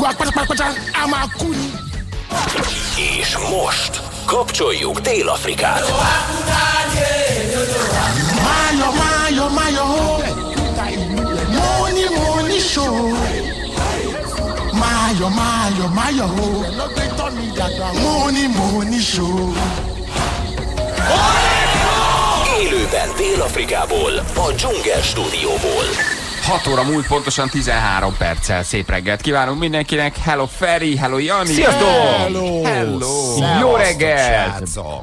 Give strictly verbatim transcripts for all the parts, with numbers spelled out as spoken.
És most kapcsoljuk Dél-Afrikát. Mája, mája, mája, Moni, Moni show. Mája, mája, mája, Moni, Moni show. Élőben Dél-Afrikából, a Dzsungel stúdióból. hat óra múlt pontosan tizenhárom perccel. Szép reggelt kívánunk mindenkinek. Hello Feri, hello Jani. Sziasztok! Hello! Hello! Jó reggelt!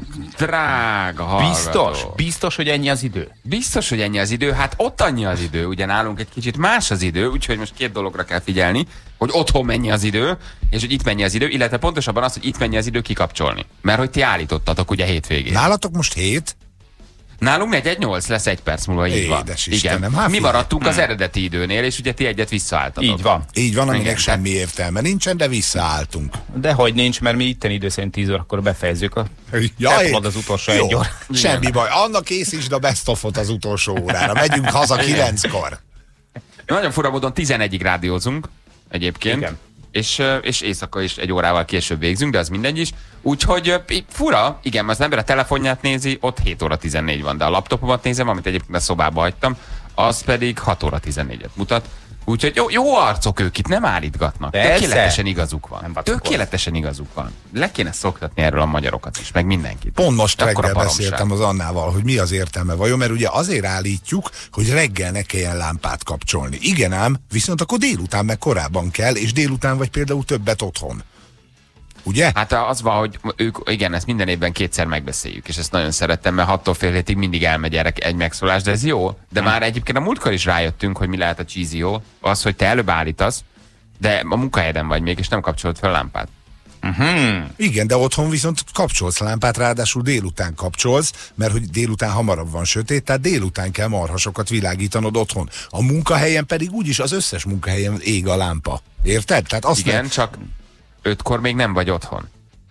Drága hallgató. Biztos? Biztos, hogy ennyi az idő? Biztos, hogy ennyi az idő. Hát ott annyi az idő. Ugye nálunk egy kicsit más az idő, úgyhogy most két dologra kell figyelni, hogy otthon mennyi az idő, és hogy itt mennyi az idő, illetve pontosabban az, hogy itt mennyi az idő kikapcsolni. Mert hogy ti állítottatok ugye hétvégén. Nálatok most hét? Nálunk negyven nyolc lesz egy perc múlva, így van. Édes Igen. Istenem, hát Mi figyelj. maradtunk az eredeti időnél, és ugye ti egyet visszaálltatok. Így van. Így van, aminek Igen, semmi értelme nincsen, de visszaálltunk. Dehogy nincs, mert mi itten idő szerint tíz órakor befejezzük a... Elfogad az utolsó jó, egy óra. semmi baj. Annak készítsd a best of-ot az utolsó órára. Megyünk haza kilenckor. Nagyon fura módon tizenegyig rádiózunk egyébként. Igen. És, és éjszaka is egy órával később végzünk, de az mindegy is. Úgyhogy fura, igen, az ember a telefonját nézi, ott hét óra tizennégy van, de a laptopomat nézem, amit egyébként a szobába hagytam, az pedig hat óra tizennégyet mutat. Úgyhogy jó, jó arcok ők itt, nem állítgatnak. Persze. Tökéletesen igazuk van. Nem vacakol. Tökéletesen igazuk van. Le kéne szoktatni erről a magyarokat is, meg mindenkit. Pont most Akkora reggel baromság. beszéltem az Annával, hogy mi az értelme vajon, mert ugye azért állítjuk, hogy reggel ne kelljen lámpát kapcsolni. Igen ám, viszont akkor délután meg korábban kell, és délután vagy például többet otthon. Ugye? Hát az van, hogy ők, igen, ezt minden évben kétszer megbeszéljük, és ezt nagyon szerettem, mert hattól fél hétig mindig elmegy erre egy megszólás, de ez jó. De hmm. már egyébként a múltkor is rájöttünk, hogy mi lehet a cheesy jó, az, hogy te előbb állítasz, de a munkahelyeden vagy még, és nem kapcsolod fel a lámpát. Uh-huh. Igen, de otthon viszont kapcsolsz lámpát, ráadásul délután kapcsolsz, mert hogy délután hamarabb van sötét, tehát délután kell marhasokat világítanod otthon. A munkahelyen pedig úgyis az összes munkahelyen ég a lámpa. Érted? Tehát azt Igen, nem... csak ötkor még nem vagy otthon.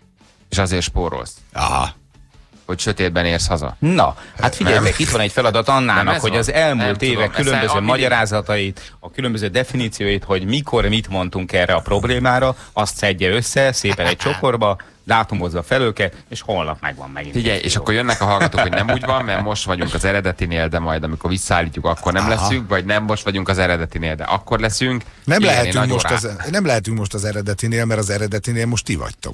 És azért spórolsz. Aha. Hogy sötétben érsz haza. Na, hát figyeljetek, itt van egy feladat Annának, hogy van. az elmúlt Nem évek tudom, különböző ez magyarázatait, a különböző definícióit, hogy mikor mit mondtunk erre a problémára, azt szedje össze, szépen egy csokorba, dátumozza fel őket, és holnap megvan megint. Figyelj, és akkor jönnek a hallgatók, hogy nem úgy van, mert most vagyunk az eredetinél, de majd amikor visszaállítjuk, akkor nem Aha. leszünk, vagy nem most vagyunk az eredetinél, de akkor leszünk. Nem, Igen, lehetünk én most nagyon az, nem lehetünk most az eredetinél, mert az eredetinél most ti vagytok.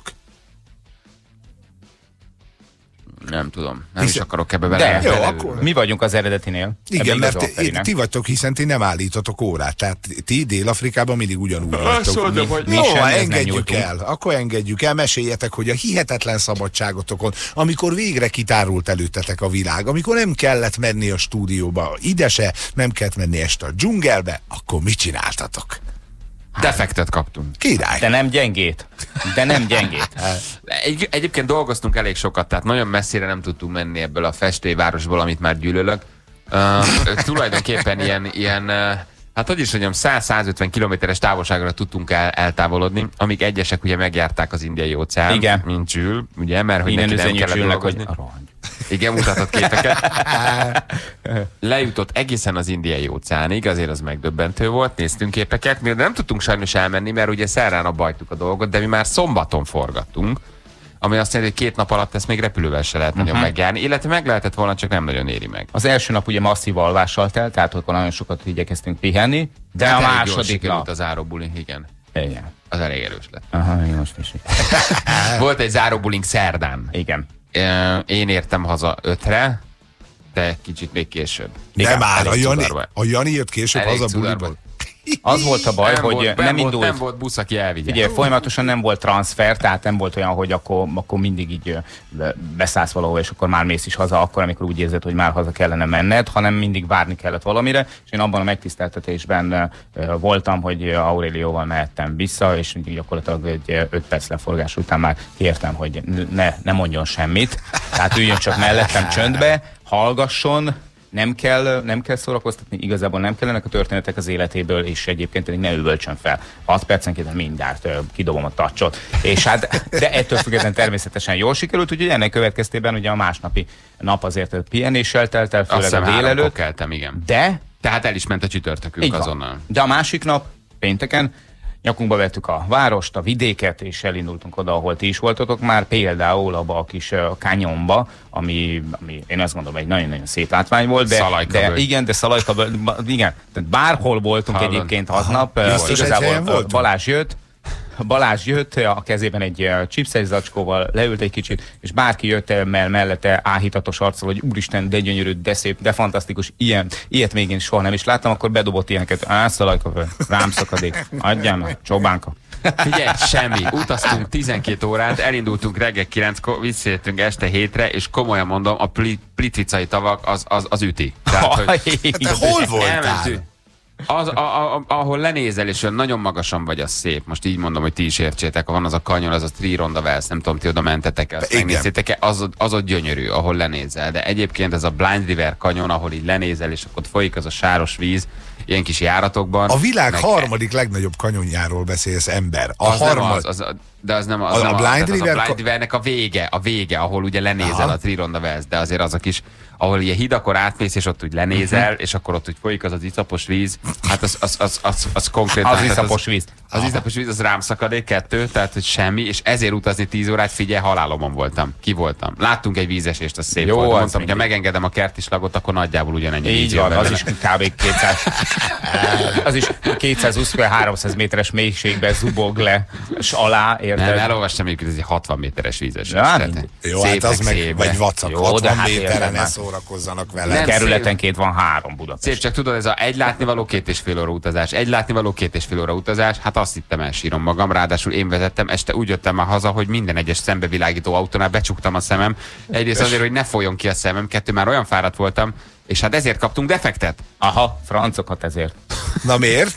Nem tudom, nem Hiszen- is akarok ebbe De, bele. jó, bele- akkor- Mi vagyunk az eredetinél. Igen, Ebben mert igaza van ti, Ferinek. ti vagytok, hiszen ti nem állítotok órát. Tehát ti Dél-Afrikában mindig ugyanúgy vagytok. mondom, hogy mi Jó, semmihez nem engedjük nyújtunk. el, akkor engedjük el, meséljetek, hogy a hihetetlen szabadságotokon, amikor végre kitárult előttetek a világ, amikor nem kellett menni a stúdióba, ide se, nem kellett menni este a dzsungelbe, akkor mit csináltatok? Defektet kaptunk. Király! De nem gyengét. De nem gyengét. Egy, egyébként dolgoztunk elég sokat, tehát nagyon messzire nem tudtunk menni ebből a festővárosból, amit már gyűlölök. Uh, tulajdonképpen ilyen, ilyen uh, hát hogy is mondjam, száz-százötven kilométeres távolságra tudtunk el, eltávolodni, amíg egyesek ugye megjárták az Indiai óceán, Igen. mint Zsül, ugye, mert hogy Innen neki nem üzenjük kellett Zsülnek, hogy dolgozni. rohanj. Igen, mutatott képeket. Lejutott egészen az Indiai óceánig, azért az megdöbbentő volt, néztünk képeket, mi nem tudtunk sajnos elmenni, mert ugye szerrán abba hagytuk a dolgot, de mi már szombaton forgattunk, ami azt jelenti, hogy két nap alatt ezt még repülővel se lehet nagyon Uh-huh. megjárni, illetve meg lehetett volna, csak nem nagyon éri meg. Az első nap ugye masszív alvással telt, tehát akkor nagyon sokat igyekeztünk pihenni, de a Hát elég jól második sikerült nap... az záróbuli, igen. Igen. Az elég erős lett. Aha, én most is. Volt egy záróbulink szerdán. Igen. Ö, Én értem haza ötre, de kicsit még később. De Igen, már, a elég Jani, cudarba. a Jani jött később Elég haza cudarba. buliból. Az volt a baj, nem hogy volt, nem, nem, indult... volt, nem volt busz, aki elvigye. Ugye folyamatosan nem volt transfer, tehát nem volt olyan, hogy akkor, akkor mindig így ö, be- beszállsz valahol, és akkor már mész is haza, akkor, amikor úgy érzed, hogy már haza kellene menned, hanem mindig várni kellett valamire, és én abban a megtiszteltetésben ö, ö, voltam, hogy Aurélióval mehettem vissza, és gyakorlatilag egy ö, öt perc leforgás után már kértem, hogy ne, ne mondjon semmit, tehát üljön csak mellettem csöndbe, hallgasson, nem kell, nem kell szórakoztatni, igazából nem kellenek a történetek az életéből, és egyébként pedig ne üvöltsön fel. hat percenként mindjárt ö, kidobom a tacsot. És hát, de ettől függetlenül természetesen jól sikerült, úgyhogy ennek következtében ugye a másnapi nap azért pihenéssel telt el, Azt főleg hiszem a háromkor délelőtt. keltem, igen. De, Tehát el is ment a csütörtökünk így van. azonnal. De a másik nap, pénteken, nyakunkba vettük a várost, a vidéket, és elindultunk oda, ahol ti is voltatok már, például abba a kis kanyonba, ami, ami én azt gondolom egy nagyon-nagyon szép látvány volt, de, de igen, de Szalajka, igen, tehát bárhol voltunk Hallod. egyébként aznap, igazából Balázs jött, Balázs jött, a kezében egy chipses zacskóval, leült egy kicsit, és bárki jött el mellette áhítatos arccal, hogy úristen, de gyönyörű, de szép, de fantasztikus, ilyen, ilyet még én soha nem is láttam, akkor bedobott ilyeneket, á, Szalajka, rám szakadék, adjál meg, csobánka. Figyelj, semmi. Utaztunk tizenkét órát, elindultunk reggel kilenckor, visszajöttünk este hétre, és komolyan mondom, a pli, plitvicai tavak az, az, az üti. Tehát, hogy de hol voltál? Elmentünk. Az, a, a, ahol lenézel, és olyan nagyon magasan vagy, az szép. Most így mondom, hogy ti is értsétek. Van az a kanyon, az a Trironda Wells, nem tudom, ti oda mentetek el, azt megnéztétek-e, az, az ott gyönyörű, ahol lenézel. De egyébként ez a Blind River kanyon, ahol így lenézel, és akkor ott folyik az a sáros víz, ilyen kis járatokban. A világ meg... harmadik legnagyobb kanyonjáról beszélsz, ember. A az harmad... nem az, az, de az nem az, az, nem a, a, Blind River... az a Blind Rivernek a vége, a vége, ahol ugye lenézel Aha. a Trironda Wells, de azért az a kis, ahol ilyen hidakor átmész, és ott úgy lenézel, uh-huh. és akkor ott úgy folyik az az iszapos víz, hát az, az, az, az, az konkrétan... Az iszapos víz. Az iszapos víz, az rám szakadék, kettő, tehát hogy semmi, és ezért utazni tíz órát, figyelj, halálomon voltam, ki voltam. Láttunk egy vízesést, az szép Jó, volt. az Mondtam, mindig. hogy ha megengedem a kertislagot, akkor nagyjából ugyanennyi Így víz van, jön az belőle. is kb. kétszáz, az is kétszázhúsz-háromszáz méteres mélységbe zubog le, és alá, érted? Nem, elolvastam még, ez egy hatvan méteres vízes. Ja, jó, hát az meg, vagy vacak, Jó, hatvan hát méteren értem, ne szórakozzanak vele. Nem, Kerületenként van három Budapest. Szép, csak tudod, ez a egy látnivaló, két és fél óra utazás. Egy látnivaló, két és fél óra utazás. Hát azt hittem, elsírom magam. Ráadásul én vezettem, este úgy jöttem már haza, hogy minden egyes szembevilágító autónál becsuktam a szemem. Egyrészt azért, hogy ne folyjon ki a szemem, kettő, már olyan fáradt voltam, és hát ezért kaptunk defektet. Aha, francokat ezért. Na miért?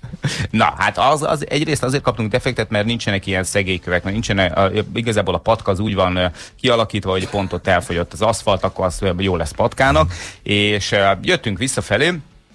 Na, hát az, az, egyrészt azért kaptunk defektet, mert nincsenek ilyen szegélykövek, mert nincsenek, a, igazából a patka az úgy van kialakítva, hogy pont ott elfogyott az aszfalt, akkor az jó lesz patkának, és uh, jöttünk visszafelé,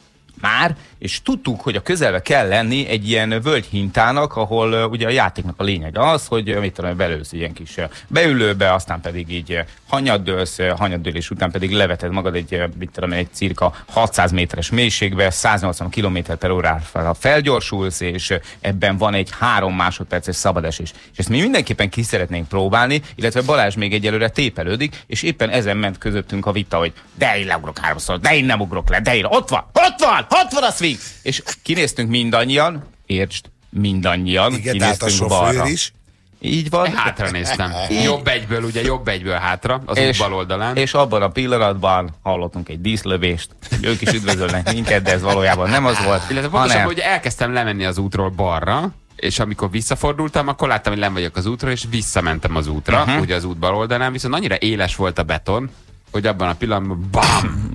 már, és tudtuk, hogy a közelbe kell lenni egy ilyen völgyhintának, ahol uh, ugye a játéknak a lényeg az, hogy uh, mit tudom, belősz ilyen kis uh, beülőbe, aztán pedig így uh, hanyaddőlsz, uh, hanyaddőlés után pedig leveted magad egy, uh, mit tudom, egy cirka hatszáz méteres mélységbe, száznyolcvan kilométer per órára felgyorsulsz, és uh, ebben van egy három másodperces szabadesés. És ezt mi mindenképpen ki szeretnénk próbálni, illetve Balázs még egyelőre tépelődik, és éppen ezen ment közöttünk a vita, hogy de én leugrok háromszor, de én nem ugrok le, de én ott van, ott van, ott van a swing! És kinéztünk mindannyian, értsd, mindannyian, igen, tehát a kinéztünk sofőr balra. is. Így van. Hátra néztem. Jobb egyből, ugye jobb egyből hátra, az és, út bal oldalán. És abban a pillanatban hallottunk egy díszlövést, ők is üdvözölnek minket, de ez valójában nem az volt. Illetve pontosan, hanem... hogy elkezdtem lemenni az útról balra, és amikor visszafordultam, akkor láttam, hogy len vagyok az útról, és visszamentem az útra, uh-huh. ugye az út bal oldalán, viszont annyira éles volt a beton, hogy abban a pillanatban bam!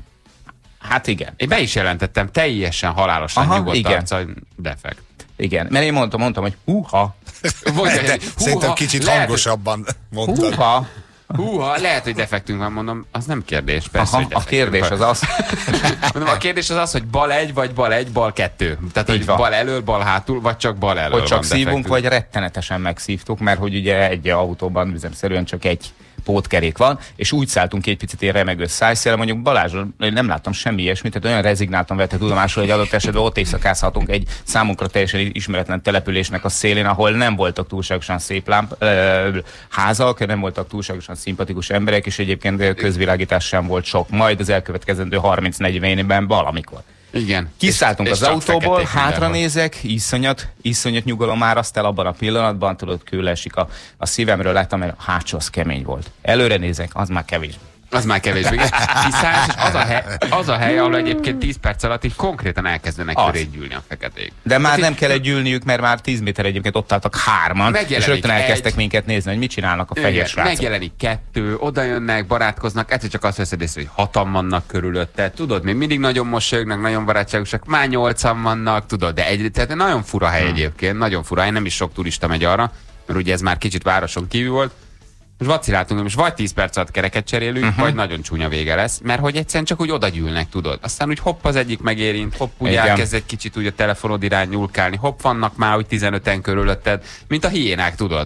Hát igen. Én be is jelentettem teljesen halálosan Aha, nyugodt igen. arccal, defekt. Igen, mert én mondtam, mondtam, hogy húha. Volt, De húha, szerintem kicsit lehet, hangosabban mondtad. Húha. Húha, lehet, hogy defektünk van, mondom, az nem kérdés, persze, Aha, hogy a kérdés van. az az. Mondom, a kérdés az az, hogy bal egy, vagy bal egy, bal kettő. Tehát, Így hogy van. bal elől, bal hátul, vagy csak bal elől Hogy csak van szívunk, defektünk. vagy rettenetesen megszívtuk, mert hogy ugye egy autóban üzemszerűen csak egy pótkerék van, és úgy szálltunk egy picit én remegő szájszélre, mondjuk Balázsról nem láttam semmi ilyesmit, tehát olyan rezignáltan vette tudomásul, hogy adott esetben ott éjszakázhatunk egy számunkra teljesen ismeretlen településnek a szélén, ahol nem voltak túlságosan szép lámp, ö, házak, nem voltak túlságosan szimpatikus emberek, és egyébként közvilágítás sem volt sok. Majd az elkövetkezendő harminc-negyven évben valamikor. Igen. Kiszálltunk És- az és csak autóból, fekették hátra mindenhol. nézek, iszonyat, iszonyat nyugalom már azt el abban a pillanatban, tudod, kül esik a, a szívemről, láttam, mert a hátsó az kemény volt. Előre nézek, az már kevés. Az már kevésbé. Kiszállsz, és az a, hely, az a hely, ahol egyébként tíz perc alatt így konkrétan elkezdenek Az. köré gyűlni a feketék. De már Hát nem így- kellett gyűlni mert már tíz méter egyébként ott álltak hárman, és Megjelenik rögtön elkezdtek egy- minket nézni, hogy mit csinálnak a fehér Igen, srácok. megjelenik kettő, oda jönnek, barátkoznak, egyszer csak azt veszed észre, hogy hatan vannak körülötte, tudod, még mindig nagyon mosolyognak, nagyon barátságosak, már nyolcan vannak, tudod, de egy, tehát nagyon fura hely Hmm. egyébként, nagyon fura hely, nem is sok turista megy arra, mert ugye ez már kicsit városon kívül volt. Most vaciláltunk, most vagy tíz perc alatt kereket cserélünk, uh-huh. vagy nagyon csúnya vége lesz, mert hogy egyszerűen csak úgy oda gyűlnek, tudod. Aztán úgy hopp az egyik megérint, hopp úgy Igen. elkezd egy kicsit úgy a telefonod irány nyúlkálni, hopp vannak már úgy tizenöten körülötted, mint a hiénák, tudod.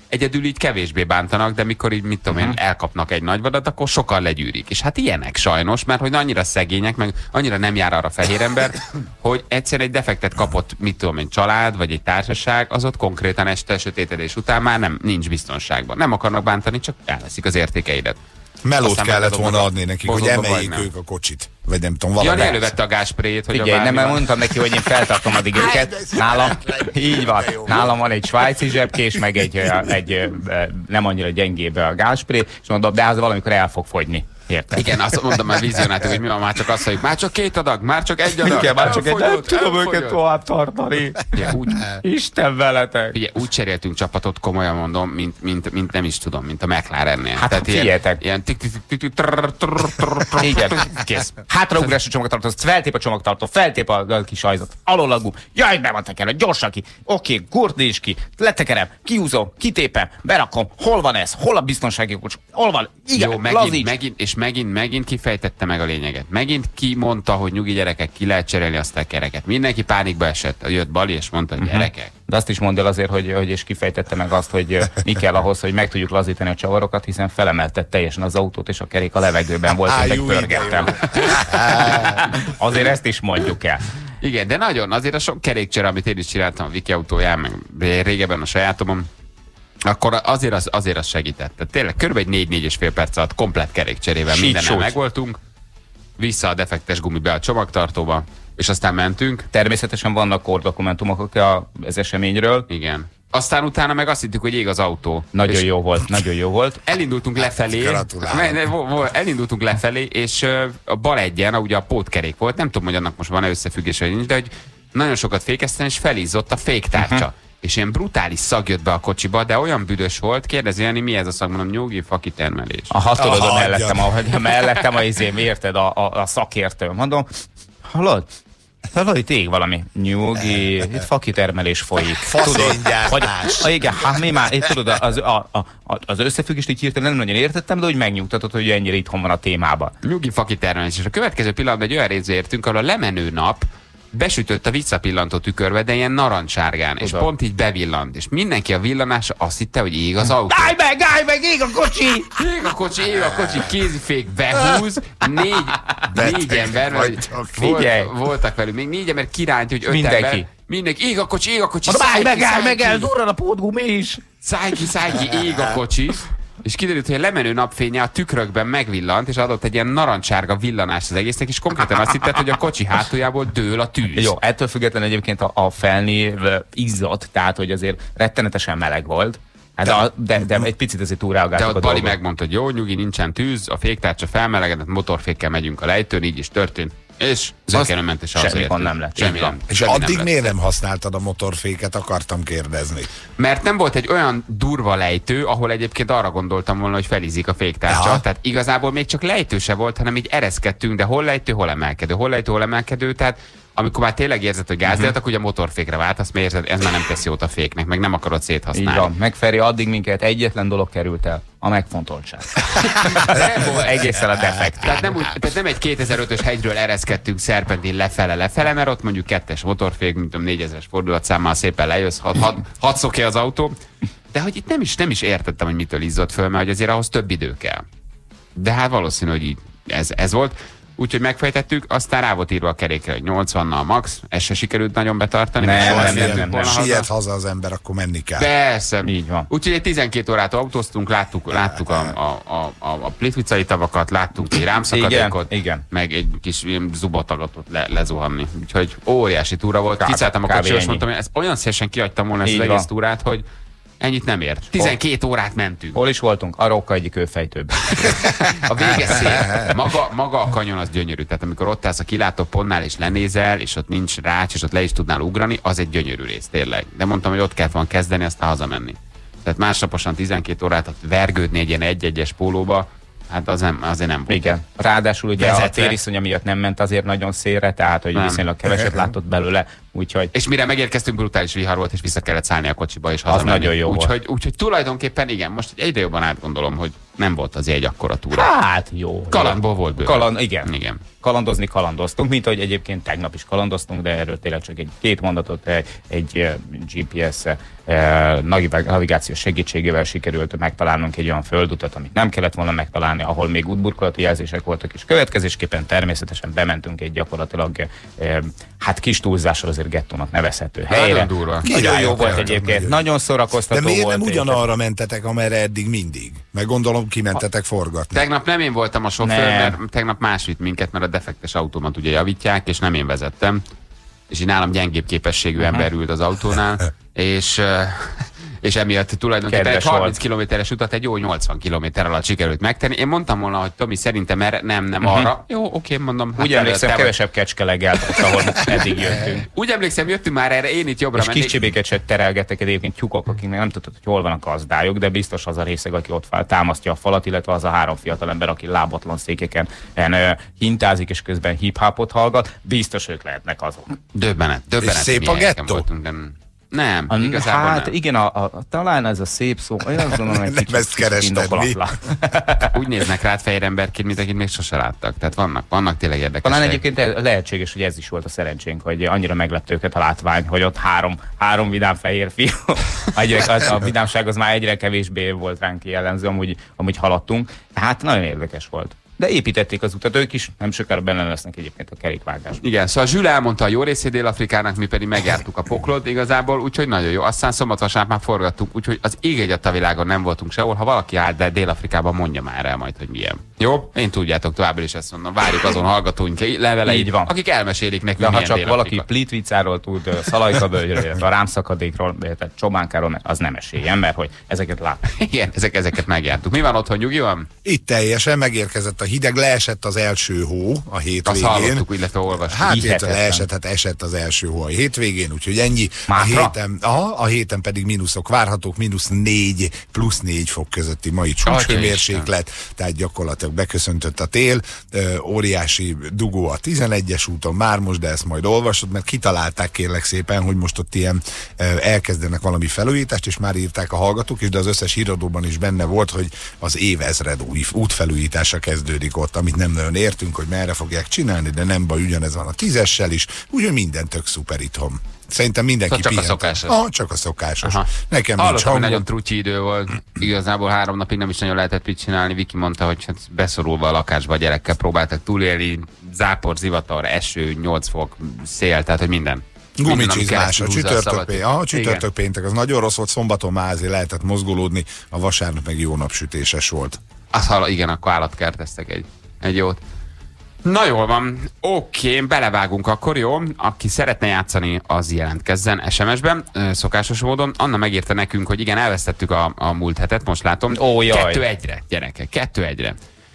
egyedül így kevésbé bántanak, de mikor így, mit tudom én, elkapnak egy nagyvadat, akkor sokan legyűrik. És hát ilyenek sajnos, mert hogy annyira szegények, meg annyira nem jár arra fehér ember, hogy egyszer egy defektet kapott, mit tudom én, család, vagy egy társaság, az ott konkrétan este sötétedés után már nem, nincs biztonságban. Nem akarnak bántani, csak elveszik az értékeidet. Melót Aztán kellett megadom volna a adni nekik, hogy bozótba, emeljék vagy nem. ők a kocsit. Vagy nem tudom, Jani valami. elővette a gázsprét, hogy Figyelj, a nem, mert bármival- mondtam neki, hogy én feltartom addig őket. Nálam, így van, nálam van egy svájci zsebkés, meg egy, egy, egy nem annyira gyengébb a gázspré, és mondom, de az valamikor el fog fogyni. Érted? Igen, azt mondom, már vizionáltuk, hogy mi van, már csak azt mondjuk, már csak két adag, már csak egy adag. Igen, már csak egy, nem elfogyott, tudom elfogyott. őket tovább tartani. Ugye, úgy, Isten veletek. ugye, úgy cseréltünk csapatot, komolyan mondom, mint, mint, mint nem is tudom, mint a McLarennél. Hát figyeljetek. Ilyen tik tik tik tik trrr, trrr, trrr, trrr, Igen. kész. Hátraugrás a csomagtartó, azt feltép a csomagtartó, feltép a, a kis ajzat, alólagú, jaj, be van tekerve, gyorsan ki, oké, gurd is ki, letekerem, kiúzom, kitépem, berakom, hol van ez, hol a biztonsági kulcs, hol van, igen, Jó, megint, lazíts. megint, és megint, megint kifejtette meg a lényeget. Megint ki mondta, hogy nyugi gyerekek, ki lehet cserélni azt a kereket. Mindenki pánikba esett. Jött Bali, és mondta, hogy gyerekek. De azt is mondd el azért, hogy, hogy és kifejtette meg azt, hogy ö, mi kell ahhoz, hogy meg tudjuk lazítani a csavarokat, hiszen felemeltett teljesen az autót, és a kerék a levegőben volt, Á, hogy jó, megpörgettem. Azért ezt is mondjuk el. Igen, de nagyon, azért a sok kerékcsere, amit én is csináltam a Viki autóján, meg régebben a sajátomon, akkor azért az, azért az segített. Tehát tényleg körülbelül egy négy-négy és fél perc alatt komplett kerékcserével Sík mindennel sóc. megvoltunk, vissza a defektes gumi be a csomagtartóba, és aztán mentünk. Természetesen vannak kordokumentumok a- az eseményről. Igen. Aztán utána meg azt hittük, hogy ég az autó. Nagyon És jó volt, nagyon jó volt. elindultunk lefelé, Gratulálok. Ne, ne, vo- vo- elindultunk lefelé, és ö, a bal egyen, ugye a pótkerék volt, nem tudom, hogy annak most van-e összefüggése, vagy nincs, de hogy nagyon sokat fékeztem, és felizzott a féktárcsa. Uh-huh. És ilyen brutális szag jött be a kocsiba, de olyan büdös volt, kérdezi Jani, mi ez a szag, mondom, nyugi, fakitermelés. Aha, tudod, Aha, a mellettem, a, adja. a mellettem a izém, érted, a, a, a szakértő. Mondom, hallod? Hallod, itt ég valami. Nyugi, itt fakitermelés folyik. Faszéngyártás. Vagy, ah, igen, hát mi már, itt tudod, az, a, a, a, az összefüggést így hirtelen nem nagyon értettem, de hogy megnyugtatott, hogy ennyire itthon van a témában. Nyugi fakitermelés. És a következő pillanatban egy olyan részbe értünk, ahol a lemenő nap besütött a visszapillantó tükörbe, de ilyen narancssárgán, és Tudom. pont így bevillant. És mindenki a villanásra azt hitte, hogy ég az autó. Állj meg, állj meg, ég a kocsi! Ég a kocsi, ég a kocsi, kézifék behúz, négy, négy ember, vagy vagytok. Figyelj. volt, voltak velük, még négy ember kirányt, hogy öt Mindenki. ember. Mindenki, ég a kocsi, ég a kocsi, Mondom, állj szállj meg, ki, állj szállj meg, el, ki, durran a pótgumi is! szállj ki, szállj ki, ég a kocsi. És kiderült, hogy a lemenő napfénye a tükrökben megvillant, és adott egy ilyen narancssárga villanás az egésznek, és konkrétan azt hitted, hogy a kocsi hátuljából dől a tűz. Jó, ettől függetlenül egyébként a, a felni ö, izzott, tehát hogy azért rettenetesen meleg volt. Hát de, a, de, de egy picit azért De túlreagáltak a ott Bali dolgok. megmondta, hogy jó, nyugi, nincsen tűz, a féktárcsa felmelegedett, motorfékkel megyünk a lejtőn, így is történt. És zökkenőmentes az semmi értünk. gond nem lett. Semmi Így van. nem. És semmi nem addig lett. miért nem használtad a motorféket, akartam kérdezni. Mert nem volt egy olyan durva lejtő, ahol egyébként arra gondoltam volna, hogy felízik a féktárcsa. Aha. Tehát igazából még csak lejtő se volt, hanem így ereszkedtünk, de hol lejtő, hol emelkedő, hol lejtő, hol emelkedő. Tehát amikor már tényleg érzed, hogy gáz, uh-huh. akkor ugye a motorfékre váltasz, mert érzed, ez már nem tesz jót a féknek, meg nem akarod Így széthasználni. van, megferi, addig minket egyetlen dolog került el, a megfontoltság. Nem volt. Egészen a defekt. Tehát nem, úgy, tehát nem egy kétezer-ötös hegyről ereszkedtünk szerpentin lefele-lefele, mert ott mondjuk kettes motorfék, mint tudom, négyezeres fordulatszámmal szépen lejössz, hat, hat, hat szokja az autó. De hogy itt nem is, nem is értettem, hogy mitől izzott föl, mert hogy azért ahhoz több idő kell. De hát valószínű, hogy így ez, ez volt. Úgyhogy megfejtettük, aztán rá volt írva a kerékre, hogy nyolcvannal max, ezt se sikerült nagyon betartani. Nem, mert soha nem, nem, jöttünk nem, volna nem. haza. Siet haza az ember, akkor menni kell. Persze. Így van. Úgyhogy egy tizenkét órát autóztunk, láttuk, láttuk a, a, a, a, a plitvicai tavakat, láttunk egy rámszakadékot, Igen, igen. meg egy kis ilyen zubotagatot le, lezuhanni. Úgyhogy óriási túra volt. Kb. Kiszálltam a kb. kocsiról, és ennyi. mondtam, hogy ezt olyan szélesen kihagytam volna ezt Így az van. egész túrát, hogy ennyit nem ért. tizenkét órát mentünk. Hol is voltunk? A Rokka egyik kőfejtőben. A vége szép. Maga, maga a kanyon az gyönyörű. Tehát amikor ott állsz a kilátópontnál és lenézel, és ott nincs rács, és ott le is tudnál ugrani, az egy gyönyörű rész, tényleg. De mondtam, hogy ott kell volna kezdeni, aztán hazamenni. Tehát másnaposan tizenkét órát ott vergődni egy ilyen egy-egyes pólóba, hát az nem, azért nem volt. Igen. Ráadásul ugye a Vezetve. tériszonya miatt nem ment azért nagyon szélre, tehát hogy Nem. viszonylag keveset látott belőle, úgyhogy És mire megérkeztünk, brutális vihar volt, és vissza kellett szállni a kocsiba, és hazamenni. nagyon jó volt. úgyhogy, úgyhogy tulajdonképpen igen, most egyre jobban átgondolom, hogy nem volt az egy akkora túra. hát jó. Kalandból volt bőven. Kaland, igen. Igen. kalandozni kalandoztunk, mint ahogy egyébként tegnap is kalandoztunk, de erről tényleg csak egy két mondatot, egy, egy gé pé es navigációs segítségével sikerült megtalálnunk egy olyan földutat, amit nem kellett volna megtalálni, ahol még útburkolati jelzések voltak, és következésképpen természetesen bementünk egy gyakorlatilag hát kis túlzással azért gettónak nevezhető helyre. Durva. Nagyon jó volt egyébként, nagyon szórakoztató volt. De miért volt. nem ugyanarra mentetek, amerre eddig mindig? Meg gondolom kimentetek forgatni. Tegnap nem én voltam a sofőr, mert tegnap más vitt minket, mert a defektes autómat ugye javítják, és nem én vezettem. És így nálam gyengébb képességű uh-huh. ember ült az autónál, és, és emiatt tulajdonképpen egy harminc kilométeres utat egy jó nyolcvan kilométer alatt sikerült megtenni. Én mondtam volna, hogy Tomi, szerintem erre nem, nem uh-huh. arra. Jó, oké, mondom. Hát úgy emlékszem, kevesebb kecskeleggelt ott, ahol eddig jöttünk. Úgy emlékszem, jöttünk már erre, én itt jobbra és mennék. És kis csibéket se terelgettek egyébként tyúkok, akik nem tudod, hogy hol van a gazdájuk, de biztos az a részeg, aki ott fel, támasztja a falat, illetve az a három fiatal ember, aki lábatlan székeken en, uh, hintázik, és közben hip-hopot hallgat, biztos ők lehetnek azok. Döbbenet, döbbenet. És szép a gettó? Nem, a, igazából hát nem. igen, a, a, talán ez a szép szó, olyan gondolom, hogy nem ezt kerested, mi? Úgy néznek rád fehér emberként, mint akit még sose láttak. Tehát vannak, vannak tényleg érdekesek. Talán egyébként lehetséges, hogy ez is volt a szerencsénk, hogy annyira meglepte őket a látvány, hogy ott három, három vidám fehér fiú. Egyre, az, a vidámság az már egyre kevésbé volt ránk jellemző, amúgy, amúgy haladtunk. Hát nagyon érdekes volt. De építették az utat ők is, nem sokára benne lesznek egyébként a kerékvágásban. Igen, szóval Zsül elmondta a jó részét Dél-Afrikának, mi pedig megjártuk a poklot igazából, úgyhogy nagyon jó. Aztán szombat-vasárnap már forgattunk, úgyhogy az ég egyet a világon nem voltunk sehol. Ha valaki áll, de Dél-Afrikában mondja már el majd, hogy milyen. Jó? Én tudjátok, továbbra is ezt mondom. Várjuk azon hallgatóink leveleit, akik elmesélik nekünk, de ha csak Dél-Afrika. valaki Plitvicáról tud, Szalajka-völgyről, a Rámszakadékról, tehát Csobánkáról, az nem esélyen, mert hogy ezeket látunk. Igen, ezek, ezeket megjártuk. Mi van otthon, nyugi van? Itt teljesen megérkezett a hideg, leesett az első hó a hétvégén. Azt hallottuk, illetve olvastuk. Hát itt leesett, hát esett az első hó a hétvégén, úgyhogy ennyi. A héten, aha, a héten pedig mínuszok várhatók, mínusz négy, plusz négy fok közötti mai csúcshőmérséklet, tehát gyakorlatilag beköszöntött a tél. Ö, óriási dugó a tizenegyes úton, már most, de ezt majd olvasod, mert kitalálták kérlek szépen, hogy most ott ilyen ö, elkezdenek valami felújítást, és már írták a hallgatók is, de az összes híradóban is benne volt, hogy az évezred új útfelújítása kezdődik ott, amit nem nagyon értünk, hogy merre fogják csinálni, de nem baj, ugyanez van a tízessel is, úgyhogy minden tök szuper itthon. Szerintem mindenki csak pihent. a szokásos. Ah, csak a szokásos. Aha. Nekem hallottam, nincs hogy hangom. nagyon trutyi idő volt. Igazából három napig nem is nagyon lehetett mit csinálni. Viki mondta, hogy hát beszorulva a lakásba a gyerekkel próbáltak túlélni. Zápor, zivatar, eső, nyolc fok, szél, tehát hogy minden. Gumicsizmás, a csütörtök, pé- a csütörtök péntek, az nagyon rossz volt, szombaton már azért lehetett mozgolódni, a vasárnap meg jó napsütéses volt. Azt hall, igen, akkor állatkerteztek egy, egy jót. Na jól van, oké, belevágunk akkor, jó? Aki szeretne játszani, az jelentkezzen es em es-ben, szokásos módon. Anna megírta nekünk, hogy igen, elvesztettük a, a múlt hetet, most látom. Ó, jaj. Kettő egyre, gyerekek, kettő egyre.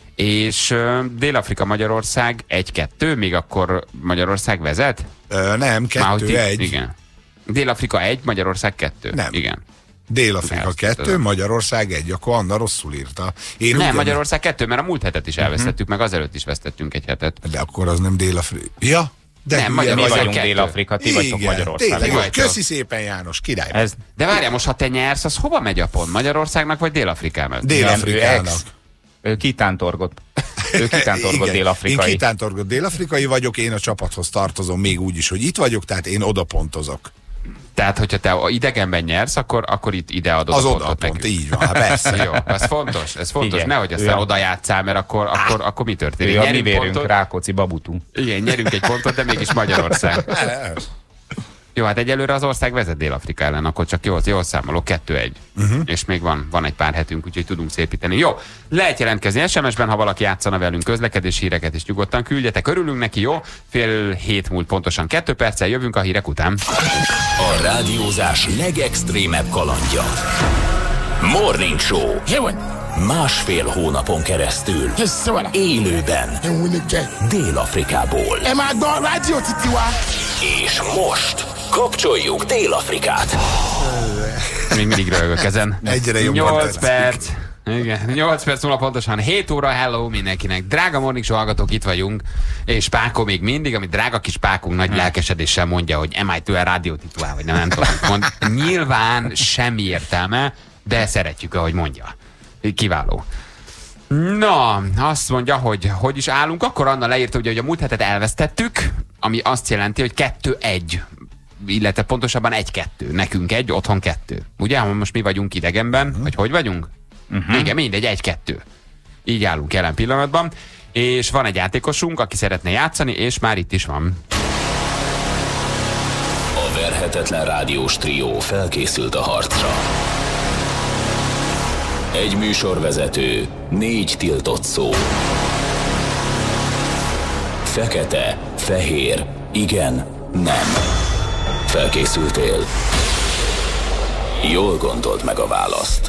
És uh, Dél-Afrika, Magyarország egy-kettő, még akkor Magyarország vezet? Ö, nem, kettő egy. Igen. Dél-Afrika egy, Magyarország kettő. Nem. Igen. Dél-Afrika kettő, Magyarország egy, akkor Anna rosszul írta. Én nem, ugyan... Magyarország kettő, mert a múlt hetet is elvesztettük, meg azelőtt is vesztettünk egy hetet. De akkor az nem Dél-Afrika. Ja? De nem, mi Magyarország vagyunk kettő. Dél-Afrika, ti vagytok Magyarország. Tényleg, Jó, köszi szépen János, király. Ez De várjál, most ha te nyersz, az hova megy a pont? Magyarországnak vagy Dél-Afrikának? Dél-Afrikának. Ő kitántorgott. Ő kitántorgott dél-afrikai. Én kitántorgott dél-afrikai vagyok, én a csapathoz tartozom még úgy is, hogy itt vagyok, tehát én oda pontozok. Tehát, hogyha te idegenben nyersz, akkor, akkor itt ide adod az a oda pontot pont, nekünk. így van, hát persze. Jó, ez fontos, ez fontos. Igen. Nehogy aztán Ja. oda játsszál, mert akkor, akkor, akkor mi történik? Ő a mi Nyerünk vérünk, pontot. Rákóczi Babutu. Igen, nyerünk egy pontot, de mégis Magyarország. Jó, hát egyelőre az ország vezet Dél-Afrika ellen, akkor csak jól, jól számolok, kettő egy. Uh-huh. És még van, van egy pár hetünk, úgyhogy tudunk szépíteni. Jó, lehet jelentkezni es em es-ben, ha valaki játszana velünk közlekedés híreket, is nyugodtan küldjetek. Örülünk neki, jó? Fél hét múlt pontosan kettő perccel jövünk a hírek után. A rádiózás legextrémebb kalandja. Morning Show. Másfél hónapon keresztül. Élőben. Dél-Afrikából. És most kapcsoljuk Dél-Afrikát. Még mindig röhögök ezen. Egyre jobban nyolc tetszik. perc. Igen, nyolc perc múlva pontosan hét óra, hello mindenkinek. Drága Morning Show hallgatók, itt vagyunk, és Páko még mindig, ami drága kis Pákunk nagy lelkesedéssel mondja, hogy am I tőle rádiótitulál, vagy nem, nem tudom, mond. Nyilván semmi értelme, de szeretjük, ahogy mondja. Kiváló. Na, azt mondja, hogy hogy is állunk. Akkor Anna leírta, ugye, hogy a múlt hetet elvesztettük, ami azt jelenti, hogy kettő egy, illetve pontosabban egy-kettő. Nekünk egy, otthon kettő. Ugye, most mi vagyunk idegenben, uh-huh. vagy hogy vagyunk? Uh-huh. Igen, mindegy, egy-kettő. Így állunk jelen pillanatban. És van egy játékosunk, aki szeretne játszani, és már itt is van. A verhetetlen rádiós trió felkészült a harcra. Egy műsorvezető, négy tiltott szó. Fekete, fehér, igen, nem. Felkészültél? Jól gondold meg a választ.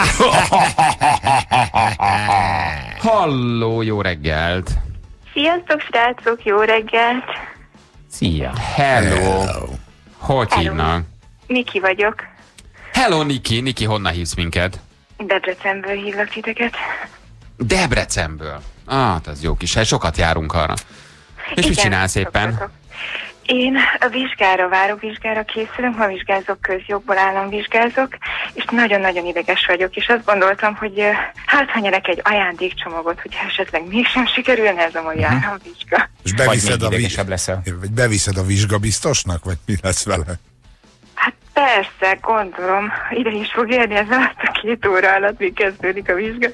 Halló, jó reggelt! Sziasztok, srácok, jó reggelt! Szia! Hello! Hello. Hogy Hello. hívnak? Niki vagyok. Hello, Niki! Niki, honnan hívsz minket? Debrecenből hívlak titeket. Debrecenből. Ah, az jó kis hely, sokat járunk arra. És Igen, mit csinálsz éppen? szoktatok. Én a vizsgára várok, vizsgára készülünk, ma vizsgázok, közjogból államvizsgázok, és nagyon-nagyon ideges vagyok, és azt gondoltam, hogy uh, hát ha nyerek egy ajándékcsomagot, hogy esetleg mégsem sikerülne ez a mai uh-huh. államvizsga. És beviszed a, viz... leszel. Vagy beviszed a vizsgabiztosnak, vagy mi lesz vele? Hát persze, gondolom, ide is fog érni ez alatt a két óra alatt, míg kezdődik a vizsga.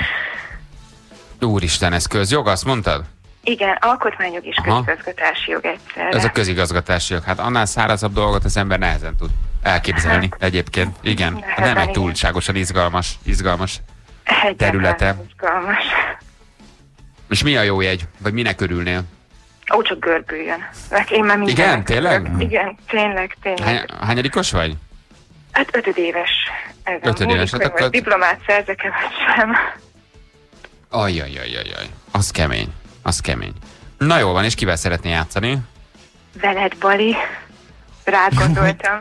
Úristen, ez közjog, azt mondtad? Igen, alkotmányjog és Aha. közigazgatási jog egyszerre. Ez a közigazgatási jog. Hát annál szárazabb dolgot az ember nehezen tud elképzelni egyébként. Igen, Nehezen, nem egy igen. túlságosan izgalmas, izgalmas Egyáltalán területe. izgalmas. És mi a jó jegy? Vagy minek örülnél? Ó, csak görbüljön. Én már minden. Igen, tényleg? Igen, tényleg, tényleg. Hány, hányadikos vagy? Hát ötödéves. Ez Ötödéves, a hát akkor- diplomát szerzek-e vagy sem. Ajjajajajaj. Az kemény. Az kemény. Na jó van, és kivel szeretné játszani? Veled, Bali. Rád gondoltam.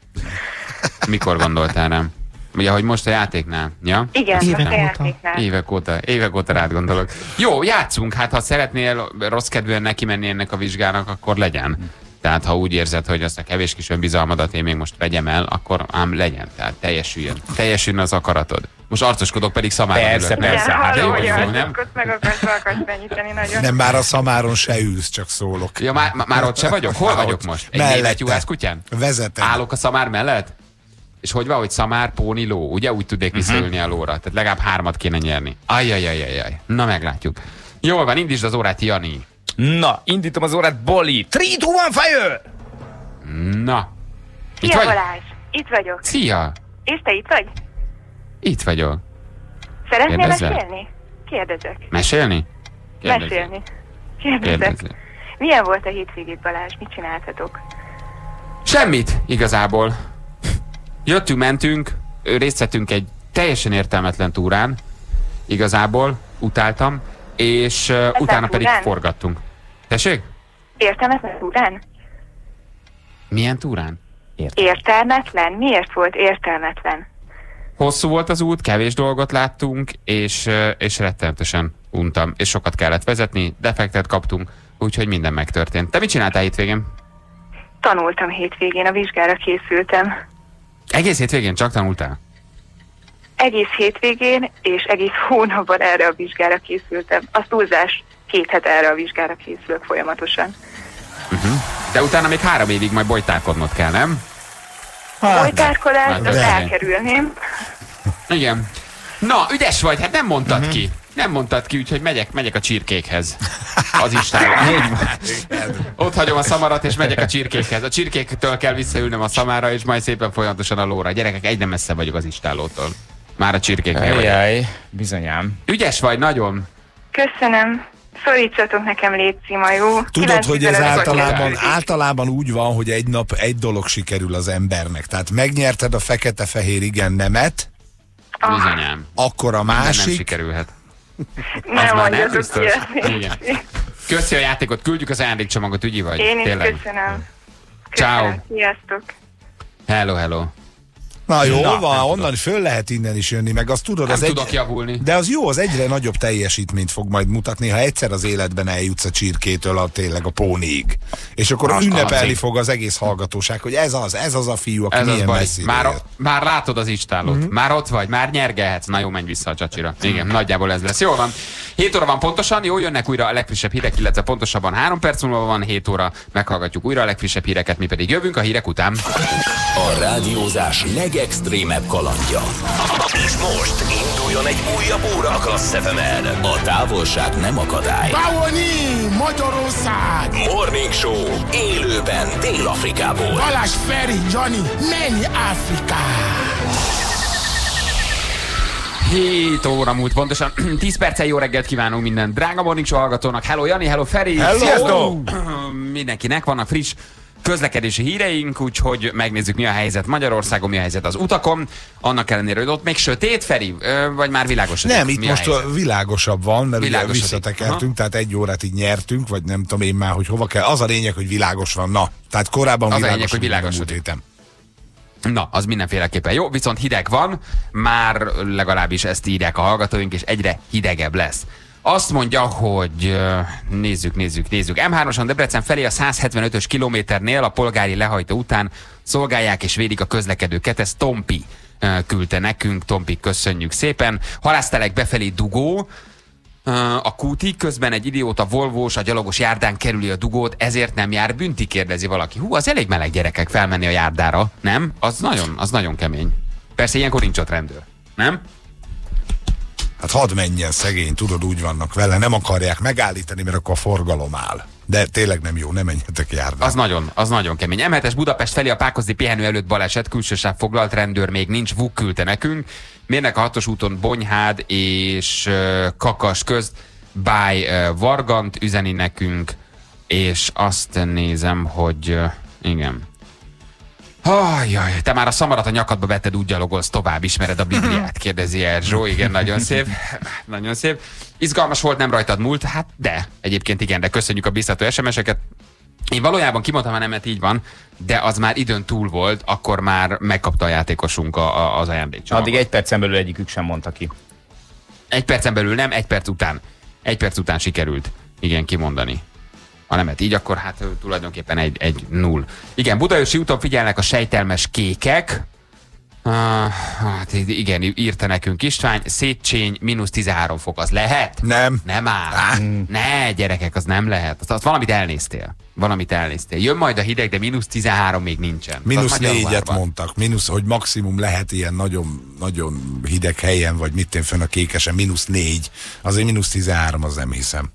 Mikor gondoltál rám? Ugye, hogy most a játéknál? Ja? Igen, Azt most a hittem. játéknál. Évek óta, évek óta rád gondolok. Jó, játszunk, hát ha szeretnél rossz kedvűen neki menni ennek a vizsgának, akkor legyen. Tehát ha úgy érzed, hogy azt a kevés kis önbizalmadat én még most vegyem el, akkor ám legyen. Tehát teljesüljön. Teljesüljön az akaratod. Most arcoskodok, pedig szamára Persze, ülök. persze. Igen, hát hallom, jó, hogy jó, a nem? meg akarsz, akarsz benyíteni nagyon. Nem, már a szamáron se ülsz, csak szólok. Ja, már, már ott se vagyok? Hol Már vagyok ott. most? Egy Mellette. német juhászkutyán? Vezeted. Állok a szamár mellett? És hogy van, hogy szamár, póni, ló? Ugye úgy tudnék visszaülni a lóra. Tehát legalább hármat kéne nyerni. Ajjajajajaj. Na meglátjuk. Jól van, indítsd az órát, Jani. Na, indítom az órát, Boli. three, two, one, fire! Na. Itt Szia, vagy? Balázs! Itt vagyok. Szia. És te itt vagy? Itt vagyok. Szeretnél Kérdezzel? mesélni? Kérdezek. Mesélni? Kérdezzél. Mesélni. Kérdezek. Kérdezzél. Milyen volt a hétvégét, Balázs? Mit csináltatok? Semmit, igazából. Jöttünk, mentünk, részt vettünk egy teljesen értelmetlen túrán, igazából, utáltam, és uh, utána pedig túrán? forgattunk. Tessék? Értelmetlen túrán? Milyen túrán? Értelmetlen? Miért volt értelmetlen? Hosszú volt az út, kevés dolgot láttunk, és, uh, és rettenetesen untam, és sokat kellett vezetni, defektet kaptunk, úgyhogy minden megtörtént. Te mit csináltál hétvégén? Tanultam hétvégén, a vizsgára készültem. Egész hétvégén csak tanultál? Egész hétvégén és egész hónapban erre a vizsgára készültem. Az túlzás, két het erre a vizsgára készülök folyamatosan. Uh-huh. De utána még három évig majd bojtálkodnod kell, nem? A bojtárkodást, hát azt de. elkerülném. Igen. Na, ügyes vagy, hát nem mondtad uh-huh. ki. Nem mondtad ki, úgyhogy megyek, megyek a csirkékhez. Az Istállóra. Ott hagyom a szamarat, és megyek a csirkékhez. A csirkéktől kell visszaülnöm a szamára, és majd szépen folyamatosan a lóra. Gyerekek, egyre messze vagyok az Istállótól. Már a csirkéknél vagyok. Jaj, bizonyám. Ügyes vagy, nagyon. Köszönöm. Szorítsatok nekem, létszi, ma jó? Tudod, hogy ez kilenc általában, tizenöt általában úgy van, hogy egy nap egy dolog sikerül az embernek. Tehát megnyerted a fekete-fehér igen nemet, Bizonyám. akkor a De nem másik... sikerülhet. Nem Az már nem mondjatok biztos. ilyesmit. Igen. Köszi a játékot, küldjük az ajándékcsomagot, ügyi vagy? Én is Tényleg. köszönöm. Ciao. Köszönöm. Sziasztok. Hello, hello. Na jó, Na, van, nem onnan föl lehet innen is jönni, meg azt tudod, Nem az tudok egy... javulni. De az jó, az egyre nagyobb teljesítményt fog majd mutatni, ha egyszer az életben eljutsz a csirkétől a tényleg a póniig. És akkor Az- ünnepelni az- fog az egész hallgatóság, hogy ez az, ez az a fiú, aki Ez az milyen baj. messzire Már, ért. már látod az istálót. Mhm. Mm-hmm. Már ott vagy, már nyergelhetsz. Na jó, menj vissza a csacsira. Igen, nagyjából ez lesz. Jól van. hét óra van pontosan, jó, jönnek újra a legfrissebb hírek, illetve pontosabban három perc múlva van hét óra, meghallgatjuk újra a legfrissebb híreket, mi pedig jövünk a hírek után. A rádiózás legextrémebb kalandja. És most induljon egy újabb óra a Klassz ef emen. A távolság nem akadály. Báwoni, Magyarország! Morning Show élőben Dél-Afrikából. Balázs Feri, Johnny, menj Afrika! hét óra múlt pontosan. tíz perccel jó reggelt kívánunk minden drága Morning Show hallgatónak. Hello Jani, hello Feri. Hello! Sziasztok! Mindenkinek vannak friss közlekedési híreink, úgyhogy megnézzük, mi a helyzet Magyarországon, mi a helyzet az utakon. Annak ellenére, hogy ott még sötét, Feri? Ö, vagy már világosodik? Nem, itt Mi a most helyzet? a világosabb van, mert ugye Világosodik. visszatekertünk, Aha. tehát egy órát így nyertünk, vagy nem tudom én már, hogy hova kell. Az a lényeg, hogy világos van. Na, tehát korábban Az a lényeg, világosodik, hogy mint a múlt világosodik. héten. Na, az mindenféleképpen jó, viszont hideg van, már legalábbis ezt írják a hallgatóink, és egyre hidegebb lesz. Azt mondja, hogy ö, nézzük, nézzük, nézzük. em hármason Debrecen felé a száz hetvenötös kilométernél a polgári lehajtó után szolgálják és védik a közlekedőket. Ez Tompi ö, küldte nekünk. Tompi, köszönjük szépen. Halásztelek befelé dugó, ö, a kúti, közben egy idióta Volvós a gyalogos járdán kerüli a dugót, ezért nem jár bünti, kérdezi valaki. Hú, az elég meleg, gyerekek, felmenni a járdára, nem? Az nagyon, az nagyon kemény. Persze ilyenkor nincs ott rendőr, nem? Hát hadd menjen szegény, tudod, úgy vannak vele, nem akarják megállítani, mert akkor a forgalom áll. De tényleg nem jó, nem menjetek járni. Az nagyon, az nagyon kemény. em hetes Budapest felé a Pákozdi pihenő előtt baleset, külső sáv foglalt, rendőr még nincs, vuk küldte nekünk. Mérnek a hatos úton Bonyhád és uh, Kakas közt, Báj uh, Vargant üzeni nekünk, és azt nézem, hogy uh, igen. Ajjaj, te már a szamarat a nyakadba vetted, úgy gyalogolsz tovább, ismered a Bibliát, kérdezi Erzsó. Igen, nagyon szép. Nagyon szép. Izgalmas volt, nem rajtad múlt? Hát de, egyébként igen, de köszönjük a biztató es em es-eket. Én valójában kimondtam a nemet, így van, de az már időn túl volt, akkor már megkapta a játékosunk a, a, az ajándékcsomagot. Addig egy percen belül egyikük sem mondta ki. Egy percen belül nem, egy perc után. Egy perc után sikerült, igen, kimondani a nemet. Így akkor hát ö, tulajdonképpen egy, egy null. Igen, Budaörsi úton figyelnek a sejtelmes kékek. Uh, hát igen, írta nekünk István. Széchenyi mínusz tizenhárom fok, az lehet? Nem. Nem áll. Ne, gyerekek, az nem lehet. Az, az valamit elnéztél. Valamit elnéztél. Jön majd a hideg, de mínusz tizenhárom még nincsen. Mínusz Az négyet Magyarországban. mondtak, mínusz, hogy maximum lehet ilyen nagyon, nagyon hideg helyen, vagy mit én fönn a Kékesen, mínusz négy. Azért mínusz tizenhárom, az nem hiszem.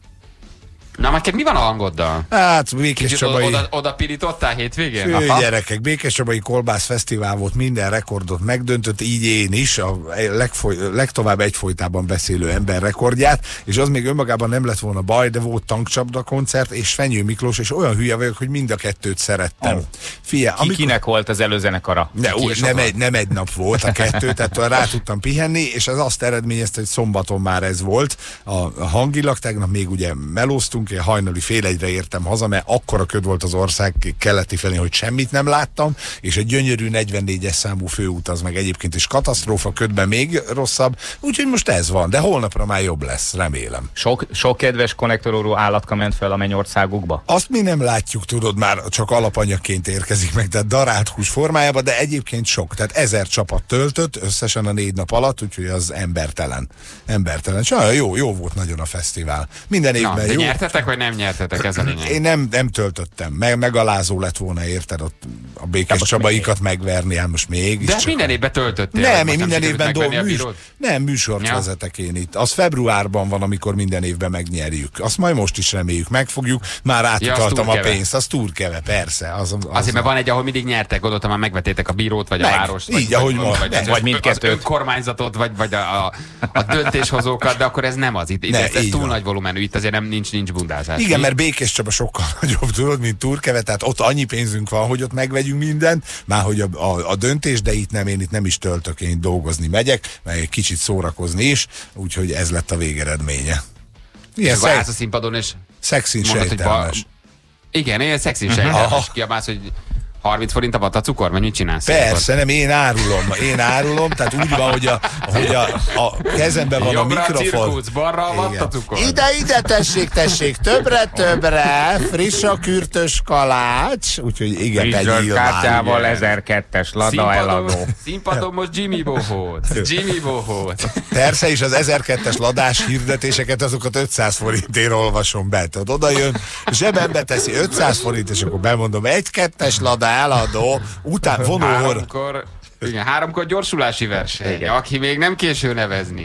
Na, neked mi van a hangoddal? Hát, Békés Kicsit Csabai... oda, oda pirítottál hétvégén? Fő Aha. gyerekek, Békés Csabai Kolbász Fesztivál volt, minden rekordot megdöntött, így én is, a legfoly, legtovább egyfolytában beszélő ember rekordját, és az még önmagában nem lett volna baj, de volt tankcsapda koncert, és Fenyő Miklós, és olyan hülye vagyok, hogy mind a kettőt szerettem. Oh. Fia, Ki, kinek volt az előzenekara? Ne, Ki úgy, és nem, hova? egy, nem egy nap volt a kettő, tehát rá tudtam pihenni, és ez azt eredményezte, hogy szombaton már ez volt. A, a hangilag tegnap még ugye melóztunk, én hajnali fél egyre értem haza, mert akkora köd volt az ország keleti felé, hogy semmit nem láttam, és egy gyönyörű negyvennégyes számú főút az meg egyébként is katasztrófa, ködben még rosszabb, úgyhogy most ez van, de holnapra már jobb lesz, remélem. Sok, sok kedves konnektoróró állatka ment fel a mennyországukba? Azt mi nem látjuk, tudod, már csak alapanyagként érkezik meg, tehát darált hús formájában, de egyébként sok. Tehát ezer csapat töltött összesen a négy nap alatt, úgyhogy az embertelen. Embertelen. Sajnálom, jó, jó volt nagyon a fesztivál. Minden Na, évben de jó. nyertetek, vagy nem nyertetek, ez a lényeg? Én nem, nem töltöttem. Meg, megalázó lett volna, érted, ott a Békés Csabaikat megverni, hát most még. De hát minden évben töltöttél. Nem, most én minden sikerült évben megvenni dolg, a műs, bírót? nem, műsort Ja. vezetek én itt. Az februárban van, amikor minden évben megnyerjük. Azt majd most is reméljük, megfogjuk. Már átutaltam túl a keve. pénzt, az túl keve, persze. Az, az, Azért, mert van egy, ahol mindig nyertek, gondoltam, már megvetétek a bírót, vagy Meg, a várost, így, vagy, ahogy vagy, van. vagy, Nem, az, vagy az mindkettőt. önkormányzatot, vagy, vagy a, a, a döntéshozókat, de akkor ez nem az. Itt, itt Ne, ez, ez így túl van. nagy volumenű, itt azért nem, nincs, nincs bundázás. Igen, Mi? mert Békés Csaba sokkal nagyobb, tudod, mint Turkeve, tehát ott annyi pénzünk van, hogy ott megvegyünk mindent, már hogy a, a, a döntés, de itt nem, én itt nem is töltök, én itt dolgozni megyek, meg egy kicsit szórakozni is, úgyhogy ez lett a végeredménye. Ilyen És akkor állsz a szeg, színpadon, és szexin mondod, hogy ba... sejtelmes. Igen, ilyen szexin sejtelmes. Kiabálsz, hogy harminc forint a vatacukor, vagy mit csinálsz? Persze, nem, én árulom, én árulom, tehát úgy van, hogy a, hogy a, a kezemben van Jobbra a mikrofon. a cirkusz, balra a vatacukor. Ide, ide, tessék, tessék, többre, többre, friss a kürtös kalács, úgyhogy igen, te Frizzor nyilván. kártyával ezerkettes lada eladó. Színpadon most Jimmy Bohót. Jimmy Bohót. Persze, és az ezerkettes ladás hirdetéseket, azokat ötszáz forintért olvasom be. Tehát oda jön, zsebembe teszi ötszáz forint, és akkor bemondom, egy-kettes lada eladó, után vonóhor. Háromkor, igen, háromkor gyorsulási verseny, igen. Aki még nem késő nevezni.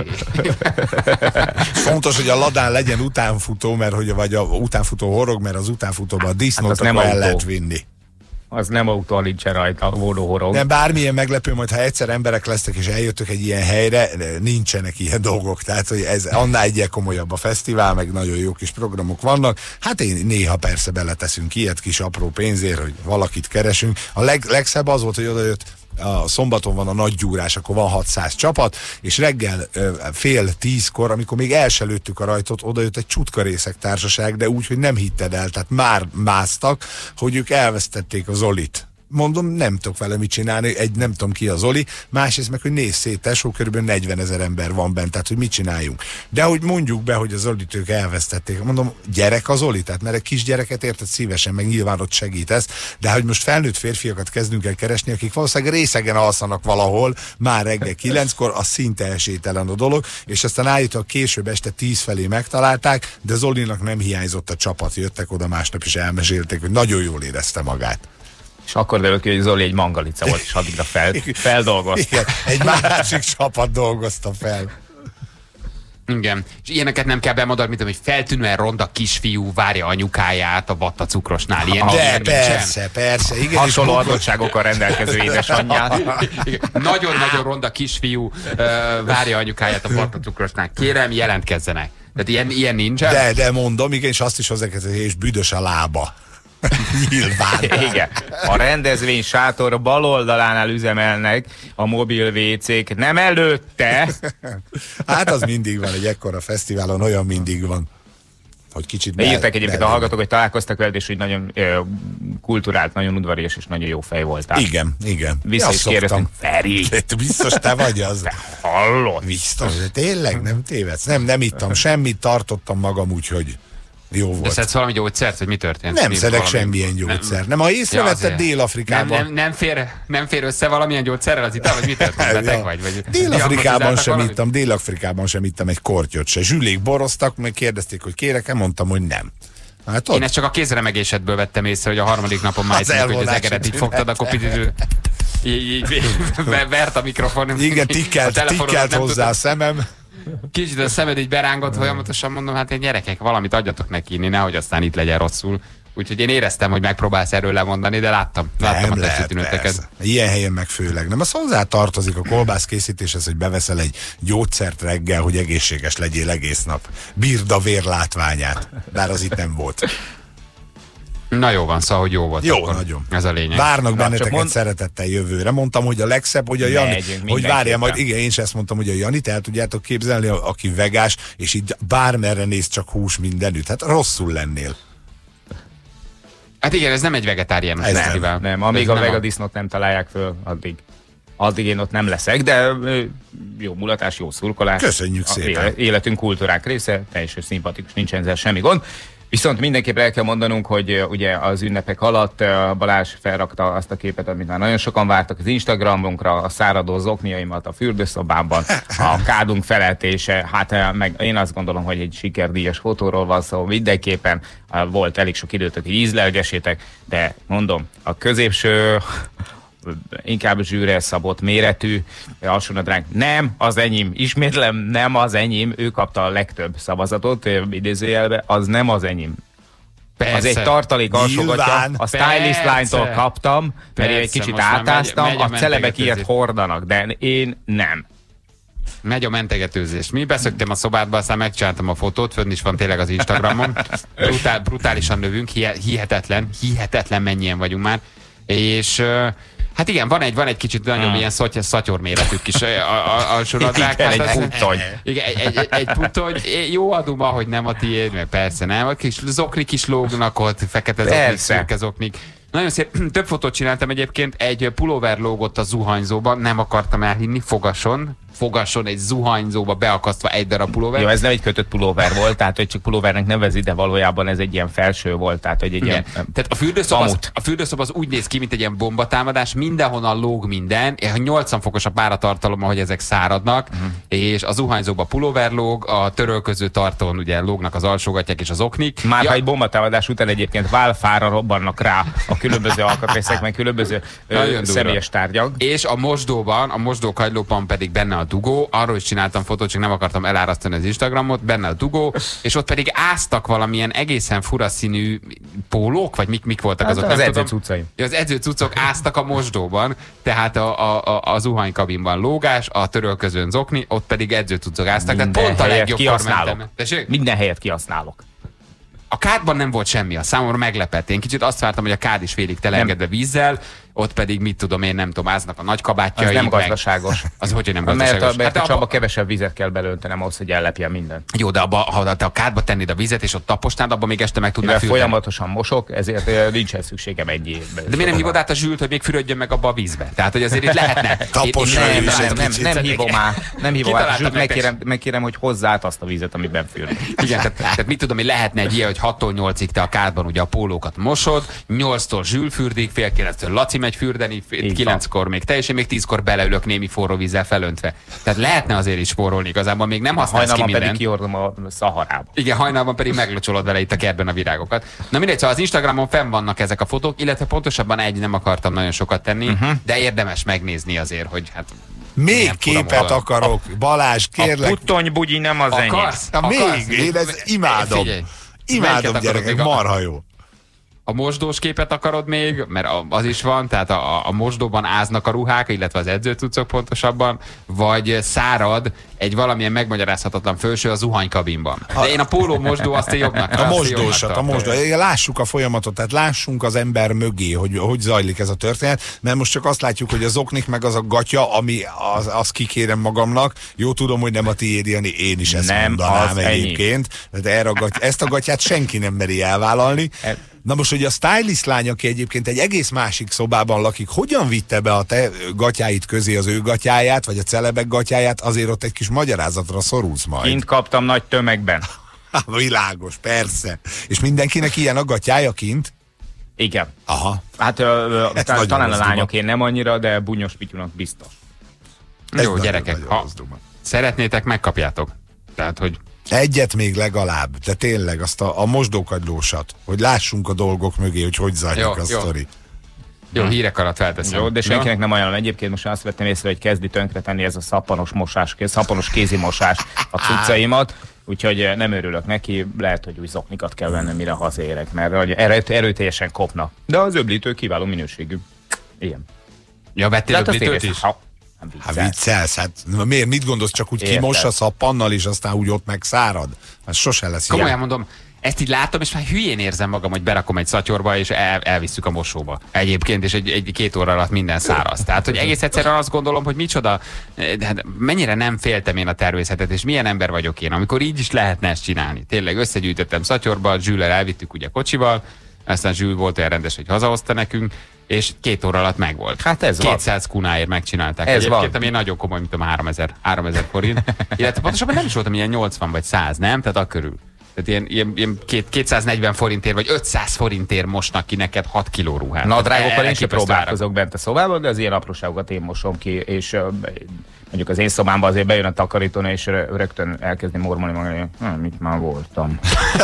Fontos, hogy a ladán legyen utánfutó, mert hogy vagy a utánfutó horog, mert az utánfutóban a disznót hát akkor el lehet vinni. Az nem autó, nincsen rajta, vonóhorog. Nem, bármilyen meglepő, majd ha egyszer emberek lesznek és eljöttök egy ilyen helyre, nincsenek ilyen dolgok. Tehát, hogy ez annál egyel komolyabb a fesztivál, meg nagyon jó kis programok vannak. Hát én néha persze beleteszünk ilyet kis apró pénzért, hogy valakit keresünk. A leg, legszebb az volt, hogy odajött, a szombaton van a nagy gyúrás, akkor van hatszáz csapat, és reggel fél tízkor, amikor még el se lőttük a rajtot, odajött egy csutkarészek társaság, de úgy, hogy nem hitted el, tehát már másztak, hogy ők elvesztették az Zolit. Mondom, nem tudok vele mit csinálni, egy nem tudom ki az Zoli, másrészt meg, hogy nézz szét, tesó, körülbelül negyvenezer ember van bent, tehát hogy mit csináljunk. De hogy mondjuk be, hogy az Zolit ők elvesztették, mondom, gyerek az Zoli, tehát mert egy kisgyereket érted szívesen, meg nyilván ott segítesz, de hogy most felnőtt férfiakat kezdünk el keresni, akik valószínűleg részegen alszanak valahol, már reggel kilenckor, az szinte esélytelen a dolog, és aztán állítólag később este tíz felé megtalálták, de Zolinak nem hiányzott a csapat, jöttek oda másnap is elmesélték, hogy nagyon jól érezte magát. És akkor derült ki, hogy Zoli egy mangalica volt, és addigra fel, feldolgozta. Igen, egy másik csapat dolgozta fel. Igen, és ilyeneket nem kell bemondatni, mint hogy feltűnően ronda kisfiú várja anyukáját a vattacukrosnál. Ilyen de ilyen persze, nincsen. persze. Igen, hasonló adottságokkal rendelkező édesanyját. Nagyon-nagyon ronda kisfiú uh, várja anyukáját a vattacukrosnál. Kérem, jelentkezzenek. Tehát ilyen, ilyen nincsen? De, de mondom, igen, és azt is hozzákezdeni, és büdös a lába. Nyilván. Igen. A rendezvény sátor bal oldalánál üzemelnek a mobil vécék, nem előtte. Hát az mindig van, egy ekkora fesztiválon olyan mindig van. Hogy kicsit be, írták egyébként be, a hallgatók, hogy találkoztak veled, és hogy nagyon ö, kulturált, nagyon udvarias és nagyon jó fej voltál. Igen, igen. Vissza is kérdeztünk, Feri. Biztos te vagy az. Te hallod? Biztos, de tényleg nem tévedsz. Nem, nem ittam semmit, tartottam magam, úgyhogy jó volt. De szedsz valami gyógyszert, hogy mi történt? Nem mi szedek valami... semmilyen gyógyszer. Nem, ha észrevetted ja, Dél-Afrikában... Nem, nem, nem, fér, nem fér össze valamilyen gyógyszerrel az ital, vagy mi történt? Beteg ja. vagy? vagy Dél-Afrikában sem ittam, Dél-Afrikában sem ittam egy kortyot se. Zsülék boroztak, meg kérdezték, hogy kérek-e, mondtam, hogy nem. Hát én ezt csak a kézremegésedből vettem észre, hogy a harmadik napon már egyszerűen, hogy az egeret így fogtad, akkor picit így, így vert a mikrofon. Igen, tikkelt, tikkelt hozzá a szemem. Kicsit a szemed így berángott, folyamatosan mondom, hát én gyerekek, valamit adjatok neki inni, nehogy aztán itt legyen rosszul. Úgyhogy én éreztem, hogy megpróbálsz erről lemondani, de láttam. Láttam nem a testítőnöteket. Ilyen helyen meg főleg. Nem, az hozzá tartozik a kolbász készítéshez, hogy beveszel egy gyógyszert reggel, hogy egészséges legyél egész nap. Bírd a vér látványát. Bár az itt nem volt. Na jó van, szóval, hogy jó volt. Jó, akkor. nagyon. Ez a lényeg. Várnak benneteket mond... szeretettel jövőre. Mondtam, hogy a legszebb, hogy a Jani, hogy várja majd, igen, én is ezt mondtam, hogy a Janit el tudjátok képzelni, aki vegás, és így bármerre néz csak hús mindenütt. Hát rosszul lennél. Hát igen, ez nem egy vegetáriánus fesztivál. Nem, amíg ez a vegadisznót nem találják föl, addig. Addig én ott nem leszek, de jó mulatás, jó szurkolás. Köszönjük szépen. Életünk kultúrák része, teljesen szimpatikus, nincsen ezzel semmi gond. Viszont mindenképp el kell mondanunk, hogy ugye az ünnepek alatt Balázs felrakta azt a képet, amit már nagyon sokan vártak az Instagramunkra, a száradó zokniaimat a fürdőszobában, a kádunk feletése, hát meg én azt gondolom, hogy egy sikerdíjas fotóról van szó, mindenképpen volt elég sok időtök, hogy ízlelgessétek, de mondom, a középső inkább zsűre szabott méretű alsónadrág. Nem az enyém, ismétlem, nem az enyém, ő kapta a legtöbb szavazatot, idézőjelbe, az nem az enyém. Persze. Az egy tartalék alsógatja, a stylist line-tól kaptam, mert én egy kicsit átáztam, megy, megy a, a celebek ilyet hordanak, de én nem. Megy a mentegetőzés. Mi beszöktem a szobádba, aztán megcsináltam a fotót, fönn is van tényleg az Instagramon. Brutál, brutálisan növünk, hihetetlen, hihetetlen mennyien vagyunk már. És hát igen, van egy, van egy kicsit nagyon hmm. ilyen szatyor, szatyor méretű kis alsónadrág. Igen, hát egy puttony. Igen, egy, egy, egy puttony. Jó adom, hogy nem a tiéd, meg persze nem. A kis zoknik is lógnak ott, fekete zoknik, szürke zoknik. Nagyon szép, több fotót csináltam egyébként, egy pulóver lógott a zuhanyzóban, nem akartam elhinni, fogason, fogason egy zuhanyzóba beakasztva egy darab pulóver. Jó, ez nem egy kötött pulóver volt, tehát hogy csak pulóvernek nevezi, de valójában ez egy ilyen felső volt, tehát hogy egy ilyen... Tehát a fürdőszoba, az, a fürdőszoba az úgy néz ki, mint egy ilyen bombatámadás, mindenhonnan lóg minden, nyolcvan fokos a páratartalom, ahogy ezek száradnak, uh-huh. és a zuhanyzóba pulóver lóg, a törölköző tartón ugye lógnak az alsógatják és az oknik. Már ja. ha egy bombatámadás után egyébként válfára robbannak rá a különböző alkatrészek, meg különböző ö, személyes tárgyak. És a mosdóban, a mosdókagylóban pedig benne a dugó, arról is csináltam fotót, csak nem akartam elárasztani az Instagramot, benne a dugó, és ott pedig áztak valamilyen egészen fura színű pólók, vagy mik, mik voltak azok, az nem edző tudom. cuccai. Ja, az edző cuccok áztak a mosdóban, tehát a, a, a, a zuhanykabinban lógás, a törölközőn zokni, ott pedig edző cuccok áztak, Minden tehát pont a helyet legjobbkor mentem. kihasználok. Minden helyet kihasználok. A kádban nem volt semmi, a számomra meglepett. Én kicsit azt vártam, hogy a kád is félig telengedve vízzel, ott pedig mit tudom én, nem tudom, áznak a nagy kabátjai. Az nem meg... gazdaságos. Az hogy, hogy nem gazdaságos? Mert, mert hát a Csaba abba... kevesebb vizet kell belöntenem ahhoz, hogy ellepjen minden. Jó, de abba, ha te a kádba tennéd a vizet, és ott taposnád, abban még este meg tudnál fürdeni. fürdeni. Folyamatosan mosok, ezért nincsen szükségem ennyi évben. De miért nem hívod át a Zsült, hogy még fürödjön meg abba a vízbe? Tehát, hogy azért itt lehetne. Tapos én, én, is Nem, egy nem, kicsit. nem hívom át, nem hívom át. Kitaláltam Zsült, nektek. megkérem, megkérem, hogy hozzá át azt a vizet, amiben fürd. Igen, tehát, tehát mit tudom, hogy lehetne egy ilyen, hogy hattól nyolcig te a kádban ugye a pólókat mosod, nyolctól Zsül fürdik, fél kilenctől Laci megy fürdeni, kilenckor még te, és én még tízkor beleülök némi forró vízzel felöntve. Tehát lehetne azért is spórolni, igazából még nem használsz ki Hajnalban mindent. pedig kiordom a Szaharába. Igen, hajnalban pedig meglocsolod vele itt a kertben a virágokat. Na mindegy, szóval az Instagramon fenn vannak ezek a fotók, illetve pontosabban egy nem akartam nagyon sokat tenni, uh-huh. de érdemes megnézni azért, hogy hát... Még képet akarok, Balázs, kérlek. A puttony bugyi nem az enyém. Akarsz? Na Akarsz? még, én ezt imádom. Figyelj. Imádom, Melyiket akarod gyerekek, még? marha jó. A mosdós képet akarod még, mert az is van, tehát a, a mosdóban áznak a ruhák, illetve az edzőcuccok pontosabban, vagy szárad egy valamilyen megmagyarázhatatlan felső a zuhanykabinban. De én a póló mosdó azt én jobbnak. A mosdósat, a mosdó. Lássuk a folyamatot, tehát lássunk az ember mögé, hogy hogy zajlik ez a történet, mert most csak azt látjuk, hogy az oknik meg az a gatya, ami az, az kikérem magamnak. Jó, tudom, hogy nem a tiéd, Jani, én is ezt Nem, mondanám az egyébként. De erre a gaty- ezt a gatyát senki nem meri elvállalni. Na most, hogy a stylist lány, aki egyébként egy egész másik szobában lakik, hogyan vitte be a te gatyáid közé az ő gatyáját, vagy a celebek gatyáját, azért ott egy kis magyarázatra szorulsz majd. Kint kaptam nagy tömegben. Világos, persze. És mindenkinek ilyen a gatyája kint? Igen. Aha. Hát ö, Ez talán, nagyon talán a rossz duma. lányok én nem annyira, de Bunyos Pityunak biztos. Ez Jó, nagyon, gyerekek, nagyon ha rossz duma. szeretnétek, megkapjátok. Tehát, hogy Egyet még legalább, de tényleg azt a, a mosdókagylósat, hogy lássunk a dolgok mögé, hogy hogy zajlik Jó, a jó. sztori. jó, hírek alatt felteszem. Jó, de senkinek Ja? nem ajánlom. Egyébként most azt vettem észre, hogy kezdi tönkretenni ez a szappanos mosás, szappanos kézimosás a cuccaimat. Úgyhogy nem örülök neki, lehet, hogy új zoknikat kell vennem, mire hazérek, mert hogy erőt, erőteljesen kopna. De az öblítő kiváló minőségű. Igen. Ja, vettél Tehát azt öblítőt érez- is? Ha, nem Hát viccelsz. viccelsz, hát na miért, mit gondolsz, csak úgy Érted. kimossa szappannal, és aztán úgy ott megszárad? Hát sose lesz Komolyan ilyen. mondom, ezt így látom, és már hülyén érzem magam, hogy berakom egy szatyorba, és el, elvisszük a mosóba. Egyébként, és egy, egy két óra alatt minden száraz. Tehát, hogy egész egyszerűen azt gondolom, hogy micsoda, de hát mennyire nem féltem én a természetet, és milyen ember vagyok én, amikor így is lehetne ezt csinálni. Tényleg összegyűjtöttem szatyorba, Zsüllel elvittük ugye kocsival, aztán Zsül volt olyan rendes, hogy hazahozta nekünk, és két óra alatt megvolt. Hát ez van. kétszáz kunáért megcsinálták. Ez Egyébként, van. ami nagyon komoly, mint a háromezer, háromezer forint. Illetve pontosabban nem is voltam ilyen nyolcvan vagy száz, nem? Tehát a körül. Tehát ilyen, ilyen, ilyen két, kétszáznegyven forintért, vagy ötszáz forintért mosnak ki neked hat kiló ruhát. Nadrágokkal én Elképesztő kipróbálkozok bent a szobában, de az ilyen apróságokat én mosom ki, és ö, mondjuk az én szobámban azért bejön a takarítónő, és rö- rögtön elkezdi mormolni magam, hogy hm, mit már voltam.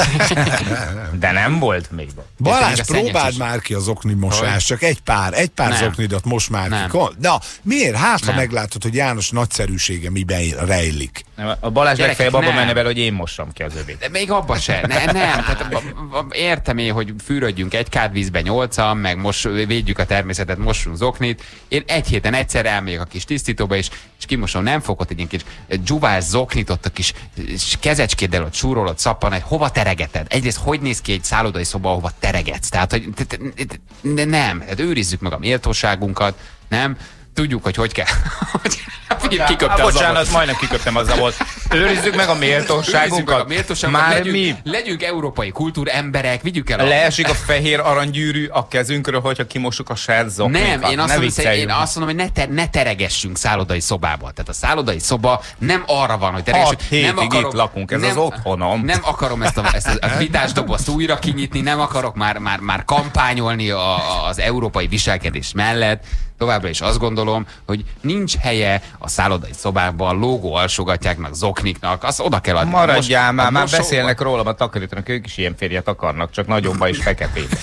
De nem volt még. Balázs, És még a próbáld szennyes is. már ki az okni mosás, csak egy pár, egy pár Nem. zoknidat most már Nem. ki. Na, miért? Hát, ha Nem. meglátod, hogy János nagyszerűsége miben rejlik. A Balázs Gyerekek, legfeljebb abba nem. menne bele, hogy én mossam ki az övét. De még abba se. Ne, nem. Tehát, a, a, értem én, hogy fűrödjünk egy kádvízbe nyolcan, meg most védjük a természetet, mossunk zoknit. Én egy héten egyszer elmegyek a kis tisztítóba, és, és kimosom, nem fogod egy ilyen kis dzsuvás zoknit, ott a kis kezecskéddel ott súrolod, szappan, hogy hova teregeted? Egyrészt hogy néz ki egy szállodai szoba, ahova teregetsz? Tehát, hogy te- te- te- de nem, hát őrizzük meg a méltóságunkat, nem? Tudjuk, hogy hogy kell. Hogy- Figyelj, kiköpte Á, az bocsánat, abot. majdnem kiköptem az abot. Őrizzük meg a méltóságunkat. A méltóságunkat. Már legyünk, mi? legyünk európai kultúremberek, vigyük el a... Leesik a fehér aranygyűrű a kezünkről, hogyha kimosuk a saját zokninkat. Nem, én azt, mondom, hogy, én azt mondom, hogy ne, te, ne teregessünk szállodai szobába. Tehát a szállodai szoba nem arra van, hogy teregessünk. Hat hétig nem akarom, itt lakunk, ez nem, az otthonom. Nem akarom ezt a, ezt a, a vitás dobozt újra kinyitni, nem akarok már, már, már kampányolni a, a, az európai viselkedés mellett. Továbbra is azt gondolom, hogy nincs helye a szállodai szobákban lógó alsógatjáknak, zokniknak, azt oda kell adni. Maradjál már, már mosó... beszélnek róla, a takarítanak, ők is ilyen férjet akarnak, csak nagyobba is feketét.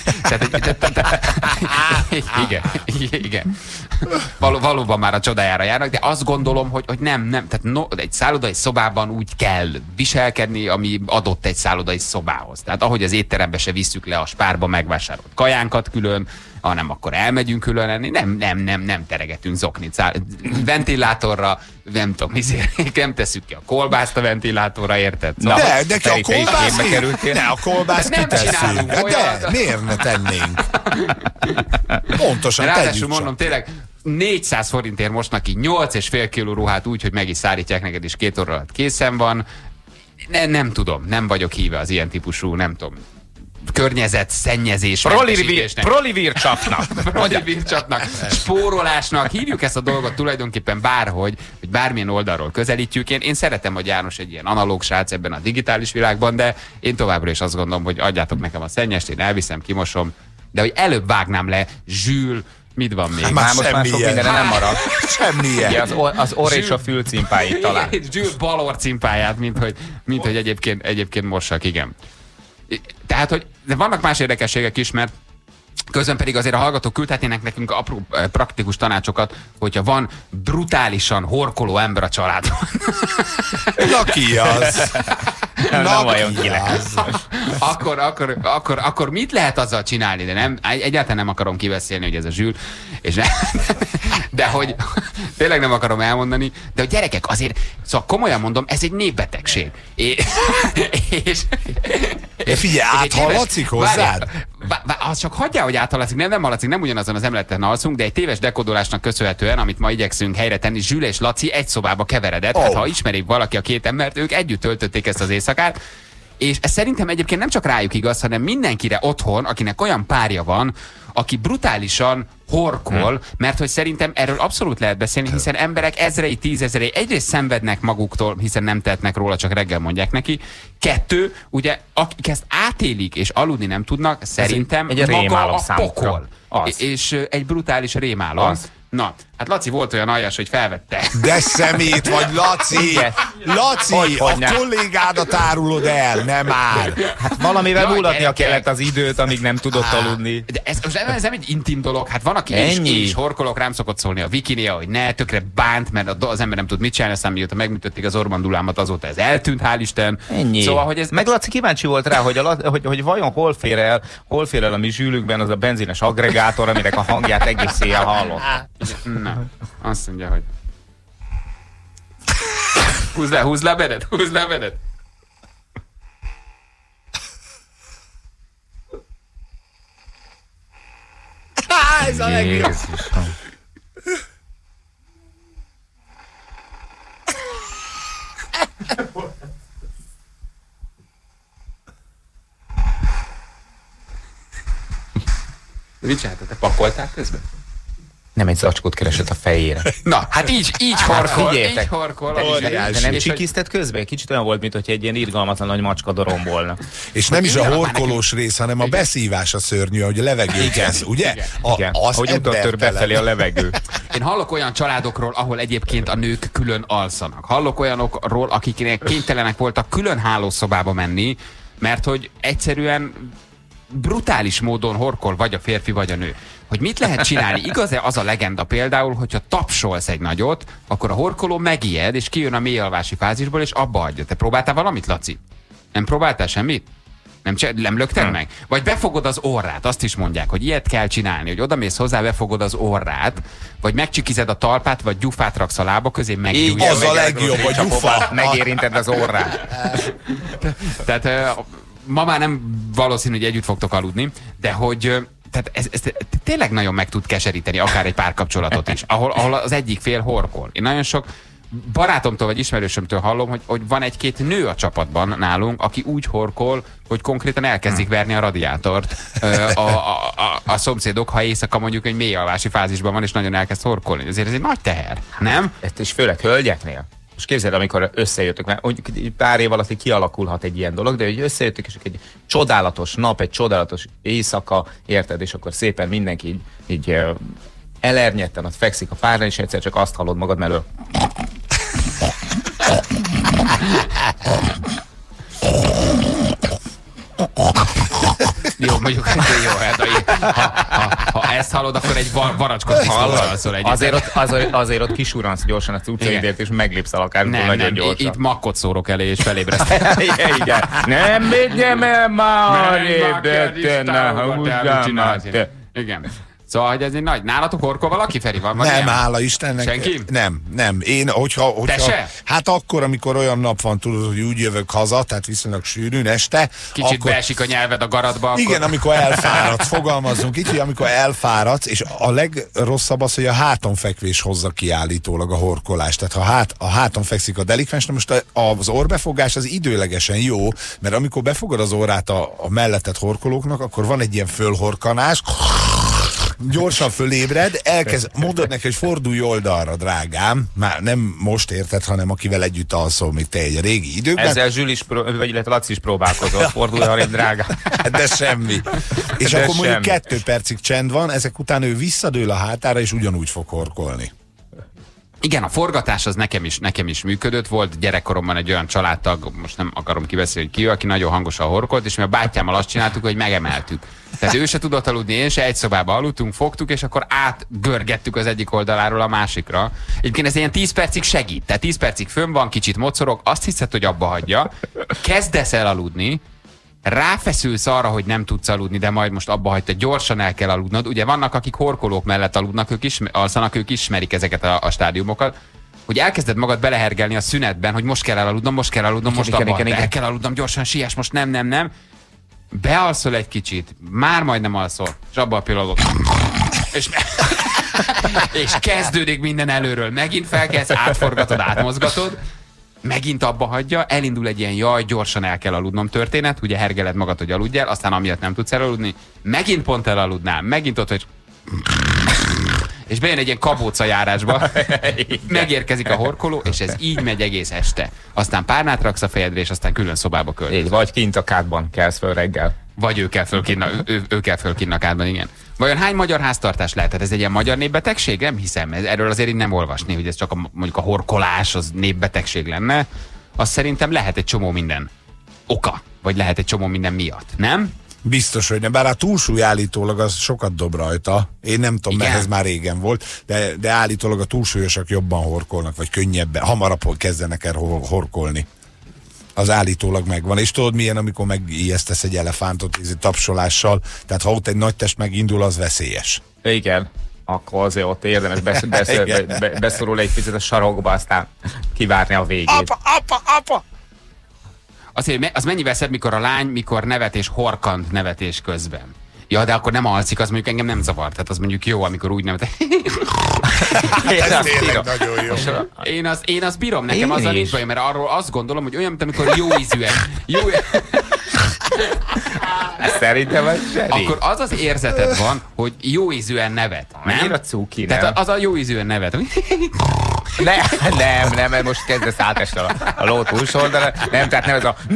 Igen, igen. Való, valóban már a csodájára járnak, de azt gondolom, hogy, hogy nem, nem. Tehát no, egy szállodai szobában úgy kell viselkedni, ami adott egy szállodai szobához. Tehát ahogy az étterembe se visszük le a Spárba megvásárolt kajánkat külön, hanem akkor elmegyünk külön lenni, nem, nem, nem, nem teregetünk zoknit. Ventilátorra, nem tudom, nem tesszük ki a kolbászt a ventilátorra, érted? Szóval de, de ki a kolbász kerültél? Ne, a kolbászt kitesszük. De, miért ne tennénk? Pontosan ráadásul tegyük mondom, csak. tényleg négyszáz forintért mostnak ki nyolc és fél kiló ruhát úgy, hogy meg is szállítják neked, és két óra alatt készen van. Ne, nem tudom, nem vagyok híve az ilyen típusú, nem tudom, környezet szennyezés prolivircsapnak prolivircsapnak, spórolásnak, hívjuk ezt a dolgot tulajdonképpen bárhogy, hogy bármilyen oldalról közelítjük. Én, én szeretem, hogy János egy ilyen analóg srác ebben a digitális világban, de én továbbra is azt gondolom, hogy adjátok nekem a szennyest, én elviszem, kimosom, de hogy előbb vágnám le Zsül, mit van még? Már most már sok mindenre nem marad. Semmilyen. Ja, az, az orr és a fül cimpáit talán. Zsül balor cimpáját, mint hogy, mint hogy egyébként, egyébként mossak, igen. Tehát, hogy de vannak más érdekességek is, mert közben pedig azért a hallgatók küldhetnének nekünk apró praktikus tanácsokat, hogyha van brutálisan horkoló ember a családban. Na ki az? Nem, Na, nem vajon ki lesz. akkor, akkor, akkor, akkor mit lehet azzal csinálni? De nem, egyáltalán nem akarom kibeszélni, hogy ez a Zsül, és ne, de hogy tényleg nem akarom elmondani, de hogy gyerekek, azért, szóval komolyan mondom, ez egy népbetegség. És, és, de figyelj, áthallatszik hozzád? Az csak hagyjál, hogy áthallatszik, nem, nem hallatszik, nem ugyanazon az emeleten alszunk, de egy téves dekódolásnak köszönhetően, amit ma igyekszünk helyre tenni, Zsül és Laci egy szobába keveredett. Oh. Hát ha ismerik valaki a két embert, ők együtt töltötték ezt az éjszakát, és ez szerintem egyébként nem csak rájuk igaz, hanem mindenkire otthon, akinek olyan párja van, aki brutálisan horkol, hmm. mert hogy szerintem erről abszolút lehet beszélni, hiszen emberek ezrei, tízezrei egyrészt szenvednek maguktól, hiszen nem tehetnek róla, csak reggel mondják neki. Kettő, ugye, akik ezt átélik és aludni nem tudnak, szerintem egy, egy maga a pokol. Az. És egy brutális rémálom. Az. Na, hát Laci volt olyan aljas, hogy felvette. De szemét vagy, Laci! Igen. Laci, Hogy, hogy a nem. kollégádat árulod el, nem már! Hát valamivel múlatnia gyerekek. kellett az időt, amíg nem tudott aludni. De ez, ez, ez nem egy intim dolog, hát van, aki Ennyi. is, is horkolok, rám szokott szólni a Vikinél, hogy ne, tökre bánt, mert az ember nem tud mit csinálni, aztán mióta megműtötték az ormandulámat, azóta ez eltűnt, hál' Isten. Ennyi. Szóval, hogy ez... Meg Laci kíváncsi volt rá, hogy, a, hogy, hogy vajon hol fér el, hol fér el a mi zsűlükben az a benzines aggregátor, aminek a hangját egész éjjel hallott. Na, azt mondja, hogy húzd le, húzd le a bedet, húzd le a bedet. Ez a legjobb! Mit csináltad? Te pakoltál közben? Nem, egy zacskót keresett a fejére. Na, hát így, így horkol, figyeljetek. így horkol. De, így- de, de És nem hogy- csikisztett közben? Kicsit olyan volt, mint hogy egy ilyen irgalmatlan nagy macska dorombolna. És nem is a Igen, horkolós rész, hanem a beszívás a szörnyű, hogy a levegő kezd, ugye? A, Igen, az hogy utat tör embertelen. befelé a levegő. Én hallok olyan családokról, ahol egyébként a nők külön alszanak. Hallok olyanokról, akiknek kénytelenek voltak külön hálószobába menni, mert hogy egyszerűen brutális módon horkol vagy a férfi, vagy a nő. Hogy mit lehet csinálni? Igaz-e az a legenda például, hogyha tapsolsz egy nagyot, akkor a horkoló megijed, és kijön a mélyalvási fázisból, és abba adja. Te próbáltál valamit, Laci? Nem próbáltál semmit? Nem, cse- nem lökted Nem. meg? Vagy befogod az orrát, azt is mondják, hogy ilyet kell csinálni, hogy odamész hozzá, befogod az orrát, vagy megcsikized a talpát, vagy gyufát raksz a lába közé, meggyújja. Az a legjobb, a gyufa. Megérinted az orrát. Tehát ö, ma már nem valószínű, hogy együtt fogtok aludni, de hogy ö, tehát ez, ez tényleg nagyon meg tud keseríteni akár egy párkapcsolatot is, ahol, ahol az egyik fél horkol. Én nagyon sok barátomtól vagy ismerősömtől hallom, hogy, hogy van egy-két nő a csapatban nálunk, aki úgy horkol, hogy konkrétan elkezdik verni a radiátort. A, a, a, a szomszédok, ha éjszaka mondjuk egy mély alvási fázisban van, és nagyon elkezd horkolni. Ezért ez egy nagy teher, nem? Ezt is főleg hölgyeknél. Most képzeld, amikor összejöttök, mert pár év alatt kialakulhat egy ilyen dolog, de hogy összejöttök, és egy csodálatos nap, egy csodálatos éjszaka, érted, és akkor szépen mindenki így, így elernyetten ott fekszik a párnál, és egyszer csak azt hallod magad mellől. Jó, mondjuk, jó, hát, ha, ha, ha ezt hallod, akkor egy varacskot tisztolva szól egyébként. Azért ott, azért, azért ott kisuransz gyorsan a cuccaidért, és meglépsz a lakásból nagyon nem, gyorsan. Itt makkot szórok elé, és felébresztek. igen, igen. Nem megyem el már, igen. Szóval, hogy ez egy nagy... Nálatok horkol valaki, Feri? Van, van nem, ilyen? hála Istennek. Senki? Nem, nem. Én, hogyha... hogyha Te se? Hát akkor, amikor olyan nap van, tudod, hogy úgy jövök haza, tehát viszonylag sűrűn este. Kicsit akkor... beesik a nyelved a garatba. Akkor... Igen, amikor elfáradsz, fogalmazzunk így, hogy amikor elfáradsz, és a legrosszabb az, hogy a háton fekvés hozza ki állítólag a horkolást. Tehát ha hát, a háton fekszik a delikvens, na most az orrbefogás az időlegesen jó, mert amikor befogad az orrát a, a melletted horkolóknak, akkor van egy ilyen fölhorkanás, gyorsan fölébred, elkezd, mondod neki, hogy fordulj oldalra, drágám. Már nem most érted, hanem akivel együtt alszol, még te egy régi időkben. Ezzel Zsül is, vagy illetve Laci is próbálkozott, fordulj arrébb, drágám. De semmi. És De akkor semmi. mondjuk kettő percig csend van, ezek után ő visszadől a hátára, és ugyanúgy fog horkolni. Igen, a forgatás az nekem is, nekem is működött. Volt gyerekkoromban egy olyan családtag, most nem akarom kibeszélni, hogy ki, aki nagyon hangosan horkolt, és mi a bátyámmal azt csináltuk, hogy megemeltük. Tehát ő se tudott aludni, én se, egy szobába aludtunk, fogtuk, és akkor átgörgettük az egyik oldaláról a másikra. Egyébként ez ilyen tíz percig segít. Tehát tíz percig fönn van, kicsit mocorog, azt hiszed, hogy abba hagyja, kezdesz el aludni, ráfeszülsz arra, hogy nem tudsz aludni, de majd most abba hagyta, gyorsan el kell aludnod. Ugye vannak, akik horkolók mellett aludnak, ők ismer, alszanak, ők ismerik ezeket a, a stádiumokat, hogy elkezded magad belehergelni a szünetben, hogy most kell elaludnom, most kell elaludnom, most igen, abba igen, igen. el kell aludnom, gyorsan siess, most nem, nem, nem. Bealszol egy kicsit, már majdnem alszol, és abban a pillanatban és, és kezdődik minden előről. Megint felkelsz, átforgatod, átmozgatod, megint abba hagyja, elindul egy ilyen jaj, gyorsan el kell aludnom történet, ugye hergeled magad, hogy aludjál, aztán amiatt nem tudsz elaludni, megint pont elaludnál, megint ott, hogy és bejön egy ilyen kabóca járásba, megérkezik a horkoló, és ez így megy egész este. Aztán párnát raksz a fejedre, és aztán külön szobába költözöl. Vagy kint a kádban kelsz föl reggel. Vagy ő kell föl kint, ő, ő, ő kell föl kint a kádban, igen. Vajon hány magyar háztartás lehetett? Ez egy ilyen magyar népbetegség? Nem hiszem. Ez, erről azért így nem olvasni, hogy ez csak a, mondjuk a horkolás, az népbetegség lenne. Azt szerintem lehet egy csomó minden oka, vagy lehet egy csomó minden miatt, nem? Biztos, hogy nem. Bár a túlsúly állítólag az sokat dob rajta. Én nem tudom, Igen. mert ez már régen volt, de, de állítólag a túlsúlyosak jobban horkolnak, vagy könnyebben, hamarabb kezdenek el horkolni. Az állítólag megvan. És tudod milyen, amikor megijesztesz egy elefántot ízi tapsolással, tehát ha ott egy nagy test megindul, az veszélyes. Igen. Akkor azért ott érdemes besz, besz, be, beszorul egy picit a sarokba, aztán kivárni a végét. Apa, apa, apa! Azért az mennyivel szebb, mikor a lány, mikor nevet és horkant nevetés közben. Ja, de akkor nem alszik, az mondjuk engem nem zavar. Tehát az mondjuk jó, amikor úgy nevet. Ez tényleg nagyon jó. Én azt én az bírom, nekem Én azzal is. nincs baj, mert arról azt gondolom, hogy olyan, mint amikor jó ízűen. Jó, Szerintem ez zseni. akkor az az érzeted van, hogy jó ízűen nevet. Nem? Annyira cuki, nem? Tehát az a jó ízűen nevet. Nem, nem, nem, mert most kezdesz átesni a, a ló túlsó oldalra. Nem, tehát nem ez a...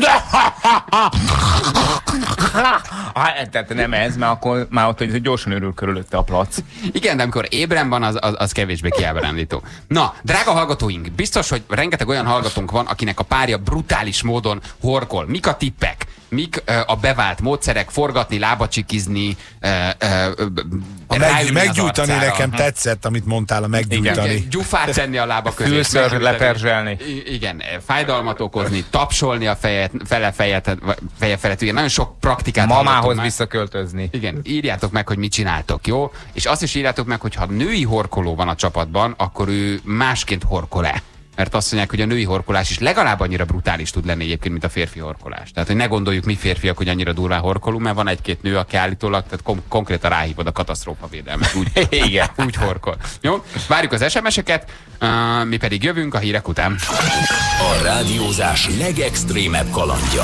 Tehát nem ez, mert akkor már ott hogy gyorsan örül körülötte a plac. Igen, de amikor ébren van, az, az, az kevésbé kiábrándító. Na, drága hallgatóink, biztos, hogy rengeteg olyan hallgatónk van, akinek a párja brutális módon horkol. Mik a tippek? Mik ö, a bevált módszerek? Forgatni, lábacsikizni, ö, ö, A meg, meggyújtani nekem tetszett, amit mondtál, a meggyújtani. Igen, gyufát tenni a lába közé. Fülször leperzselni. Igen, fájdalmat okozni, tapsolni a fejet, fele fejet, feje felett. Igen, nagyon sok praktikát Mamához már. visszaköltözni. Igen, írjátok meg, hogy mit csináltok, jó? És azt is írjátok meg, hogy ha női horkoló van a csapatban, akkor ő másként horkol-e? mert azt mondják, hogy a női horkolás is legalább annyira brutális tud lenni egyébként, mint a férfi horkolás. Tehát, hogy ne gondoljuk mi férfiak, hogy annyira durván horkolunk, mert van egy-két nő, aki állítólag, tehát kon- konkrétan ráhívod a katasztrófavédelmet. Úgy, igen, úgy horkol. Jó? Várjuk az es em es-eket, uh, mi pedig jövünk a hírek után. A rádiózás legextrémebb kalandja.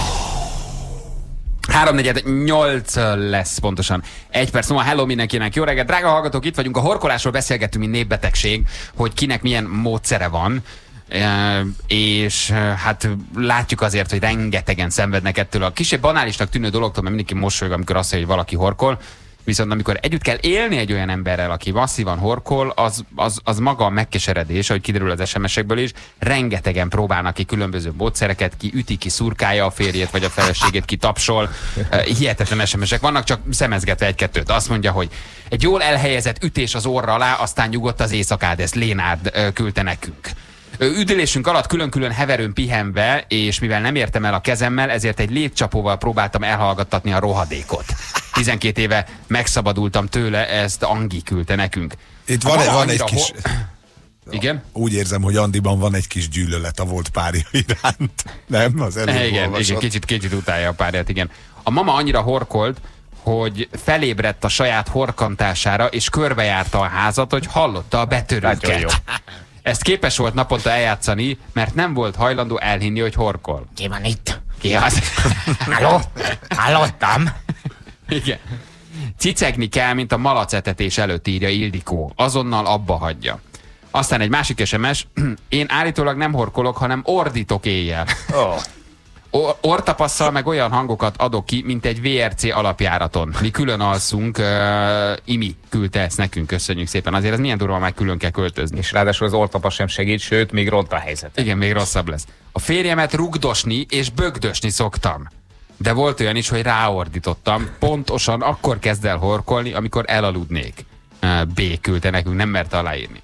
háromnegyed nyolc lesz pontosan. Egy perc múlva. Hello mindenkinek, jó reggelt. Drága hallgatók, itt vagyunk. A horkolásról beszélgetünk, mint népbetegség, hogy kinek milyen módszere van. E, és hát látjuk azért, hogy rengetegen szenvednek ettől a kisebb banálisnak tűnő dologtól, mert mindenki mosolyog, amikor azt mondja, hogy valaki horkol. Viszont amikor együtt kell élni egy olyan emberrel, aki masszívan horkol, az, az, az maga a megkeseredés, ahogy kiderül az es em es-ekből is, rengetegen próbálnak ki különböző módszereket, ki üti, ki szurkálja a férjét, vagy a feleségét, ki tapsol. Hihetetlen es em es-ek vannak, csak szemezgetve egy-kettőt. Azt mondja, hogy egy jól elhelyezett ütés az orra alá, aztán nyugodt az éjszakád, ezt Lénárd küldte nekünk. Üdülésünk alatt külön-külön heverőn pihenve, és mivel nem értem el a kezemmel, ezért egy lépcsapóval próbáltam elhallgattatni a rohadékot. tizenkét éve megszabadultam tőle, ezt Angi küldte nekünk. Itt van, van egy kis... Igen? Úgy érzem, hogy Andiban van egy kis gyűlölet a volt párja iránt. Nem? Az előbb igen, igen, kicsit, kicsit utálja a párját, igen. A mama annyira horkolt, hogy felébredt a saját horkantására, és körbejárta a házat, hogy hallotta a betörőket. Ezt képes volt naponta eljátszani, mert nem volt hajlandó elhinni, hogy horkol. Ki van itt? Ki az? Halló? Hallottam? Igen. Cicegni kell, mint a malacetetés előtt, írja Ildikó. Azonnal abba hagyja. Aztán egy másik es em es. Én állítólag nem horkolok, hanem ordítok éjjel. Oh. Ortapasszal meg olyan hangokat adok ki, mint egy vé er cé alapjáraton. Mi külön alszunk, uh, Imi küldte ezt nekünk, köszönjük szépen. Azért ez milyen durva, már külön kell költözni. És ráadásul az ortapas sem segít, sőt, még ront a helyzet. Igen, még rosszabb lesz. A férjemet rugdosni és bögdösni szoktam. De volt olyan is, hogy ráordítottam. Pontosan akkor kezd el horkolni, amikor elaludnék. Uh, B küldte nekünk, nem merte aláírni.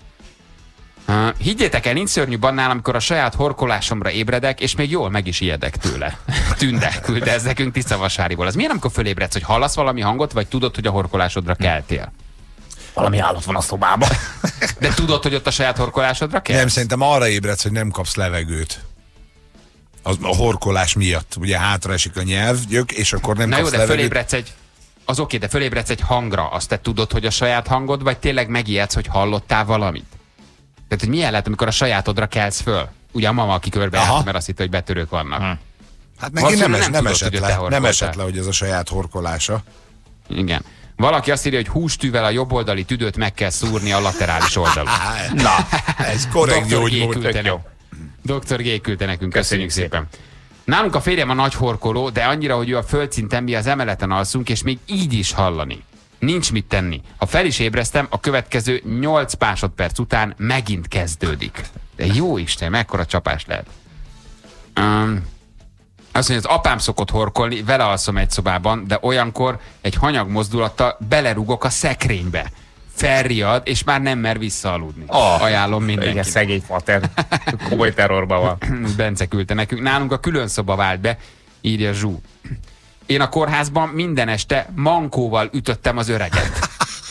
Uh, higgyétek el, nincs szörnyű bannál, amikor a saját horkolásomra ébredek, és még jól meg is ijedek tőle. Tünde küldte ez nekünk Tiszavasáriból. Az milyen, amikor fölébredsz, hogy hallasz valami hangot, vagy tudod, hogy a horkolásodra keltél? Valami állat van a szobában. De tudod, hogy ott a saját horkolásodra kelsz? Nem, szerintem arra ébredsz, hogy nem kapsz levegőt. Az, a horkolás miatt. Ugye hátra esik a nyelvgyök, és akkor nem Na kapsz jó, de levegőt. fölébredsz egy... Az oké, de fölébredsz egy hangra. Azt te tudod, hogy a saját hangod, vagy tényleg megijedsz, hogy hallottál valamit? Tehát, hogy milyen lehet, amikor a sajátodra kelsz föl? Ugye a mama, aki körbejárt, mert azt hitt, hogy betörők vannak. Hm. Hát neki nem, nem, nem, tudod, esett hogy le, nem esett le, hogy ez a saját horkolása. Igen. Valaki azt írja, hogy hústűvel a jobboldali tüdőt meg kell szúrni a laterális oldalon. Na, ez korrekt gyógymód. doktor G küldte nekünk, köszönjük szépen. Nálunk a férjem a nagy horkoló, de annyira, hogy ő a földszinten, mi az emeleten alszunk, és még így is hallani. Nincs mit tenni. Ha fel is ébreztem, a következő nyolc másodperc után megint kezdődik. De jó Isten, mekkora csapás lehet. Um, azt mondja, az apám szokott horkolni, vele alszom egy szobában, de olyankor egy hanyag mozdulattal belerugok a szekrénybe. Felriad, és már nem mer visszaaludni. Oh, ajánlom mindenkinek. Igen, szegény fater. Komoly terrorban van. Bence küldte nekünk. Nálunk a külön szoba vált be, írja Zsú. Én a kórházban minden este mankóval ütöttem az öreget.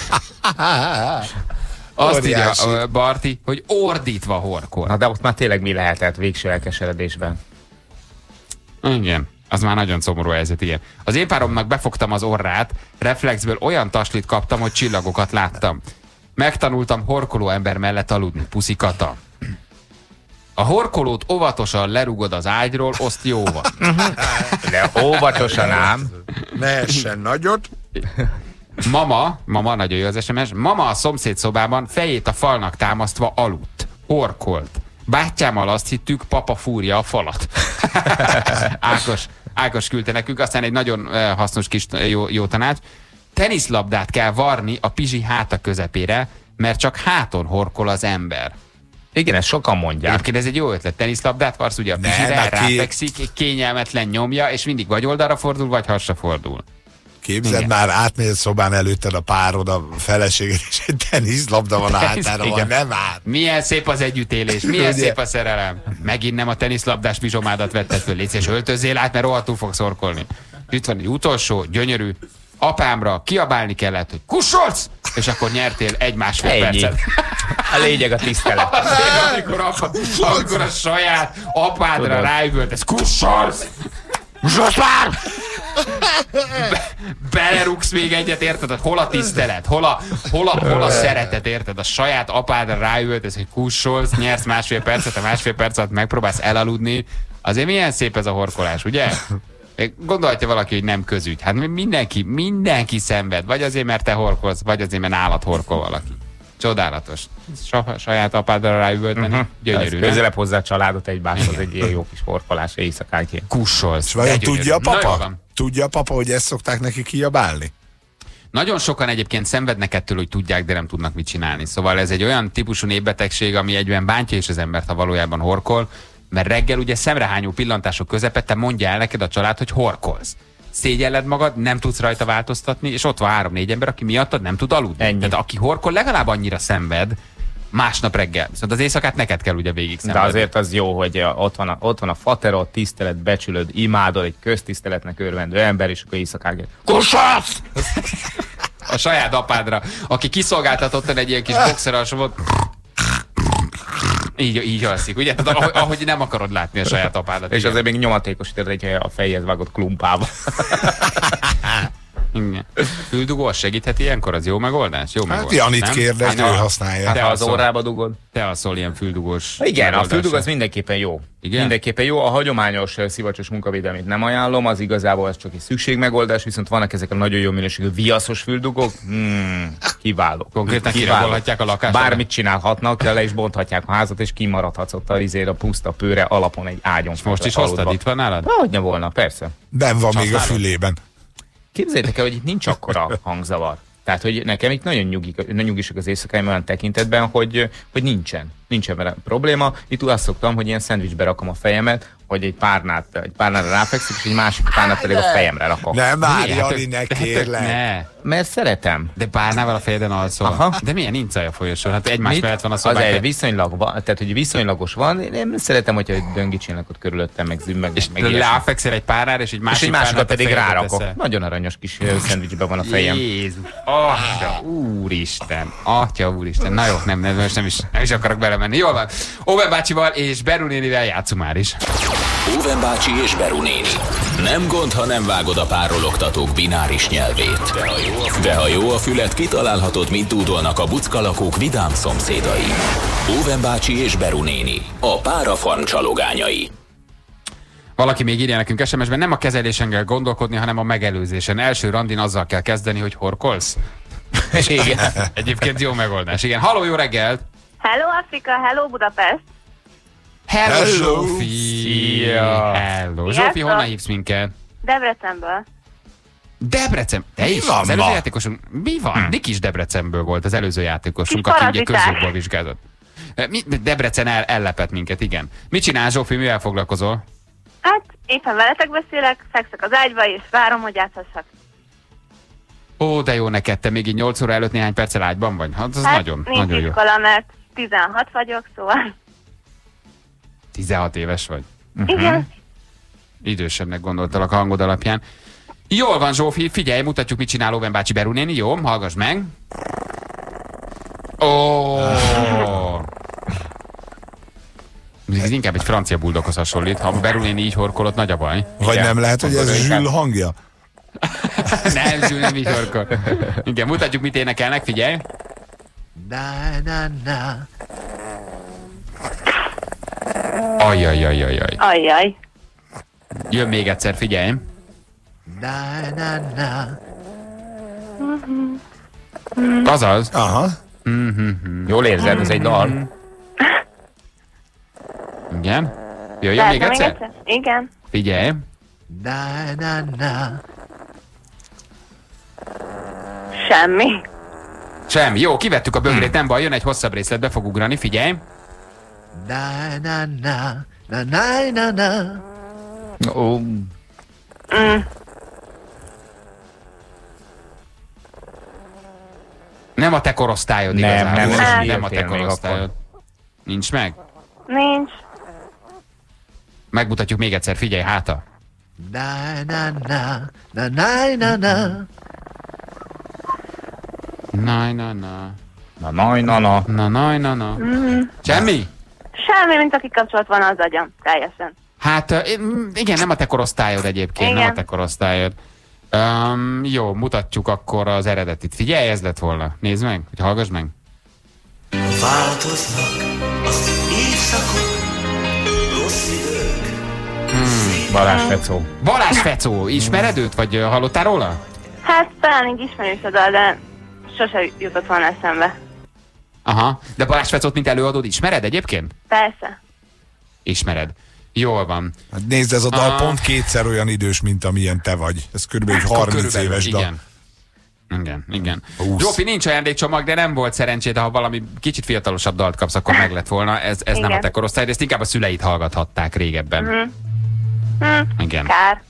Azt írja uh, Barti, hogy ordítva horkol. Na de ott már tényleg mi lehetett végső elkeseredésben? Igen, az már nagyon szomorú helyzet, igen. Az én páromnak befogtam az orrát, reflexből olyan taslit kaptam, hogy csillagokat láttam. Megtanultam horkoló ember mellett aludni, puszi Kata. A horkolót óvatosan lerugod az ágyról, azt jó van. De óvatosan ám. Ne essen nagyot. Mama, mama, nagyon jó az es em es, mama a szomszéd szobában fejét a falnak támasztva aludt. Horkolt. Bátyámmal azt hittük, papa fúrja a falat. Ákos, Ákos küldte nekünk, aztán egy nagyon uh, hasznos kis jó, jó tanács. Teniszlabdát kell varni a pizsi háta közepére, mert csak háton horkol az ember. Igen, ezt sokan mondják. Egyébként ez egy jó ötlet. Teniszlabdát varsz, ugye a pizsire, ráfekszik, kényelmetlen nyomja, és mindig vagy oldalra fordul, vagy hasra fordul. Képzeld, igen. Már átmész szobán előtted a párod, a feleséged, és egy teniszlabda van a hátára, van, nem át. Milyen szép az együttélés, milyen Ugye? szép a szerelem. Megint nem a teniszlabdás pizsomádat vetted föl, légy és öltözzél át, mert rohadtul fogsz szorkolni. Itt van egy utolsó, gyönyörű. Apámra kiabálni kellett, hogy kussolsz! és akkor nyertél egy-másfél Ennyi. percet. A lényeg a tisztelet. amikor, apa, amikor a saját apádra Tudod. ráüvölt, ez kussolsz! Zsosvár! Be, belerugsz még egyet, érted? Hol a tisztelet? Hol a, hol a, hol a szeretet, érted? A saját apádra ráüvölt, ez, hogy kussolsz, nyersz másfél percet, a másfél perc alatt megpróbálsz elaludni. Azért milyen szép ez a horkolás, ugye? Gondolhatja valaki, hogy nem közügy. Hát mindenki, mindenki szenved. Vagy azért, mert te horkolsz, vagy azért, mert nálad horkol valaki. Csodálatos. Sa- saját apádra ráüvölteni. Uh-huh. Gyönyörű, Ez közelebb hozzá a családot egymáshoz, egy ilyen jó kis horkolás éjszakánként. Kussolsz. És vajon tudja a Na, jól papa? van. Tudja a papa, hogy ezt szokták neki kiabálni? Nagyon sokan egyébként szenvednek ettől, hogy tudják, de nem tudnak mit csinálni. Szóval ez egy olyan típusú népbetegség, ami egyben bántja is az embert, ha valójában horkol, mert reggel ugye szemrehányó pillantások közepette mondja el neked a család, hogy horkolsz. Szégyelled magad, nem tudsz rajta változtatni, és ott van három-négy ember, aki miattad nem tud aludni. Ennyi. Tehát aki horkol, legalább annyira szenved másnap reggel. Viszont az éjszakát neked kell ugye végig De szenvedni. azért az jó, hogy a- ott van a, ott van a faterod, tisztelet, becsülöd, imádod, egy köztiszteletnek örvendő ember, és akkor éjszakánként kussolsz! A saját apádra, aki kiszolgáltatottan egy ilyen kis boxeralsót, így, így alszik, ugye? Tehát, ahogy, ahogy nem akarod látni a saját apádat. És igen. azért még nyomatékosítod, hogy a fejhez vágott klumpába. Igen. Füldugó, az segíthet ilyenkor? Az jó megoldás? Jó Hát megoldás, Janit nem? kérdezd, ő Hát, használja. Hát Te ha az alszol. órába dugod. Te alszol ilyen füldugós Igen, a megoldásra. füldug az mindenképpen jó. Igen? Mindenképpen jó. A hagyományos eh, szivacsos munkavédelmét nem ajánlom, az igazából az csak egy szükségmegoldás, viszont vannak ezek a nagyon jó minőségű viaszos füldugók. Hmm, kiváló. Konkrétan Kiváló. kirabolhatják a lakást? Bármit csinálhatnak, le is bonthatják a házat, és kimaradhatsz ott a izér a puszta pőre alapon egy ágyon. Most is aludva. hoztad, itt van nálad? Hogyne volna, persze. Ben van még a Használod? fülében. Képzeljétek el, hogy itt nincs akkora hangzavar. Tehát, hogy nekem itt nagyon nyugik, nyugisak az éjszakáim olyan tekintetben, hogy, hogy nincsen. Nincsen vele probléma. Itt azt szoktam, hogy ilyen szendvicsbe rakom a fejemet, hogy egy párnát, egy párnára ráfekszek, és egy másik párnát pedig a fejemre rakok. Nem már, Miért? Jani, ne kérlek. Ne. Mert szeretem. De párnával a fejeden alszol. Aha. De milyen nincs a folyosón? Hát egymás Mit? mellett van a Az szobák. egy viszonylag van, tehát hogy viszonylagos van, én nem szeretem, hogyha döngítsenek ott körülöttem, meg zümmeg, És meg ilyesmi. ráfekszel egy párnára, és egy És másik egy másikat párnát a pedig fejedre rárakok. teszel. Nagyon aranyos kis ö, szendvicsben van a fejem. Jézus, Atya, úristen, Atya, úristen. Na jó, nem, nem, most nem is, nem is akarok belemenni. Jól van. Óven bácsival és Beru nénivel játszunk már is. Óven bácsi és Beru néni. Nem gond, ha nem vágod a párologtatók bináris nyelvét. De ha jó a, De ha jó a füled, kitalálhatod, mint dúdolnak a buckalakók vidám szomszédai. Óven bácsi és Beru néni. A párafarm csalogányai. Valaki még írja nekünk es em es-ben, nem a kezelésen kell gondolkodni, hanem a megelőzésen. Első randin azzal kell kezdeni, hogy horkolsz. Igen. Egyébként jó megoldás. Igen. Halló, jó reggelt! Hello Afrika, hello Budapest! Hello, Hello. Zsófi! Szia. Hello. Sziasztok. Zsófi, honnan hívsz minket? Debrecenből. Debrecen. Te is? van Az előző ma? játékosunk. Mi van? Hm. Nik is Debrecenből volt az előző játékosunk, Kis aki ugye parazitás. közjogból vizsgázott. Mi, Debrecen el, ellepett minket, igen. Mit csinál, Zsófi, mivel foglalkozol? Hát, éppen veletek beszélek, fekszek az ágyba, és várom, hogy játszhassak. Ó, de jó neked, te még így nyolc óra előtt néhány perccel ágyban vagy? Hát az Hát, nagyon, nincs nagyon jó. iskola, mert tizenhat vagyok, szóval... tizenhat éves vagy. Igen. Idősebbnek gondoltalak a hangod alapján. Jól van, Zsófi, figyelj, mutatjuk, mit csinál Óven bácsi Beru néni, jó? Hallgass meg. Ó. Ez inkább egy francia buldoghoz hasonlít. Ha a Beru néni így horkolott, nagy a baj. Vagy Igen. nem lehet, hogy ez Akkor inkább- Zsül hangja? Nem, Zsül, nem így horkol. Igen, mutatjuk, mit énekelnek, figyelj. Ajjajajajaj. Ajjaj. Jön még egyszer, figyelj. Azaz. Aha. Jól érzed, ez egy dal. Igen. Jöjjön Lehetne még egyszer? egyszer? Igen. Figyelj. Semmi. Semmi. Jó, kivettük a bögrét, nem baj, jön egy hosszabb részlet, be fog ugrani, figyelj. Ó, Mm. Nem a te korosztályod Nem, igazából. nem, nem nem a te írtél még korosztályod. Nincs meg? Nincs. Megmutatjuk még egyszer, figyelj, háta. Na, na, na. Na, na, na, na. Na, na, na, na. Mm. Semmi? Semmi, mint aki kapcsolat van az agyam, teljesen. Hát ö, igen, nem a te korosztályod egyébként, Igen. nem a te korosztályod. Um, jó, mutatjuk akkor az eredetit. Figyelj, ez lett volna. Nézd meg, hogy hallgass meg. Változnak az évszakok, rossz idők. Hmm. Balázs Fecó. Balázs Fecó, ismered őt, vagy ö, hallottál róla? Hát talán így ismerős a dal, de sose jutott volna eszembe. Aha, de Balázs Fecót, mint előadód ismered egyébként? Persze. Ismered. Jól van. Hát nézd, ez a dal Ah. pont kétszer olyan idős, mint amilyen te vagy. Ez körülbelül Akkor harminc körülbelül, éves dal. igen. Igen, igen. húsz. Zsófi, nincs ajándékcsomag, de nem volt szerencséd, ha valami kicsit fiatalosabb dalt kapsz, akkor meg lett volna. Ez, ez nem Igen. a te korosztályod, ezt inkább a szüleid hallgathatták régebben. Hm. Hm. Igen. Kár.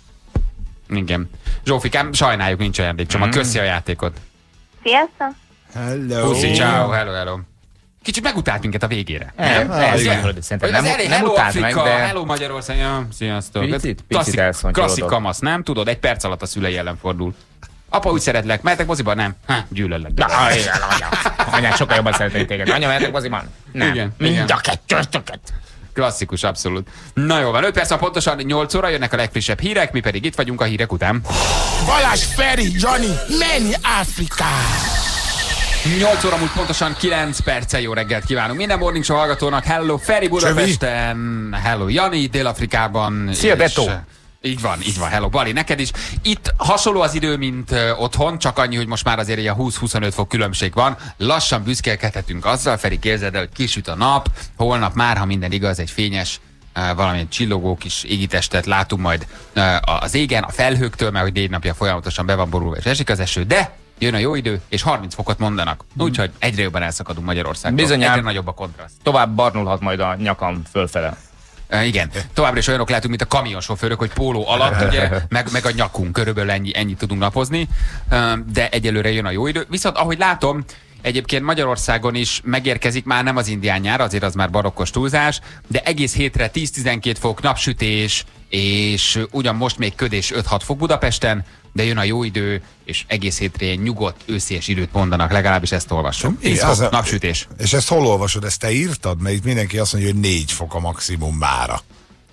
Igen. Zsófikám, sajnáljuk, nincs ajándékcsomag. Mm. Köszi a játékot. Sziasztok! Hello. Puszi, ciao, hello, hello. Kicsit megutált minket a végére. Nem, Ah, ez igen. van, szerintem Az nem, elég nem hello utált meg, Afrika, de... hello Magyarország, ja, sziasztok. Picit, Ez picit klasszik, elszontyolodott. klasszik kamasz, nem? Tudod, egy perc alatt a szülei ellen fordul. Apa, úgy szeretlek, mehetek moziba? Nem. Ha, gyűlöllek. Na, igen, anya. Anyát sokkal jobban szeretnék téged. Anya, mehetek moziban? Nem. Igen, Mind igen. a kettőtöket. Klasszikus, abszolút. Na jó van, öt perc, pontosan nyolc óra jönnek a legfrissebb hírek, mi pedig itt vagyunk a hírek után. Balázs, Feri, Johnny, menj Afrikába! nyolc óra múlt pontosan kilenc perccel jó reggelt kívánunk minden Morning Show hallgatónak. Hello Feri Budapesten, hello Jani Dél-Afrikában. Szia, és, Detto. uh, Így van, így van, hello Bali, neked is. Itt hasonló az idő, mint uh, otthon, csak annyi, hogy most már azért ilyen húsz-huszonöt fok különbség van. Lassan büszkélkedhetünk azzal, Feri, képzeld el, hogy kisüt a nap, holnap már, ha minden igaz, egy fényes, uh, valamilyen csillogó kis égitestet látunk majd uh, az égen, a felhőktől, mert hogy négy napja folyamatosan be van borulva és esik az eső, de jön a jó idő, és harminc fokot mondanak. Úgyhogy egyre jobban elszakadunk Magyarországtól. Bizonyám. Egyre nagyobb a kontraszt. Tovább barnulhat majd a nyakam fölfele. Uh, igen, továbbra is olyanok lehetünk, mint a kamionsofőrök, hogy póló alatt, ugye, meg, meg a nyakunk, körülbelül ennyi, ennyit tudunk napozni, uh, de egyelőre jön a jó idő. Viszont ahogy látom, egyébként Magyarországon is megérkezik, már nem az indián nyár, azért az már barokkos túlzás, de egész hétre tíz-tizenkét fok, napsütés, és ugyan most még ködés öt-hat fok Budapesten, de jön a jó idő, és egész hétre ilyen nyugodt, őszies időt mondanak, legalábbis ezt olvasom. tíz Igen, fok, az a- napsütés. És ezt hol olvasod? Ezt te írtad? Mert itt mindenki azt mondja, hogy négy fok a maximum mára.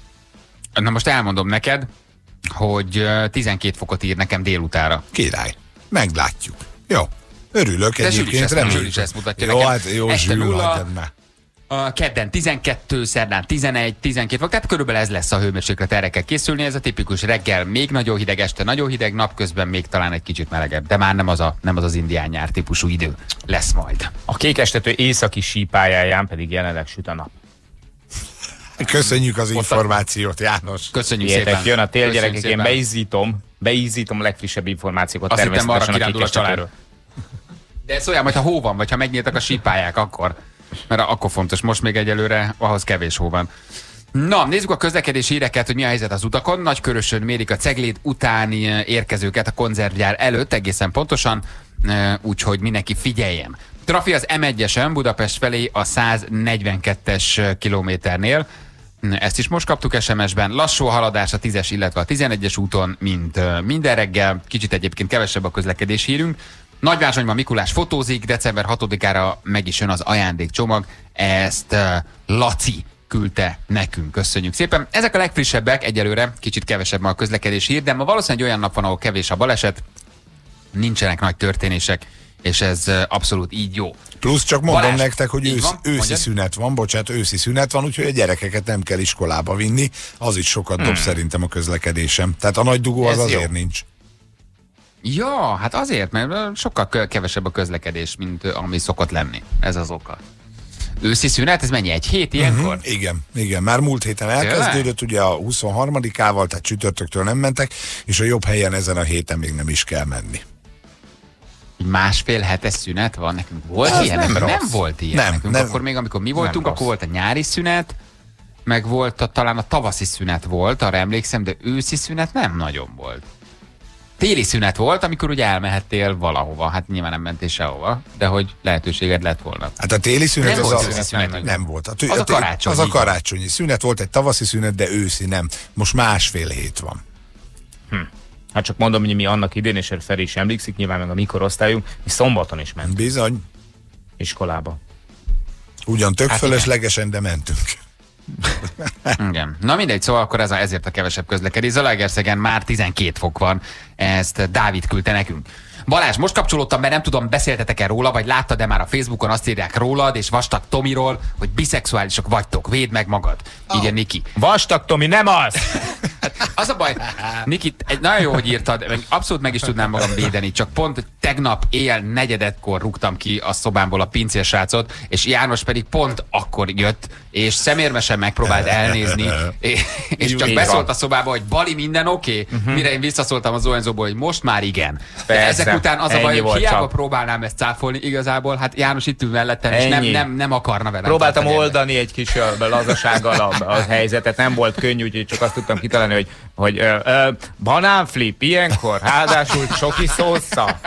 Na most elmondom neked, hogy ö, tizenkét fokot ír nekem délutára. Király. Meglátjuk. Jó. Örülök De Zsül is egyébként, ezt- reméljük. Zsül is ezt mutatja jó, nekem. hát jó, Este Zsül, nulla. hagyjad már. A kedden tizenkettő, szerdán tizenegy, tizenkét fok, tehát körülbelül ez lesz a hőmérséklet, erre kell készülni, ez a tipikus reggel még nagyon hideg, este nagyon hideg, napközben még talán egy kicsit melegebb, de már nem az a, nem az, az indián nyár típusú idő lesz majd. A kékestető északi sípályáján pedig jelenleg süt a nap. Köszönjük az információt, János. Köszönjük Értek, szépen. jön a tél, Köszönjük gyerekek, én szépen. beízítom, beízítom a legfrissebb információkat Azt hittem, arra természetesen a kirándul a család. kékestetőről. De szóljál majd, ha hó van, vagy ha megnyíltak a sípályák, akkor. Mert akkor fontos, most még egyelőre ahhoz kevés hó van. Na, nézzük a közlekedési híreket, hogy mi a helyzet az utakon. Nagykörösön mérik a Cegléd utáni érkezőket a konzervgyár előtt, egészen pontosan, úgyhogy mindenki figyeljen. Trafi az em egyesen Budapest felé a száznegyvenkettes kilométernél. Ezt is most kaptuk es em es-ben. Lassú a haladás a tízes, illetve a tizenegyes úton, mint minden reggel. Kicsit egyébként kevesebb a közlekedés hírünk. Nagyvázsonyban Mikulás fotózik, december hatodikára meg is jön az ajándékcsomag. Ezt uh, Laci küldte nekünk. Köszönjük szépen. Ezek a legfrissebbek, egyelőre kicsit kevesebb ma a közlekedés hír, de ma valószínűleg olyan nap van, ahol kevés a baleset, nincsenek nagy történések, és ez uh, abszolút így jó. Plusz csak mondom Balázs, nektek, hogy így ősz, van, őszi mondjad. szünet van, bocsánat, őszi szünet van, úgyhogy a gyerekeket nem kell iskolába vinni, az is sokat dob szerintem a közlekedésem. Tehát a nagy dugó az Ez azért jó. nincs. Ja, hát azért, mert sokkal kö- kevesebb a közlekedés, mint ö, ami szokott lenni. Ez az oka. Őszi szünet, ez mennyi? Egy hét ilyenkor? Mhm, igen, igen, már múlt héten elkezdődött, ugye a huszonharmadikával, tehát csütörtöktől nem mentek, és a jobb helyen ezen a héten még nem is kell menni. Másfél hetes szünet van nekünk. Volt Ez ilyen? nem Nem, rossz. nem volt ilyen Nem, nekünk. nem. Akkor még, amikor mi voltunk, Nem akkor volt a nyári szünet, meg volt a, talán a tavaszi szünet volt, arra emlékszem, de őszi szünet nem nagyon volt. Téli szünet volt, amikor ugye elmehettél valahova. Hát nyilván nem mentél sehova, de hogy lehetőséged lett volna. Hát a téli szünet Nem az volt a, őszi szünet, nem, nem. nem volt. A, tű- Az a té- karácsony, Az a így van. karácsonyi szünet volt, egy tavaszi szünet, de őszi nem. Most másfél hét van. Hát csak mondom, hogy mi annak idén, és Feri is emlékszik, nyilván meg a mi korosztályunk, mi szombaton is mentünk. Bizony. Iskolába. Ugyan tök Hát fölöslegesen, de mentünk. Igen. Na mindegy, szóval akkor ez a, ezért a kevesebb közlekedés. Zalaegerszegen már tizenkét fok van, ezt Dávid küldte nekünk. Balázs, most kapcsolódtam be, nem tudom, beszéltetek-e róla, vagy láttad-e már a Facebookon, azt írják rólad, és Vastag Tomiról, hogy biszexuálisok vagytok, védd meg magad. Így a Niki. Vastag Tomi, nem az! Hát az a baj, Niki, egy nagyon jó, hogy írtad, meg abszolút meg is tudnám magam védeni, csak pont tegnap éjjel negyedetkor rúgtam ki a szobámból a pincérsrácot, és János pedig pont akkor jött, és szemérmesen megpróbált elnézni, és, és csak beszólt a szobába, hogy Bali, minden oké? Okay? Uh-huh. Mire én visszaszóltam az Zoenzóból, hogy most már igen. De ezek után az a baj, hogy hiába csak próbálnám ezt cáfolni igazából, hát János itt ül mellettem, és nem, nem, nem akarna velem. Próbáltam oldani egy kis lazasággal a, a helyzetet, nem volt könnyű, úgyhogy csak azt tudtam kitalálni, hogy, hogy ö, ö, banánflip ilyenkor, ráadásul csoki szósza.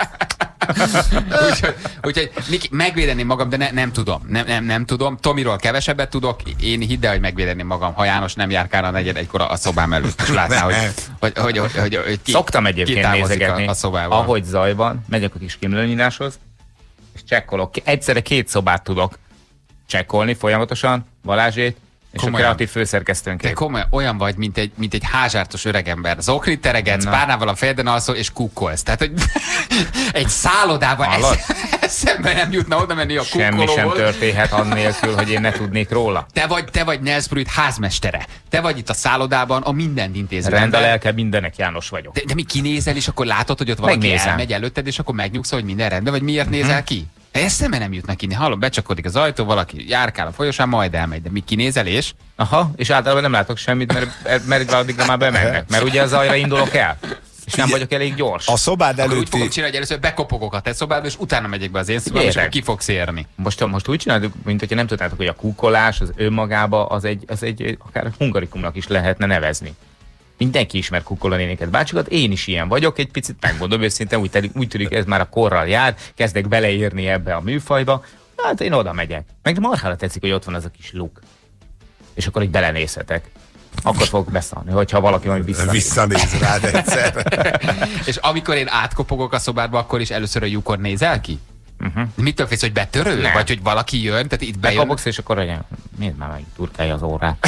úgyhogy, úgyhogy Niki, megvédeném magam, de ne, nem tudom. Nem, nem, nem tudom. Tomiról kevesebbet tudok. Én hidd el, hogy megvédeném magam, ha János nem járkálna a negyed egykor a szobám előtt, és látná, hogy, hogy, hogy, hogy, hogy, hogy ki, Szoktam egyébként nézegetni, a, a szobában. Ahogy zaj van, megyek a kis kimlőnyíráshoz, és csekkolok. Egyszerre két szobát tudok csekkolni folyamatosan, Balázsét, és komolyan. A kreatív főszerkesztőnként. Te komolyan olyan vagy, mint egy, mint egy házsártos öregember. Zoknit teregetsz, párnával a fejedben alszol, és kukkolsz. Tehát, hogy egy szállodában eszembe nem jutna oda menni a kukkolóhoz. Semmi sem történhet annélkül, hogy én ne tudnék róla. Te vagy, te vagy Nelsbrüt házmestere. Te vagy itt a szállodában a mindent intéző. Rendel el kell mindenek, János vagyok. De, de mi kinézel, és akkor látod, hogy ott valaki Megnézem. elmegy előtted, és akkor megnyugszol, hogy minden rendben, vagy miért nézel uh-huh. ki? Eszembe nem jutnak inni. Hallom, becsakodik az ajtó, valaki járkál a folyosán, majd elmegy. De mi kinézelés? Aha, és általában nem látok semmit, mert, mert addigra már bemennek. Mert ugye az zajra indulok el. És nem vagyok elég gyors. A szobád előtti... Akkor úgy fogom csinálni, hogy először bekopogok a te szobádba, és utána megyek be az én szobába, és akkor ki fogsz érni. Most, most úgy csináljuk, mint hogyha nem tudnátok, hogy a kukkolás az önmagába az egy, az egy akár hungarikumnak is lehetne nevezni. Mindenki ismer kukkolanénéket, bácsikat, én is ilyen vagyok, egy picit megmondom őszintén, úgy, telik, úgy tűnik, ez már a korral jár, kezdek beleírni ebbe a műfajba, hát én oda megyek. Meg marhára tetszik, hogy ott van ez a kis luk. És akkor így belenézhetek. Akkor fogok beszállni, hogyha valaki majd visszanéz. Visszanéz rád egyszer. És amikor én átkopogok a szobádba, akkor is először a lyukon nézel ki? Uh-huh. Mitől félsz, hogy betörő? Nem. Vagy hogy valaki jön, tehát itt bejön? Bekapogsz, és akkor olyan, miért már meg turkálja az órát?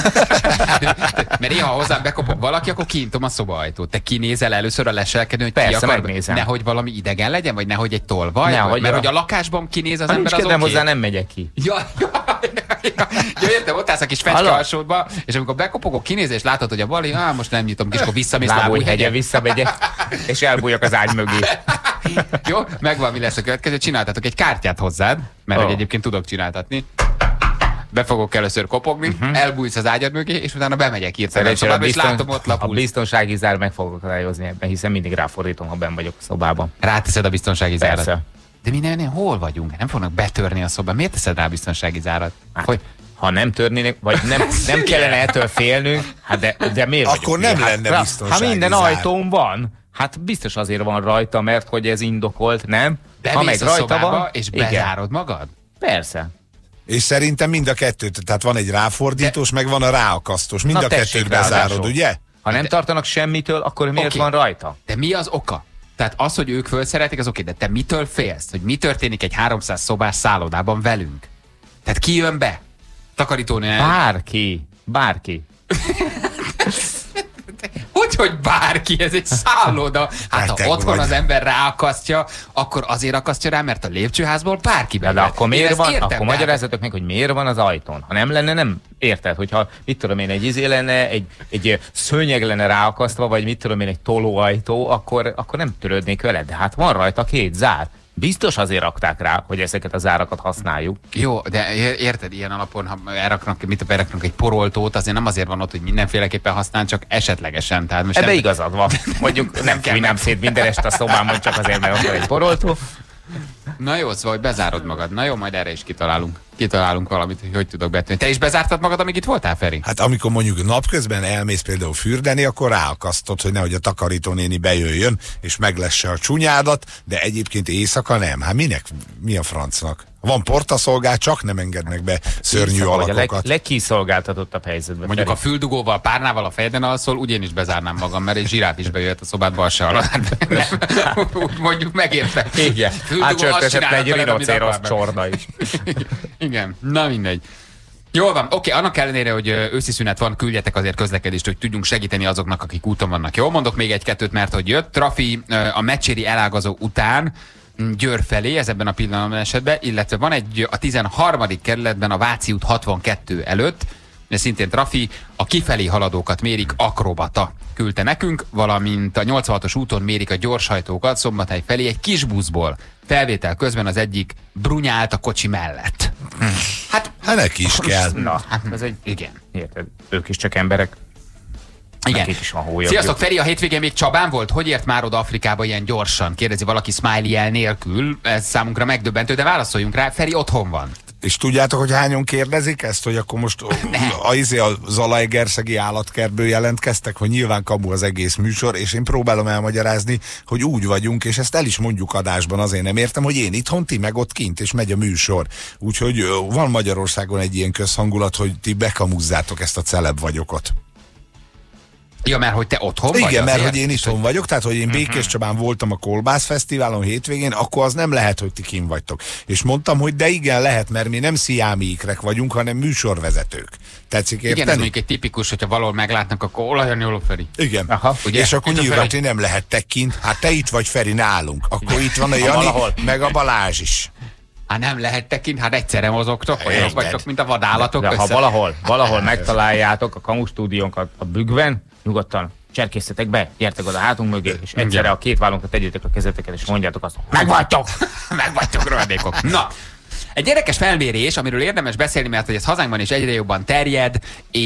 Mert én, ha hozzám bekopog valaki, akkor kinyitom a szobaajtót. Te kinézel először a leselkedő, hogy persze, ki akar, megnézem. Nehogy valami idegen legyen, vagy nehogy egy tolvaj? Ne, vagy, mert a... hogy a lakásban kinéz az ha ember, az oké. okay. hozzá nem megyek ki. Ja, ja, ja, ja. ja értem, ott állsz a kis fecske és amikor bekopogok, kinéz, és látod, hogy a Bali, á, most nem nyitom, és akkor visszamész Lábújhegyen, visszamegyek, és elbújok az ágy mögé. Jó, megvan, mi lesz a következő. Csináltatok egy kártyát hozzád, mert oh. hogy egyébként tudok csináltatni. Be fogok először kopogni, uh-huh. elbújsz az ágyad mögé, és utána bemegyek hirtelen a szobába, és látom ott lapul. A biztonsági zár meg fogok akadályozni ebben, hiszen mindig ráfordítom, ha benn vagyok a szobában. Ráteszed a biztonsági zárat. Persze. De mindennél hol vagyunk? Nem fognak betörni a szobában. Miért teszed rá a biztonsági zárat? Hát, hogy ha nem törnének, vagy nem, nem kellene ettől félnünk, hát de, de miért akkor vagyunk? nem lenne hát, biztonsági Ha minden zár. ajtón van, hát biztos azért van rajta, mert hogy ez indokolt, nem? Ha meg rajta van, és bezárod magad? Persze. És szerintem mind a kettőt, tehát van egy ráfordítós, de... meg van a ráakasztós. Mind Na a kettőt bezárod, ugye? Ha nem de... tartanak semmitől, akkor miért okay. van rajta? De mi az oka? Tehát az, hogy ők fölszeretik, az oké, de te mitől félsz? Hogy mi történik egy háromszáz szobás szállodában velünk? Tehát ki jön be? Takarítónő. Bárki. Bárki. Hogy, hogy bárki, ez egy szálloda. Hát ha otthon az ember ráakasztja, akkor azért akasztja rá, mert a lépcsőházból bárki be. De akkor miért van? Akkor magyarázzatok meg, hogy miért van az ajtón. Ha nem lenne, nem érted, hogyha mit tudom én, egy izé lenne, egy, egy szőnyeg lenne ráakasztva, vagy mit tudom én, egy tolóajtó, akkor, akkor nem törődnék vele. De hát van rajta két zár. Biztos azért rakták rá, hogy ezeket a zárakat használjuk. Jó, de érted, ilyen alapon, ha elraknak, mit elraknak egy poroltót, azért nem azért van ott, hogy mindenféleképpen használ, csak esetlegesen. Tehát most ebbe nem... igazad van. Mondjuk nem fújnám szét minden este a szobámon, csak azért, mert ott egy poroltó. Na jó, szóval, hogy bezárod magad. Na jó, majd erre is kitalálunk. Kitalálunk valamit, hogy hogy tudok betűnni. Te is bezártad magad, amíg itt voltál, Feri? Hát amikor mondjuk napközben elmész például fürdeni, akkor ráakasztod, hogy nehogy a takarítónéni bejöjjön, és meglesse a csúnyádat, de egyébként éjszaka nem. Hát minek, mi a francnak? Van portaszolgál, csak nem engednek be szörnyű Éjszaka vagy alakokat. a leg, legkiszolgáltatottabb helyzetben. Mondjuk Feri. a füldugóval, párnával a fejeden alszol, úgy én is bezárnám magam, mert egy zsiráf is bejöhet a szobádba, az se alatt. Úgy mondjuk megérte. Igen, átcsörtösett egy rinocéros csorda is. Igen, na mindegy. Jól van, oké, annak ellenére, hogy ö, őszi szünet van, küldjetek azért közlekedést, hogy tudjunk segíteni azoknak, akik úton vannak. Jól mondok még egy-kettőt, mert hogy jött. Trafi ö, a mecséri elágazó után Győr felé, ez ebben a pillanatban esetben, illetve van egy a tizenharmadik kerületben a Váci út hatvankettő előtt, de szintén trafi, a kifelé haladókat mérik, Akrobata küldte nekünk, valamint a nyolcvanhatos úton mérik a gyorshajtókat Szombathely felé egy kis buszból. Felvétel közben az egyik brunyált a kocsi mellett. Hát, hát neki is kell. Na, hát ez egy, igen, érted, ők is csak emberek. Igen. Is van hólyag. Sziasztok, Feri, a hétvégén még Csabán volt? Hogy ért már oda Afrikába ilyen gyorsan? Kérdezi valaki smiley jel nélkül. Ez számunkra megdöbbentő, de válaszoljunk rá. Feri otthon van. És tudjátok, hogy hányan kérdezik ezt, hogy akkor most a, a, a Zalaegerszegi állatkertből jelentkeztek, hogy nyilván kamu az egész műsor, és én próbálom elmagyarázni, hogy úgy vagyunk, és ezt el is mondjuk adásban, azért nem értem, hogy én itthon, ti meg ott kint, és megy a műsor. Úgyhogy van Magyarországon egy ilyen közhangulat, hogy ti bekamuzzátok ezt a celeb vagyokot. Ja, mert hogy te otthon vagy? Igen, mert azért? hogy én itthon vagyok, tehát hogy én Uh-huh. Békés Csabán voltam a Kolbász Fesztiválon hétvégén, akkor az nem lehet, hogy ti kim vagytok. És mondtam, hogy de igen, lehet, mert mi nem sziámi ikrek vagyunk, hanem műsorvezetők. Tetszik érteni? Igen, ez mondjuk egy tipikus, hogyha valahol meglátnak, akkor olajan jól, Feri. Igen. Aha, ugye? És akkor Itt a nyilván Feri. ti nem lehettek kint. Hát te itt vagy, Feri, nálunk. Akkor itt van a Jani, valahol. meg a Balázs is. Hát nem lehettek kint, hát egyszerre mozogtok, olyanok Érted. vagytok, mint a vadállatok. De ha össze. valahol, valahol megtaláljátok a Kamu stúdiónkat a bükkben, nyugodtan cserkésztetek be, gyertek oda hátunk mögé, és egyszerre a két vállunkat tegyétek a kezeteket, és mondjátok azt, megvagytok! Megvagytok, rohadékok. Na, egy érdekes felmérés, amiről érdemes beszélni, mert hogy ez hazánkban is egyre jobban terjed,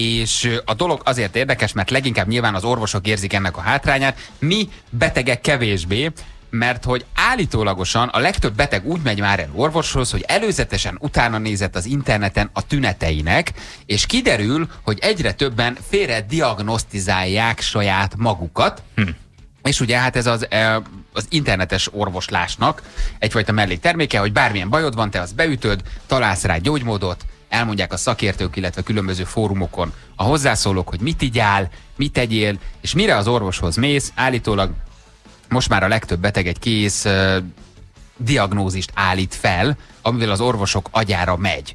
és a dolog azért érdekes, mert leginkább nyilván az orvosok érzik ennek a hátrányát, mi betegek kevésbé, mert hogy állítólagosan a legtöbb beteg úgy megy már el orvoshoz, hogy előzetesen utána nézett az interneten a tüneteinek, és kiderül, hogy egyre többen félre diagnosztizálják saját magukat, hm. És ugye hát ez az, az internetes orvoslásnak egyfajta mellékterméke, hogy bármilyen bajod van, te azt beütöd, találsz rá gyógymódot, elmondják a szakértők, illetve különböző fórumokon a hozzászólók, hogy mit igyál, mit tegyél, és mire az orvoshoz mész, állítólag most már a legtöbb beteg egy kész uh, diagnózist állít fel, amivel az orvosok agyára megy.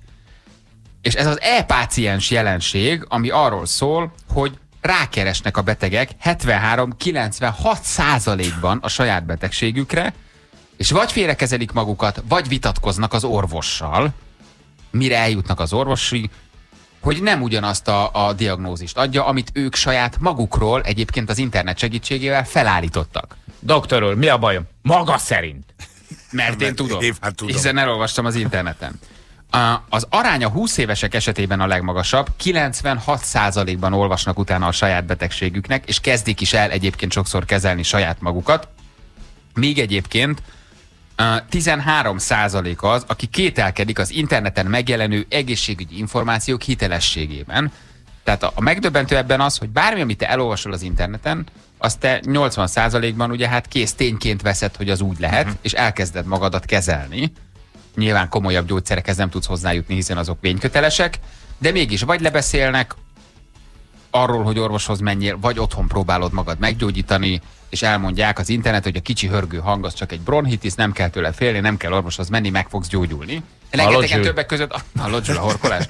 És ez az e-páciens jelenség, ami arról szól, hogy rákeresnek a betegek hetvenhárom-kilencvenhat százalékban a saját betegségükre, és vagy félrekezelik magukat, vagy vitatkoznak az orvossal, mire eljutnak az orvosi, hogy nem ugyanazt a, a diagnózist adja, amit ők saját magukról egyébként az internet segítségével felállítottak. Doktor úr, mi a bajom? Maga szerint. Mert én tudom, Én már tudom. hiszen elolvastam az interneten. Az aránya húsz évesek esetében a legmagasabb, kilencvenhat százalékban olvasnak utána a saját betegségüknek, és kezdik is el egyébként sokszor kezelni saját magukat. Míg egyébként tizenhárom százalék az, aki kételkedik az interneten megjelenő egészségügyi információk hitelességében. Tehát a, a megdöbbentő ebben az, hogy bármi, amit te elolvasol az interneten, azt te nyolcvan százalékban ugye hát kész tényként veszed, hogy az úgy lehet, uh-huh. és elkezded magadat kezelni. Nyilván komolyabb gyógyszerekhez nem tudsz hozzájutni, hiszen azok vénykötelesek, de mégis vagy lebeszélnek arról, hogy orvoshoz menjél, vagy otthon próbálod magad meggyógyítani, és elmondják az internet, hogy a kicsi hörgő hang az csak egy bronchitis, nem kell tőle félni, nem kell orvoshoz menni, meg fogsz gyógyulni. Rengetegen többek között... Hallod, Zsula, horkolás?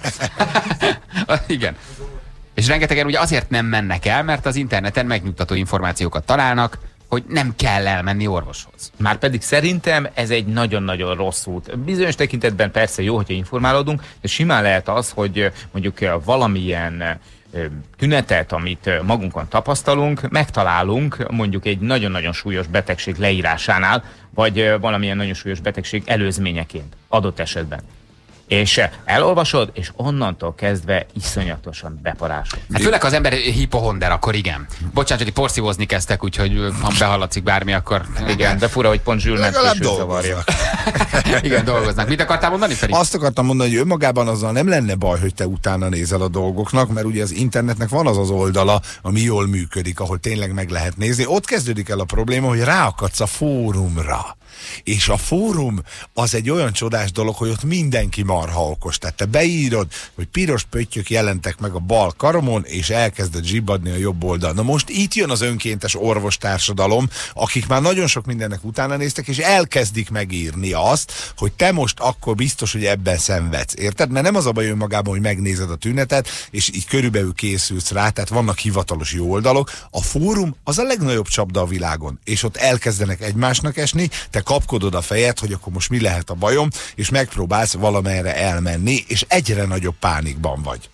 Igen. És rengetegen ugye azért nem mennek el, mert az interneten megnyugtató információkat találnak, hogy nem kell elmenni orvoshoz. Márpedig szerintem ez egy nagyon-nagyon rossz út. Bizonyos tekintetben persze jó, hogyha informálódunk, de simán lehet az, hogy mondjuk valamilyen tünetet, amit magunkon tapasztalunk, megtalálunk mondjuk egy nagyon-nagyon súlyos betegség leírásánál, vagy valamilyen nagyon súlyos betegség előzményeként adott esetben. És elolvasod, és onnantól kezdve iszonyatosan beparásod. Hát főleg az ember hipohonder, akkor igen. Bocsánat, hogy porszívozni kezdtek, úgyhogy ha behallatszik bármi, akkor... Igen, de fura, hogy pont Zsülment Legalább is zavarja. Igen, dolgoznak. Mit akartál mondani, Feri? Azt akartam mondani, hogy önmagában azzal nem lenne baj, hogy te utána nézel a dolgoknak, mert ugye az internetnek van az az oldala, ami jól működik, ahol tényleg meg lehet nézni. Ott kezdődik el a probléma, hogy ráakadsz a fórumra. És a fórum az egy olyan csodás dolog, hogy ott mindenki marha okos. Tehát te beírod, hogy piros pöttyök jelentek meg a bal karomon, és elkezded zsibbadni a jobb oldal. Na most itt jön az önkéntes orvostársadalom, akik már nagyon sok mindennek utána néztek, és elkezdik megírni azt, hogy te most akkor biztos, hogy ebben szenvedsz. Érted? Mert nem az a baj önmagában, hogy megnézed a tünetet, és így körülbelül készülsz rá, tehát vannak hivatalos jó oldalok. A fórum az a legnagyobb csapda a világon, és ott elkezdenek egymásnak esni, te kapkodod a fejed, hogy akkor most mi lehet a bajom, és megpróbálsz valamerre elmenni, és egyre nagyobb pánikban vagy.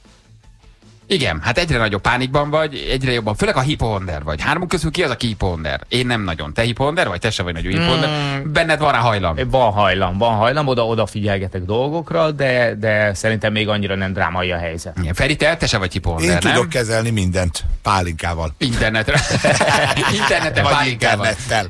Igen, hát egyre nagyobb pánikban vagy, egyre jobban, főleg a hipohonder vagy. Hármunk közül ki az, aki hipohonder? Én nem nagyon. Te hipohonder vagy? Te se vagy nagyon hipohonder. Mm. Benned van rá hajlam? Van hajlam, van hajlam, oda, oda figyelgetek dolgokra, de, de szerintem még annyira nem drámai a helyzet. Igen, Feri, te, te se vagy hipohonder, Én nem? tudok kezelni mindent pálinkával. Internetre. Interneten Vagy pálinkával. internettel.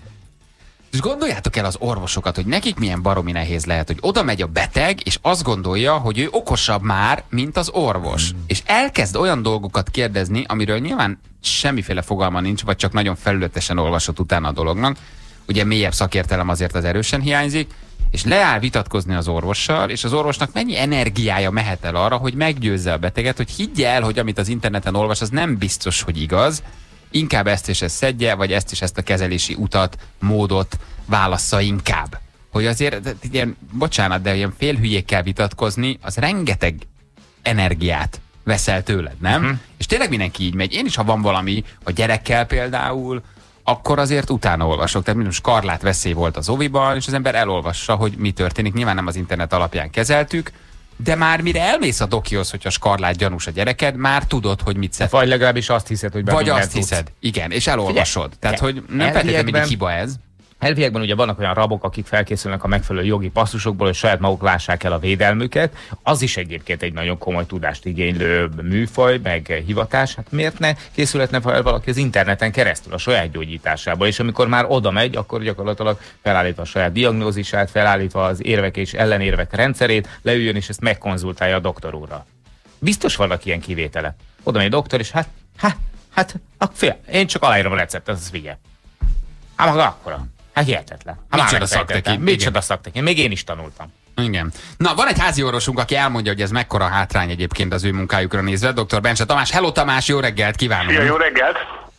És gondoljátok el az orvosokat, hogy nekik milyen baromi nehéz lehet, hogy oda megy a beteg, és azt gondolja, hogy ő okosabb már, mint az orvos. Mm. És elkezd olyan dolgokat kérdezni, amiről nyilván semmiféle fogalma nincs, vagy csak nagyon felületesen olvasott utána a dolognak. Ugye mélyebb szakértelem azért az erősen hiányzik, és leáll vitatkozni az orvossal, és az orvosnak mennyi energiája mehet el arra, hogy meggyőzze a beteget, hogy higgye el, hogy amit az interneten olvas, az nem biztos, hogy igaz, inkább ezt és ezt szedje, vagy ezt és ezt a kezelési utat, módot válassza inkább. Hogy azért, ilyen, bocsánat, de ilyen félhülyékkel vitatkozni, az rengeteg energiát veszel tőled, nem? Uh-huh. És tényleg mindenki így megy. Én is, ha van valami a gyerekkel például, akkor azért utána olvasok. Tehát minimum skarlát veszély volt az oviban, és az ember elolvassa, hogy mi történik. Nyilván nem az internet alapján kezeltük, de már mire elmész a dokihoz, hogyha skarlát gyanús a gyereked, már tudod, hogy mit szed. Vagy legalábbis azt hiszed, hogy Vagy azt hiszed, tudsz. Igen, és elolvasod. Figyelj, Tehát, hogy nem feltétlenül mindig hiba ez. Elviekben ugye vannak olyan rabok, akik felkészülnek a megfelelő jogi passzusokból, hogy saját maguk lássák el a védelmüket. Az is egyébként egy nagyon komoly tudást igénylő műfaj, meg hivatás. Hát miért ne készülhetne fel valaki az interneten keresztül a saját gyógyításából, és amikor már oda megy, akkor gyakorlatilag felállítva a saját diagnózisát, felállítva az érvek és ellenérvek rendszerét, leüljön és ezt megkonzultálja a doktor úrral. Biztos vannak ilyen kivétele. Oda megy a doktor, és hát, hát, hát, hát fél, én csak aláírom a receptet, az vigye. Hát maga akkora. Hát hihetetlen. Micsoda szaktekin. Micsoda szaktekin. Még én is tanultam. Igen. Na, van egy házi orvosunk, aki elmondja, hogy ez mekkora hátrány egyébként az ő munkájukra nézve. doktor Bencse Tamás. Hello Tamás, jó reggelt kívánok! Szia, jó reggelt!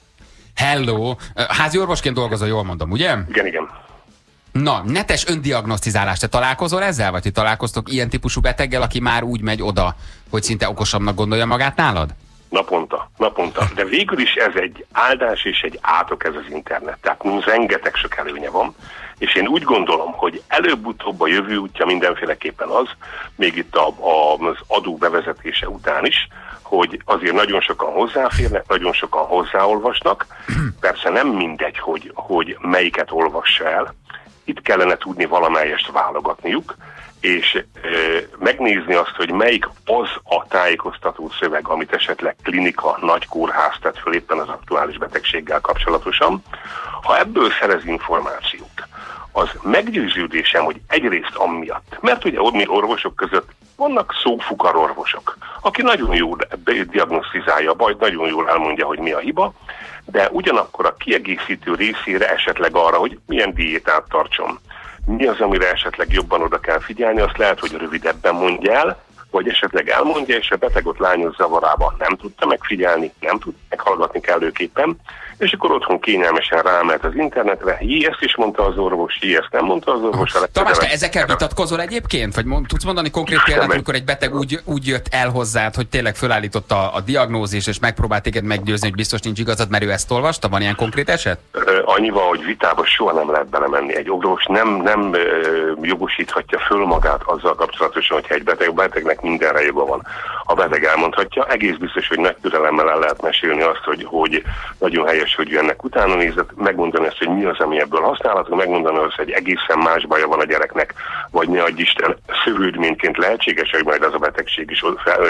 Hello! Házi orvosként dolgozol, jól mondom, ugye? Igen, igen. Na, netes öndiagnosztizálás. Te találkozol ezzel? Vagy ti találkoztok ilyen típusú beteggel, aki már úgy megy oda, hogy szinte okosabbnak gondolja magát nálad? Naponta, naponta. De végül is ez egy áldás és egy átok ez az internet. Tehát rengeteg sok előnye van. És én úgy gondolom, hogy előbb-utóbb a jövő útja mindenféleképpen az, még itt a, a, az adó bevezetése után is, hogy azért nagyon sokan hozzáférnek, nagyon sokan hozzáolvasnak. Persze nem mindegy, hogy, hogy melyiket olvassa el. Itt kellene tudni valamelyest válogatniuk, és e, megnézni azt, hogy melyik az a tájékoztató szöveg, amit esetleg klinika, nagy kórház tett föl éppen az aktuális betegséggel kapcsolatosan. Ha ebből szerez információt, az meggyőződésem, hogy egyrészt amiatt, mert ugye mi orvosok között vannak szófukar orvosok, aki nagyon jól diagnosztizálja a bajt, nagyon jól elmondja, hogy mi a hiba, de ugyanakkor a kiegészítő részére esetleg arra, hogy milyen diétát tartson. Mi az, amire esetleg jobban oda kell figyelni, azt lehet, hogy rövidebben mondja el, vagy esetleg elmondja, és a beteg ott lányos zavarában nem tudta megfigyelni, nem tudta meghallgatni kellőképpen, és akkor otthon kényelmesen rámelt az internetre, jé, ezt is mondta az orvos, jé, ezt nem mondta az orvos. Tamás, te ezekkel vitatkozol egyébként? Vagy mond, tudsz mondani konkrét példát, amikor egy beteg úgy, úgy jött el hozzád, hogy tényleg fölállította a diagnózis, és megpróbált téged meggyőzni, hogy biztos nincs igazad, mert ő ezt olvasta? Van ilyen konkrét eset? Annyival, hogy vitába soha nem lehet belemenni. Egy orvos nem, nem jogosíthatja föl magát azzal kapcsolatosan, hogyha egy beteg, betegnek mindenre joga van. A beteg elmondhatja, egész biztos, hogy nagy türelemmel el lehet mesélni azt, hogy, hogy nagyon helyes, hogy ennek utána nézett, megmondani azt, hogy mi az, ami ebből használható, megmondani azt, hogy egészen más baja van a gyereknek, vagy ne adj Isten, szövődményként lehetséges, hogy majd az a betegség is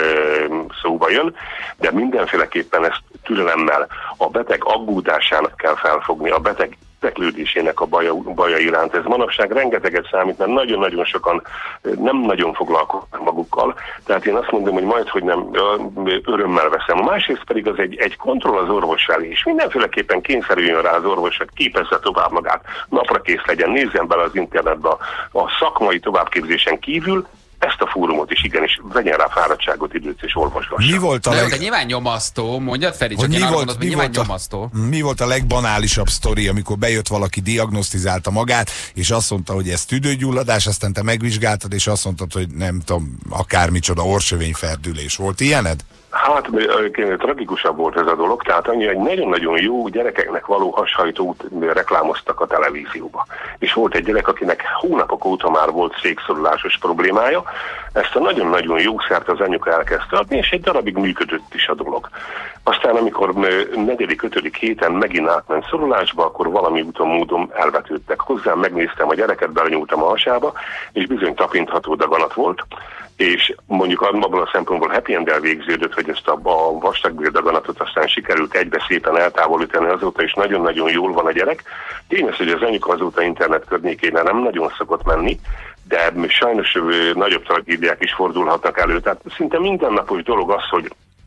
szóba jön, de mindenféleképpen ezt türelemmel a beteg aggódásának kell felfogni, a beteg teklődésének a baja, baja iránt. Ez manapság rengeteget számít, mert nagyon-nagyon sokan nem nagyon foglalkoznak magukkal, tehát én azt mondom, hogy majd, hogy nem örömmel veszem. A másrészt pedig az egy, egy kontroll az orvos felé, és mindenféleképpen kényszerüljön rá az orvos, hogy képezze tovább magát, napra kész legyen, nézzen bele az internetbe a, a szakmai továbbképzésen kívül, ezt a fórumot is igenis vegyen rá fáradtságot, időt és olvasgassa. Mi volt a leg... leg... De nyilván nyomasztó, mondjad Feri, csak mi, én volt, gondolom, mi, hogy volt a, nyomasztó. mi volt a legbanálisabb sztori, amikor bejött valaki, diagnosztizálta magát, és azt mondta, hogy ez tüdőgyulladás, aztán te megvizsgáltad, és azt mondtad, hogy nem tudom, akármicsoda orrsövényferdülés. Volt ilyened? Hát tragikusabb volt ez a dolog, tehát annyi, hogy nagyon-nagyon jó gyerekeknek való hashajtót reklámoztak a televízióba. És volt egy gyerek, akinek hónapok óta már volt székszorulásos problémája, ezt a nagyon-nagyon jó szert az anyuka elkezdte adni, és egy darabig működött is a dolog. Aztán amikor negyedik, ötödik héten megint átment szorulásba, akkor valami úton módon elvetődtek hozzám, megnéztem a gyereket, belenyúltam a hasába, és bizony tapintható daganat volt, és mondjuk abban a szempontból happy end-el végződött, hogy ezt a, a vastagbéldaganatot aztán sikerült egybe szépen eltávolítani azóta, és nagyon-nagyon jól van a gyerek. Tényleg, hogy az anyuka azóta internet környékén nem nagyon szokott menni, de sajnos nagyobb tragédiák is fordulhatnak elő. Tehát szinte mindennapos dolog az, hogy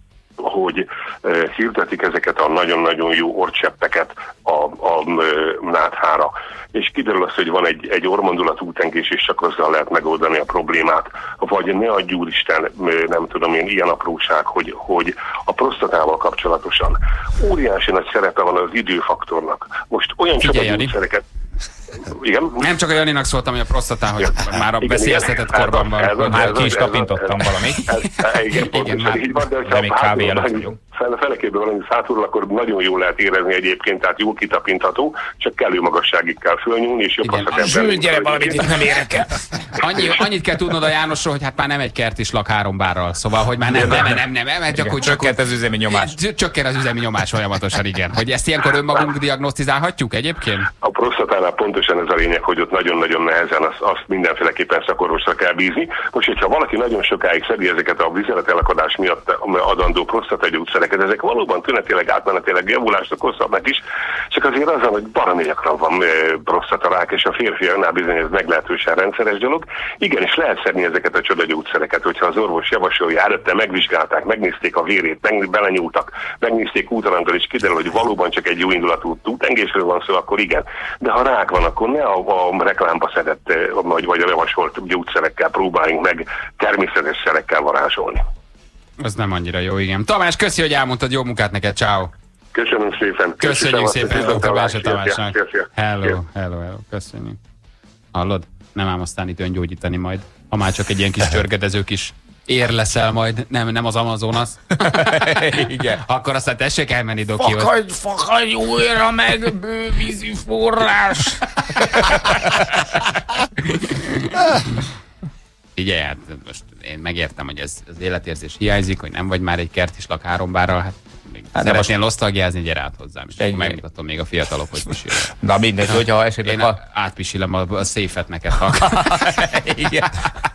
hogy uh, hirdetik ezeket a nagyon-nagyon jó orcseppeket a, a uh, náthára. És kiderül az, hogy van egy, egy ormondulatú útengés, és csak azzal lehet megoldani a problémát. Vagy ne adj úristen, nem tudom én, ilyen apróság, hogy, hogy a prostatával kapcsolatosan óriási nagy szerepe van az időfaktornak. Most olyan csodagószereket... Igen? Nem csak a Janinak szóltam, hogy a prostatá, hogy már a beszélztetett korban van. Már ki is tapintottam valamit. Igen, pontosan így van, de még kávé előtt vagyunk. Felekében valami szátúrul, akkor nagyon jól lehet érezni egyébként, tehát jól kitapintható, csak kellő magasságig kell fölnyúlni, és jobb a zsűr, gyere, valamit itt nem érek el. Annyi, annyit kell tudnod a Jánosról, hogy hát már nem egy kert is lak három bárral, szóval, hogy már nem, nem, nem, nem, nem csak úgy csökkent az üzemi nyomás. Csökkent az üzemi nyomás folyamatosan, igen. Hogy ezt ilyenkor önmagunk diagnosztizálhatjuk egyébként? A prostatánál pontosan ez a lényeg, hogy ott nagyon-nagyon nehezen azt, azt mindenféleképpen szakorvosra kell bízni. Most, hogyha valaki nagyon sokáig szedi ezeket a vizeletelakadás miatt adandó prostatagyógyszereket, ezek valóban tünetileg átmenetileg javulást okozhatnak is, csak azért azon, hogy baromi gyakran van prostatarák, és a férfiaknál bizony ez meglehetősen rendszeres dolog. Igenis lehet szedni ezeket a csodagyógyszereket, hogyha az orvos javasolja, előtte megvizsgálták, megnézték a vérét, meg, belenyúltak, megnézték útrandal, és kiderül, hogy valóban csak egy jó indulatú útengésről van szó, akkor igen. De ha rák van, akkor ne a, a reklámba szedett, vagy, vagy a javasolt gyógyszerekkel próbáljunk meg természetes szerekkel varázsolni. Az nem annyira jó, igen. Tamás, köszi, hogy elmondtad, jó munkát neked, ciao. Köszönöm szépen. Köszönjük szépen, doktor Bása Tamásnak. Hello, hello, hello, köszönjük. Hallod? Nem ám aztán itt öngyógyítani majd. Ha már csak egy ilyen kis csörgedező kis ér leszel majd, nem, nem az Amazonas. Igen. Akkor aztán tessék elmenni Dokihoz. Fakadj, fakadj újra meg, bővízi forrás! Figyelj, hát most én megértem, hogy ez az életérzés hiányzik, hogy nem vagy már egy kertislak három bárral, hát még hát szeretnél nosztalgiázni, gyere át hozzám, és akkor megmutatom még a fiatalok, hogy pisilem. Na mindegy, hogyha esetleg... Én a... átpisilem a, a széfet neked, ha... Igen.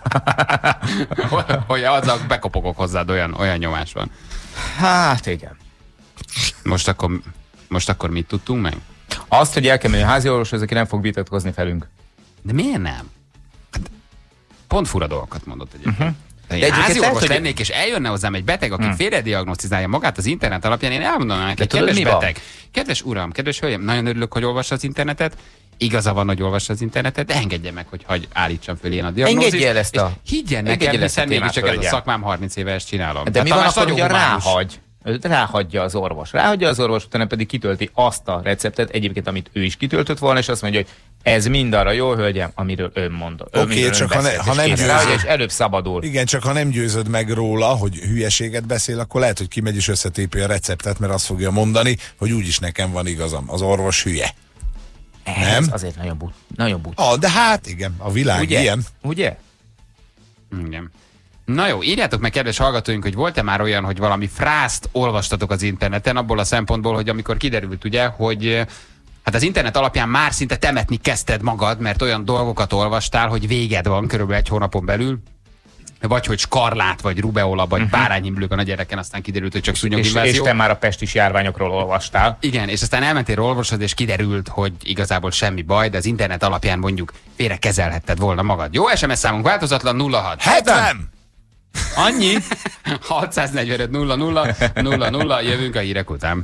Hogy azzal bekopogok hozzád, olyan, olyan nyomás van. Hát igen. Most akkor, most akkor mit tudtunk meg? Azt, hogy el kell menni a házi orvoshoz, aki nem fog vitatkozni felünk. De miért nem? Pont fura dolgokat mondott egyébként. Uh-huh. De én de házi orvos lehet, lennék, és eljönne hozzám egy beteg, aki hmm. félrediagnosztizálja magát az internet alapján, én elmondanám neki, kedves tudod, beteg, van? Kedves uram, kedves hölgyem, nagyon örülök, hogy olvassa az internetet, igaza van, hogy olvassa az internetet, de engedje meg, hogy hagy, állítsam föl ilyen a diagnózist. Engedje el ezt a... Higgyen nekem, hiszen mégiscsak ez a szakmám harminc éve ezt csinálom. De mi van akkor, hogyha ráhagy? Ráhagyja az orvos. Ráhagyja az orvos, utána pedig kitölti azt a receptet, egyébként, amit ő is kitöltött volna, és azt mondja, hogy ez mind arra jó, hölgyem, amiről ön mondott. Oké, okay, csak ha, ne, ha nem győzöd, és előbb szabadul. Igen, csak ha nem győzöd meg róla, hogy hülyeséget beszél, akkor lehet, hogy kimegy és összetépi a receptet, mert azt fogja mondani, hogy úgyis nekem van igazam. Az orvos hülye. Ez nem? Azért nagyon but. Nagyon but. Ah, de hát igen, a világ ugye? ilyen. Ugye? Igen. Na jó, írjátok meg, kedves hallgatóink, hogy volt-e már olyan, hogy valami frászt olvastatok az interneten, abból a szempontból, hogy amikor kiderült ugye, hogy hát az internet alapján már szinte temetni kezdted magad, mert olyan dolgokat olvastál, hogy véged van körülbelül egy hónapon belül, vagy hogy skarlát, vagy rubeola, vagy uh-huh. bárányimlők a gyereken, aztán kiderült, hogy csak szúnyogimvázió. És, és te már a pestis járványokról olvastál. Igen, és aztán elmentél orvoshoz, és kiderült, hogy igazából semmi baj, de az internet alapján mondjuk félre kezelhetted volna magad. Jó, es em es számunk változatlan nulla hat. hetven! Annyi? hatszáznegyvenöt nulla nulla nulla nulla, jövünk a hírek után.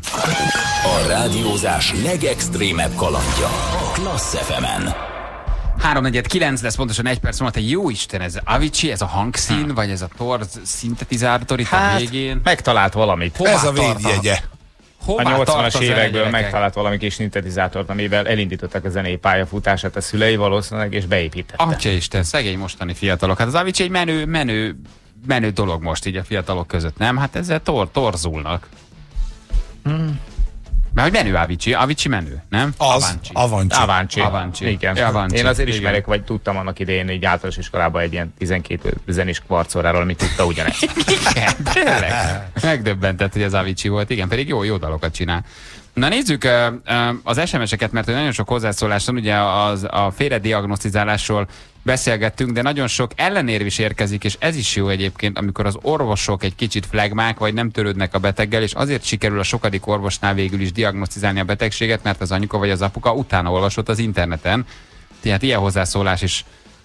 A rádiózás legextrémebb kalandja a Klassz ef emen. háromnegyedkilenc lesz, pontosan egy perc múlva. Te jó Isten, ez Avicii, ez a hangszín, hmm. vagy ez a torz szintetizátor itt hát, a végén? Megtalált valamit. Hová ez a védjegye. A nyolcvanas évekből megtalált valami kis szintetizátort, amivel elindítottak a zenei pályafutását a szülei valószínűleg, és beépítette. Atya Isten, szegény mostani fiatalok. Hát az Avicii egy menő, menő, menő dolog most így a fiatalok között, nem? Hát ezzel tor torzulnak. Hmm. Mert hogy menő Avicii, Avicii menő, nem? Az, Avanci. Avanci. Avanci. Igen. Avanci. Én azért igen. ismerek, vagy tudtam annak idején, hogy általános iskolában egy ilyen tizenkét zenés kvarcóráról, ami tudta ugyanezt. Igen, tényleg. Megdöbbentett, hogy az Avicii volt. Igen, pedig jó, jó dalokat csinál. Na nézzük uh, uh, az es em es-eket, mert nagyon sok hozzászólás van, ugye az, a félrediagnosztizálásról beszélgettünk, de nagyon sok ellenérv is érkezik, és ez is jó egyébként, amikor az orvosok egy kicsit flegmák, vagy nem törődnek a beteggel, és azért sikerül a sokadik orvosnál végül is diagnosztizálni a betegséget, mert az anyuka vagy az apuka utána olvasott az interneten. Tehát ilyen hozzászólás is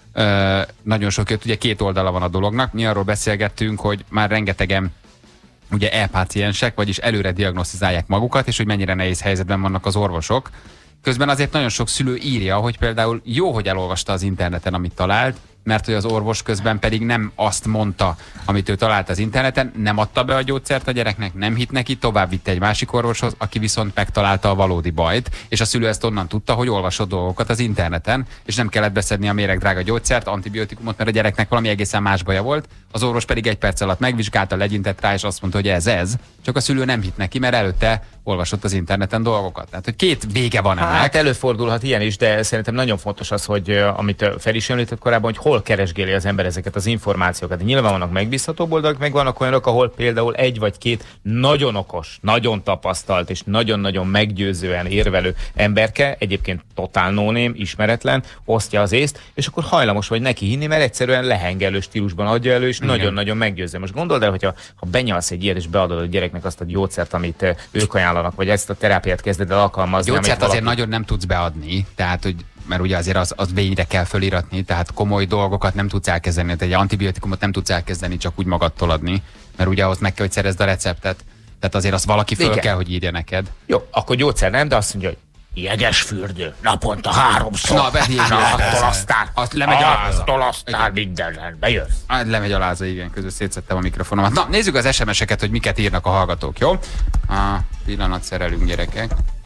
ö, nagyon sok jött, ugye két oldala van a dolognak. Mi arról beszélgettünk, hogy már rengetegen ugye e-páciensek, vagyis előre diagnosztizálják magukat, és hogy mennyire nehéz helyzetben vannak az orvosok. Közben azért nagyon sok szülő írja, hogy például jó, hogy elolvasta az interneten, amit talált, mert hogy az orvos közben pedig nem azt mondta, amit ő talált az interneten, nem adta be a gyógyszert a gyereknek, nem hitt neki, tovább vitte egy másik orvoshoz, aki viszont megtalálta a valódi bajt, és a szülő ezt onnan tudta, hogy olvasott dolgokat az interneten, és nem kellett beszedni a méregdrága gyógyszert, antibiotikumot, mert a gyereknek valami egészen más baja volt, az orvos pedig egy perc alatt megvizsgálta, legyintett rá, és azt mondta, hogy ez ez, csak a szülő nem hitt neki, mert előtte olvasott az interneten dolgokat. Tehát, hogy két vége van ennek. Hát előfordulhat ilyen is, de szerintem nagyon fontos az, hogy amit Feri is említett korábban, hogy hol keresgéli az ember ezeket az információkat. De nyilván vannak megbízható oldalak, meg vannak olyanok, ahol például egy vagy két nagyon okos, nagyon tapasztalt és nagyon-nagyon meggyőzően érvelő emberke, egyébként totál no-name, ismeretlen, osztja az észt, és akkor hajlamos vagy neki hinni, mert egyszerűen lehengelő stílusban adja elő, és nagyon-nagyon meggyőző. Most gondold el, hogyha ha benyalsz egy ilyet, és beadod a gyereknek azt a gyógyszert, amit ők ajánlanak, vagy ezt a terápiát kezded el alkalmazni. A gyógyszert azért valaki... nagyon nem tudsz beadni, tehát hogy mert ugye azért az, az végre kell föliratni, tehát komoly dolgokat nem tudsz elkezdeni, tehát egy antibiotikumot nem tudsz elkezdeni csak úgy magadtól adni, mert ugye ahhoz meg kell, hogy szerezd a receptet, tehát azért azt valaki föl kell, hogy írja neked. Jó, akkor gyógyszer nem, de azt mondja, hogy jegesfürdő, naponta háromszor. Na, Na attól aztán, azt lemegy a attól aztán minden rendbe jössz. Hát lemegy a láza, igen, közben szétszettem a mikrofonomat. Na, nézzük az es em es-eket, hogy miket írnak a hallgatók, jó? A pillanat, szerelünk, gyerekek.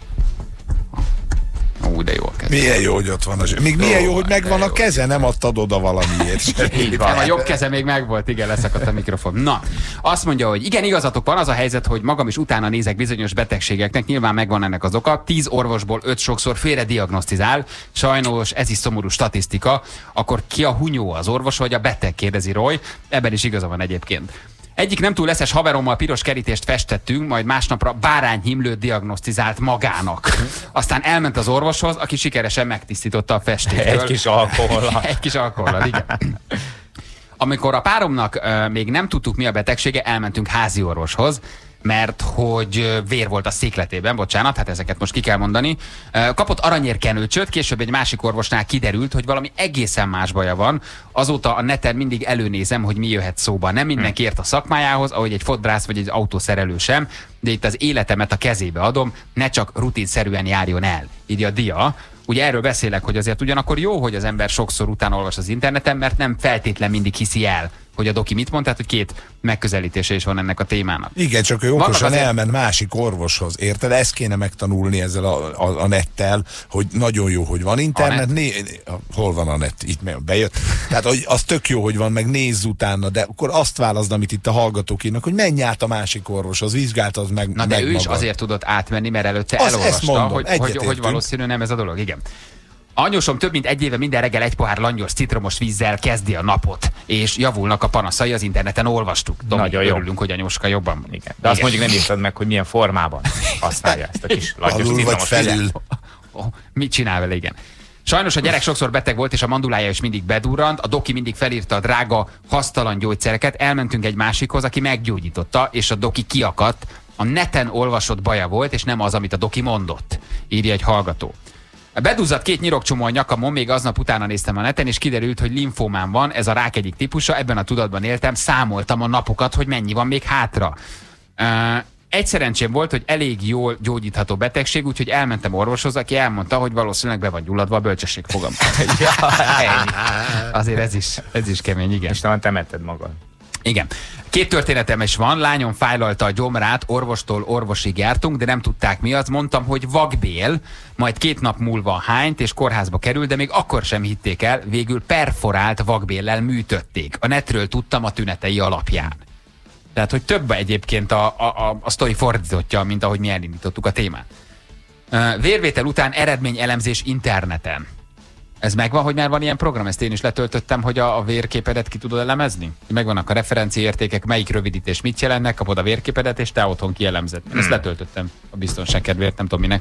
Ó, de jó a keze. Milyen jó, hogy ott van a zső. Még milyen jó, hogy megvan a keze, nem adtad oda valamiért. Így van. A jobb keze még megvolt, igen, leszakadt a mikrofon. Na, azt mondja, hogy igen, igazatok van, az a helyzet, hogy magam is utána nézek bizonyos betegségeknek, nyilván megvan ennek az oka. Tíz orvosból öt sokszor félre diagnosztizál. Sajnos ez is szomorú statisztika. Akkor ki a hunyó, az orvos vagy a beteg, kérdezi Roy. Ebben is igaza van egyébként. Egyik nem túl leszes haverommal piros kerítést festettünk, majd másnapra bárányhimlőt diagnosztizált magának. Aztán elment az orvoshoz, aki sikeresen megtisztította a festéktől. Egy kis alkohollal. Egy kis alkohollal, igen. Amikor a páromnak uh, még nem tudtuk, mi a betegsége, elmentünk házi orvoshoz, mert hogy vér volt a székletében, bocsánat, hát ezeket most ki kell mondani. Kapott aranyérkenőcsöt, később egy másik orvosnál kiderült, hogy valami egészen más baja van. Azóta a neten mindig előnézem, hogy mi jöhet szóba. Nem mindenki ért a szakmájához, ahogy egy fodrász vagy egy autószerelő sem, de itt az életemet a kezébe adom, ne csak rutinszerűen járjon el. Így a dia. Ugye erről beszélek, hogy azért ugyanakkor jó, hogy az ember sokszor utána olvas az interneten, mert nem feltétlen mindig hiszi el, hogy a doki mit mond, tehát hogy két megközelítése is van ennek a témának. Igen, csak ő okosan azért... elment másik orvoshoz, érted? Ezt kéne megtanulni ezzel a, a, a nettel, hogy nagyon jó, hogy van internet. Né... Hol van a net? Itt bejött. Tehát hogy az tök jó, hogy van, meg nézz utána, de akkor azt válaszd, amit itt a hallgatók írnak, hogy menj át a másik orvoshoz, vizsgáltad meg. Na de meg ő is magad. azért tudott átmenni, mert előtte az, elolvasta, mondom, hogy, hogy, hogy valószínű nem ez a dolog. Igen. Anyósom több mint egy éve minden reggel egy pohár langyos citromos vízzel kezdi a napot, és javulnak a panaszai, az interneten olvastuk. Domi, nagyon jó. Örülünk, hogy anyóska jobban. Igen. De azt mondjuk nem írtad meg, hogy milyen formában használja ezt a kis langyos Alul vagy felül. Oh, mit csinál vele, igen. Sajnos a gyerek sokszor beteg volt, és a mandulája is mindig bedurrant. A doki mindig felírta a drága, hasztalan gyógyszereket. Elmentünk egy másikhoz, aki meggyógyította, és a doki kiakadt. A neten olvasott baja volt, és nem az, amit a doki mondott, írja egy hallgató. Beduzzadt két nyirokcsomó a nyakamon, még aznap utána néztem a neten, és kiderült, hogy limfómám van, ez a rák egyik típusa, ebben a tudatban éltem, számoltam a napokat, hogy mennyi van még hátra. Uh, egy szerencsém volt, hogy elég jól gyógyítható betegség, úgyhogy elmentem orvoshoz, aki elmondta, hogy valószínűleg be van gyulladva a bölcsesség fogam. Ja, azért ez is, ez is kemény, igen. És talán temetted magad. Igen. Két történetem is van. Lányom fájlalta a gyomrát, orvostól orvosig jártunk, de nem tudták mi az. Mondtam, hogy vakbél, majd két nap múlva hányt és kórházba került, de még akkor sem hitték el, végül perforált vakbéllel műtötték. A netről tudtam a tünetei alapján. Tehát, hogy több egyébként a, a, a, a sztori fordítottja, mint ahogy mi elindítottuk a témát. Uh, vérvétel után eredményelemzés interneten. Ez megvan, hogy már van ilyen program? Ezt én is letöltöttem, hogy a, a vérképedet ki tudod elemezni? Megvannak a referenciaértékek, melyik rövidítés mit jelentnek, kapod a vérképedet, és te otthon kielemzed. Hmm. Ezt letöltöttem a biztonság kedvéért, nem tudom minek.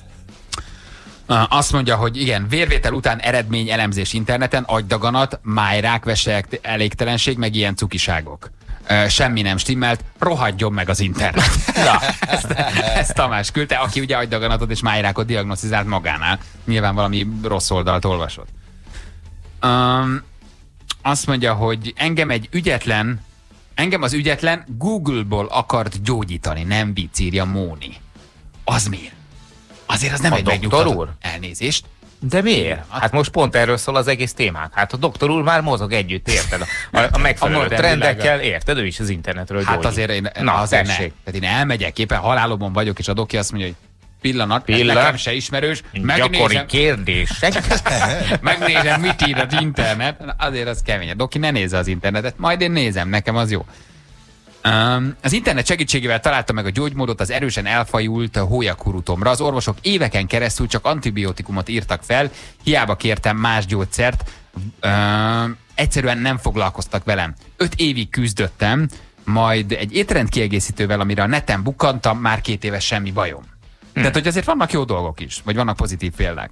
Uh, azt mondja, hogy igen, vérvétel után eredményelemzés interneten, agydaganat, májrák, veselyek, elégtelenség, meg ilyen cukiságok. Uh, semmi nem stimmelt, rohadjon meg az internet. Na, ezt, ezt Tamás küldte, aki ugye agydaganatot és májrákot diagnosztizált magánál. Nyilván valami rossz oldalt olvasott. Um, azt mondja, hogy engem egy ügyetlen, engem az ügyetlen Google-ból akart gyógyítani, nem vicc, írja Móni. Az miért? Azért az nem a egy megnyugtató elnézést. De miért? Hát most pont erről szól az egész témánk. Hát a doktor úr már mozog együtt, érted? A, a megfelelő a trendekkel, érted? Ő is az internetről hát gyógyít. azért én, Na, azért ne. Tehát én elmegyek, éppen halálomban vagyok, és a doki azt mondja, hogy pillanat, Pillan. nekem se ismerős. Gyakori kérdések. Megnézem, mit ír az internet. Azért az kemény. A doki ne nézze az internetet, majd én nézem, nekem az jó. Um, az internet segítségével találta meg a gyógymódot az erősen elfajult hólyakurutomra. Az orvosok éveken keresztül csak antibiotikumot írtak fel, hiába kértem más gyógyszert, um, egyszerűen nem foglalkoztak velem. Öt évig küzdöttem, majd egy étrendkiegészítővel, amire a neten bukkantam, már két éve semmi bajom. Hmm. Tehát, hogy azért vannak jó dolgok is, vagy vannak pozitív példák.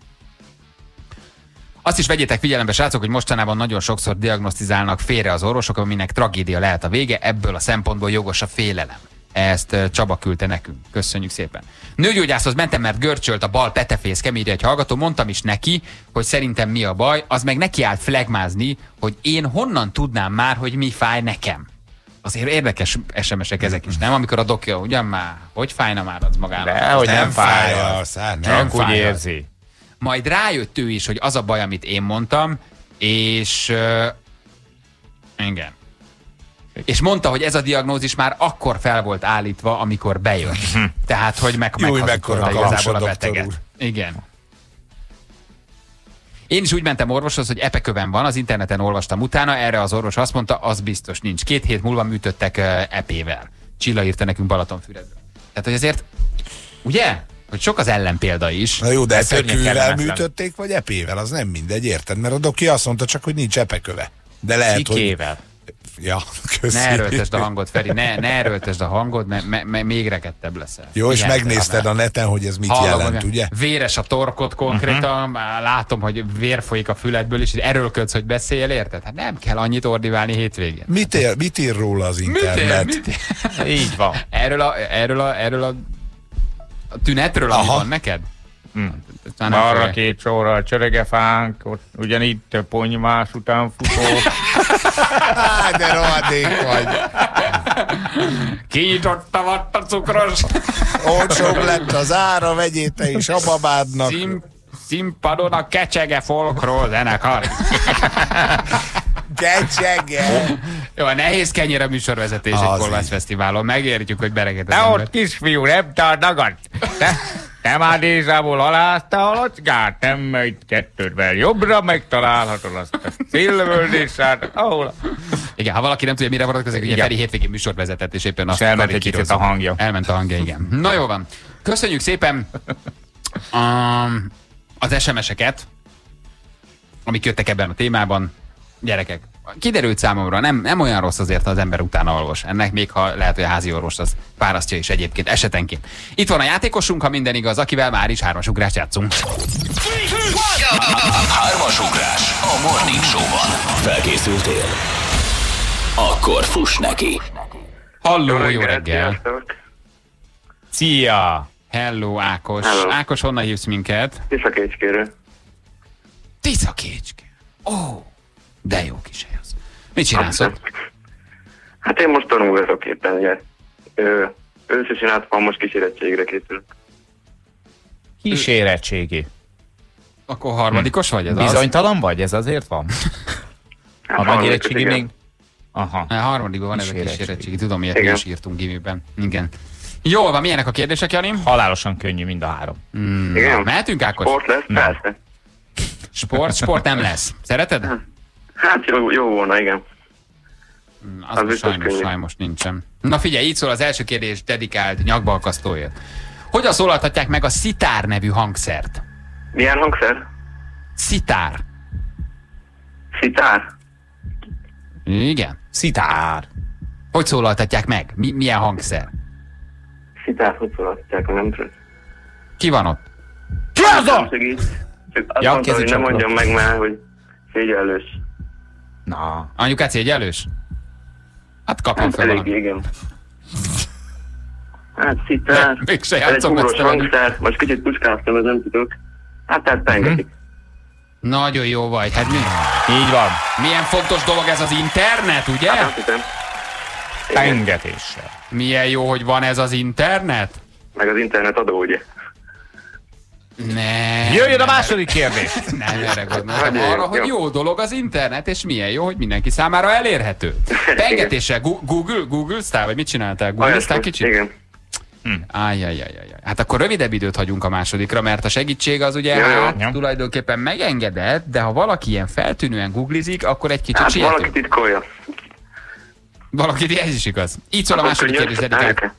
Azt is vegyétek figyelembe, srácok, hogy mostanában nagyon sokszor diagnosztizálnak félre az orvosok, aminek tragédia lehet a vége, ebből a szempontból jogos a félelem. Ezt Csaba küldte nekünk. Köszönjük szépen. Nőgyógyászhoz mentem, mert görcsölt a bal petefészkem, írja egy hallgató, mondtam is neki, hogy szerintem mi a baj, az meg neki állt flegmázni, hogy én honnan tudnám már, hogy mi fáj nekem. Azért érdekes es em esek ezek is, nem? Amikor a dokja, ugyan már, hogy fájna már az magának? De, hogy nem, nem fáj, fáj az, az, csak úgy érzi. Majd rájött ő is, hogy az a baj, amit én mondtam, és uh, igen. És mondta, hogy ez a diagnózis már akkor fel volt állítva, amikor bejött. Tehát, hogy meg, meghazudtolta igazából a beteget. Igen. Én is úgy mentem orvoshoz, hogy epeköven van, az interneten olvastam utána, erre az orvos azt mondta, az biztos nincs. Két hét múlva műtöttek uh, epével. Csilla írta nekünk Balatonfüredről. Tehát, hogy azért, ugye? Hogy sok az ellenpélda is. Na jó, de epekővel műtötték, vagy epével? Az nem mindegy, érted? Mert a doki azt mondta csak, hogy nincs epeköve. De lehet, Szikével. hogy... Ja, köszi. Ne erőltesd a hangod, Feri, ne, ne erőltesd a hangod, mert me, me, még rekettebb leszel. Jó, és megnézted a neten, hogy ez mit Hallom, jelent, ugye? Véres a torkod konkrétan, uh-huh. Látom, hogy vér folyik a füledből, és erőlködsz, hogy beszéljél, érted? Hát nem kell annyit ordiválni hétvégén. Mit, ér, mit ír róla az internet? Mit ér, mit ér? Így van. Erről a, erről a, erről a, a tünetről, ami van neked? Hmm. Arra két sorra a csöregefánk, ott ugyanitt a ponymás után futó. De rohadék vagy. Kinyitotta vatt a cukros. Olcsóbb lett az ára, vegyél te is a babádnak. Szim, színpadon a Kecsege folkról zenekar. Kecsege. Jó, a nehéz kenyér a műsorvezetés egy Kolbász Fesztiválon. Megértjük, hogy bereget az ember. De ott kisfiú, nem tart Te, te már Dézából halázta a lackát, nem megy kettődvel jobbra, megtalálhatod azt a szilvöldésát, ahol... Igen, ha valaki nem tudja, mire vonatkozik, ugye Feri hétvégén műsort vezetett, és éppen azt elment egy kicsit a hangja. Elment a hangja, igen. Na jó van. Köszönjük szépen um, az es em eseket. amik jöttek ebben a témában. Gyerekek, kiderült számomra, nem, nem olyan rossz azért, ha az ember utána olvas. Ennek még ha lehet, hogy a házi orvos az fárasztja is egyébként esetenként. Itt van a játékosunk, ha minden igaz, akivel már is hármas ugrás játszunk. Hármas ugrás a Morning Show-ban. Felkészültél? Akkor fuss neki. Halló, jó, jó reggel. Szia! Hello, Ákos. Hello. Ákos, honnan hívsz minket? Tiszakécskéről. Tiszakécske. Ó, oh, de jó kis hely az. Mit csinálsz ott? Hát én most tanulgatok éppen, ugye. Őszesen át van, most kísérettségre készülök. Kísérettségi. Akkor harmadikos vagy ez? Bizonytalan az? Vagy? Ez azért van? Hát a nagy érettségi még... Aha. A harmadikban van ez a kísérettségi. Tudom, ilyet mi is írtunk gimiben. Igen. Jól van, milyenek a kérdések, Jani? Halálosan könnyű mind a három. Mm, igen. Mehetünk, Ákos? Sport lesz, persze. Sport? Sport nem lesz. Szereted? Hát jó, jó volna, igen. Az, az sajnos, sajnos nincsen. Na figyelj, így szól az első kérdés dedikált nyakbalkasztóért. Hogyan szólaltatják meg a szitár nevű hangszert? Milyen hangszer? Szitár. Szitár? Igen. Szitár. Hogy szólaltatják meg? Mi, milyen hangszer? Szitár, hogy szólaltatják, nem tudom. Ki van ott? Ki az a? Azt ja, mondtam, hogy nem mondjam meg már, hogy szégyellős. Na. Anyukát szégyellős? Hát kapjon fel valami. Igen. Hát szitár. Mégse játszom ezt a hangszer. Most kicsit puskáztam, ez nem tudok. Hát tehát pengetik. Hm? Nagyon jó vagy. Hát mi? Így van. Milyen fontos dolog ez az internet, ugye? Hát azt hiszem. Pengetéssel. Milyen jó, hogy van ez az internet? Meg az internet adó, ugye? Ne. Jöjjön a második kérdés. Nem, erre gondoltam arra, hogy jó dolog az internet, és milyen jó, hogy mindenki számára elérhető. Pengetéssel, Google, Google-ztál, vagy mit csináltál? Google-ztál kicsit? Igen. Hm. Ájjajjajjaj. Hát akkor rövidebb időt hagyunk a másodikra, mert a segítség az ugye ja, hát, ja. tulajdonképpen megengedett, de ha valaki ilyen feltűnően googlizik, akkor egy kicsit hát siető. valaki titkolja. Valaki, ez is igaz. Így szól a második kérdés dedikál.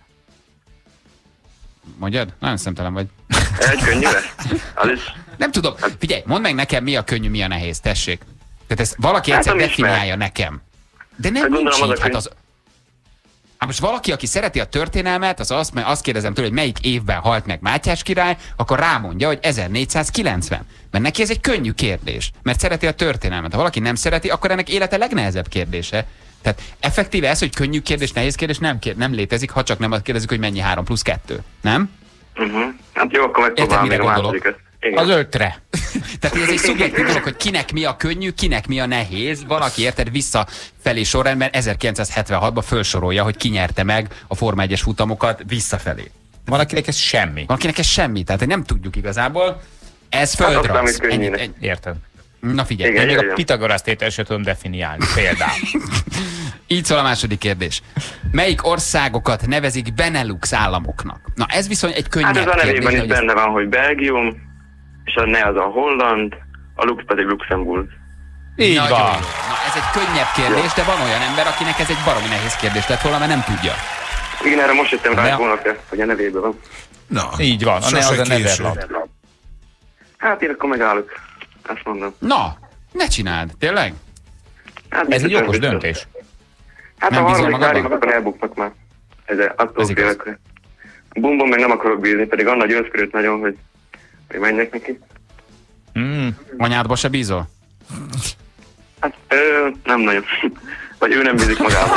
Mondjad? Nagyon szemtelen vagy. Egy könnyű lesz? Az is. Nem tudom. Figyelj, mondd meg nekem, mi a könnyű, mi a nehéz. Tessék. Tehát ezt valaki hát egyszer definiálja nekem. De nem hát nincs így. Hát az... Hát most valaki, aki szereti a történelmet, az azt, azt kérdezem tőle, hogy melyik évben halt meg Mátyás király, akkor rámondja, hogy ezernégyszázkilencven. Mert neki ez egy könnyű kérdés. Mert szereti a történelmet. Ha valaki nem szereti, akkor ennek élete legnehezebb kérdése. Tehát effektíve ez, hogy könnyű kérdés, nehéz kérdés nem, kér, nem létezik, ha csak nem azt kérdezik, hogy mennyi három plusz kettő. Nem? Uh-huh. Hát jó, akkor megpróbálom még a másodikat. Az ötre. Tehát ez egy szubjektív dolog, hogy kinek mi a könnyű, kinek mi a nehéz. Valaki érted visszafelé sorrendben ezerkilencszázhetvenhatban felsorolja, hogy ki nyerte meg a Forma egyes futamokat visszafelé. Van, akinek ez semmi. Van, akinek ez semmi, tehát nem tudjuk igazából. Ez földrajz. Hát Ennyi, ennyi. Érted. Na figyelj. Igen, még a Pitagorasz tétel sem tudom definiálni, például. Így szól a második kérdés. Melyik országokat nevezik Benelux államoknak? Na ez viszont egy könnyebb kérdés. Hát ez a nevében is benne van, hogy Belgium, és a ne az a Holland, a Lux pedig Luxemburg. Így van. Na ez egy könnyebb kérdés, de van olyan ember, akinek ez egy baromi nehéz kérdés lett volna, mert nem tudja. Igen, erre most jöttem rá, hogy hogy a nevében van. Na, így van. A ne az a Neverland. Hát én akkor megállok. Azt mondom. Na, ne csináld, tényleg? Hát, ez egy okos döntés. Hát nem a harmadik várig, akkor elbuktak már. Ez attól félek, hogy Bumbon meg nem akarok bízni, pedig Anna győzködött nagyon, hogy, hogy menjek neki. Mm. Anyádba se bízol? Hát ö, nem nagyon. Vagy ő nem bízik magában.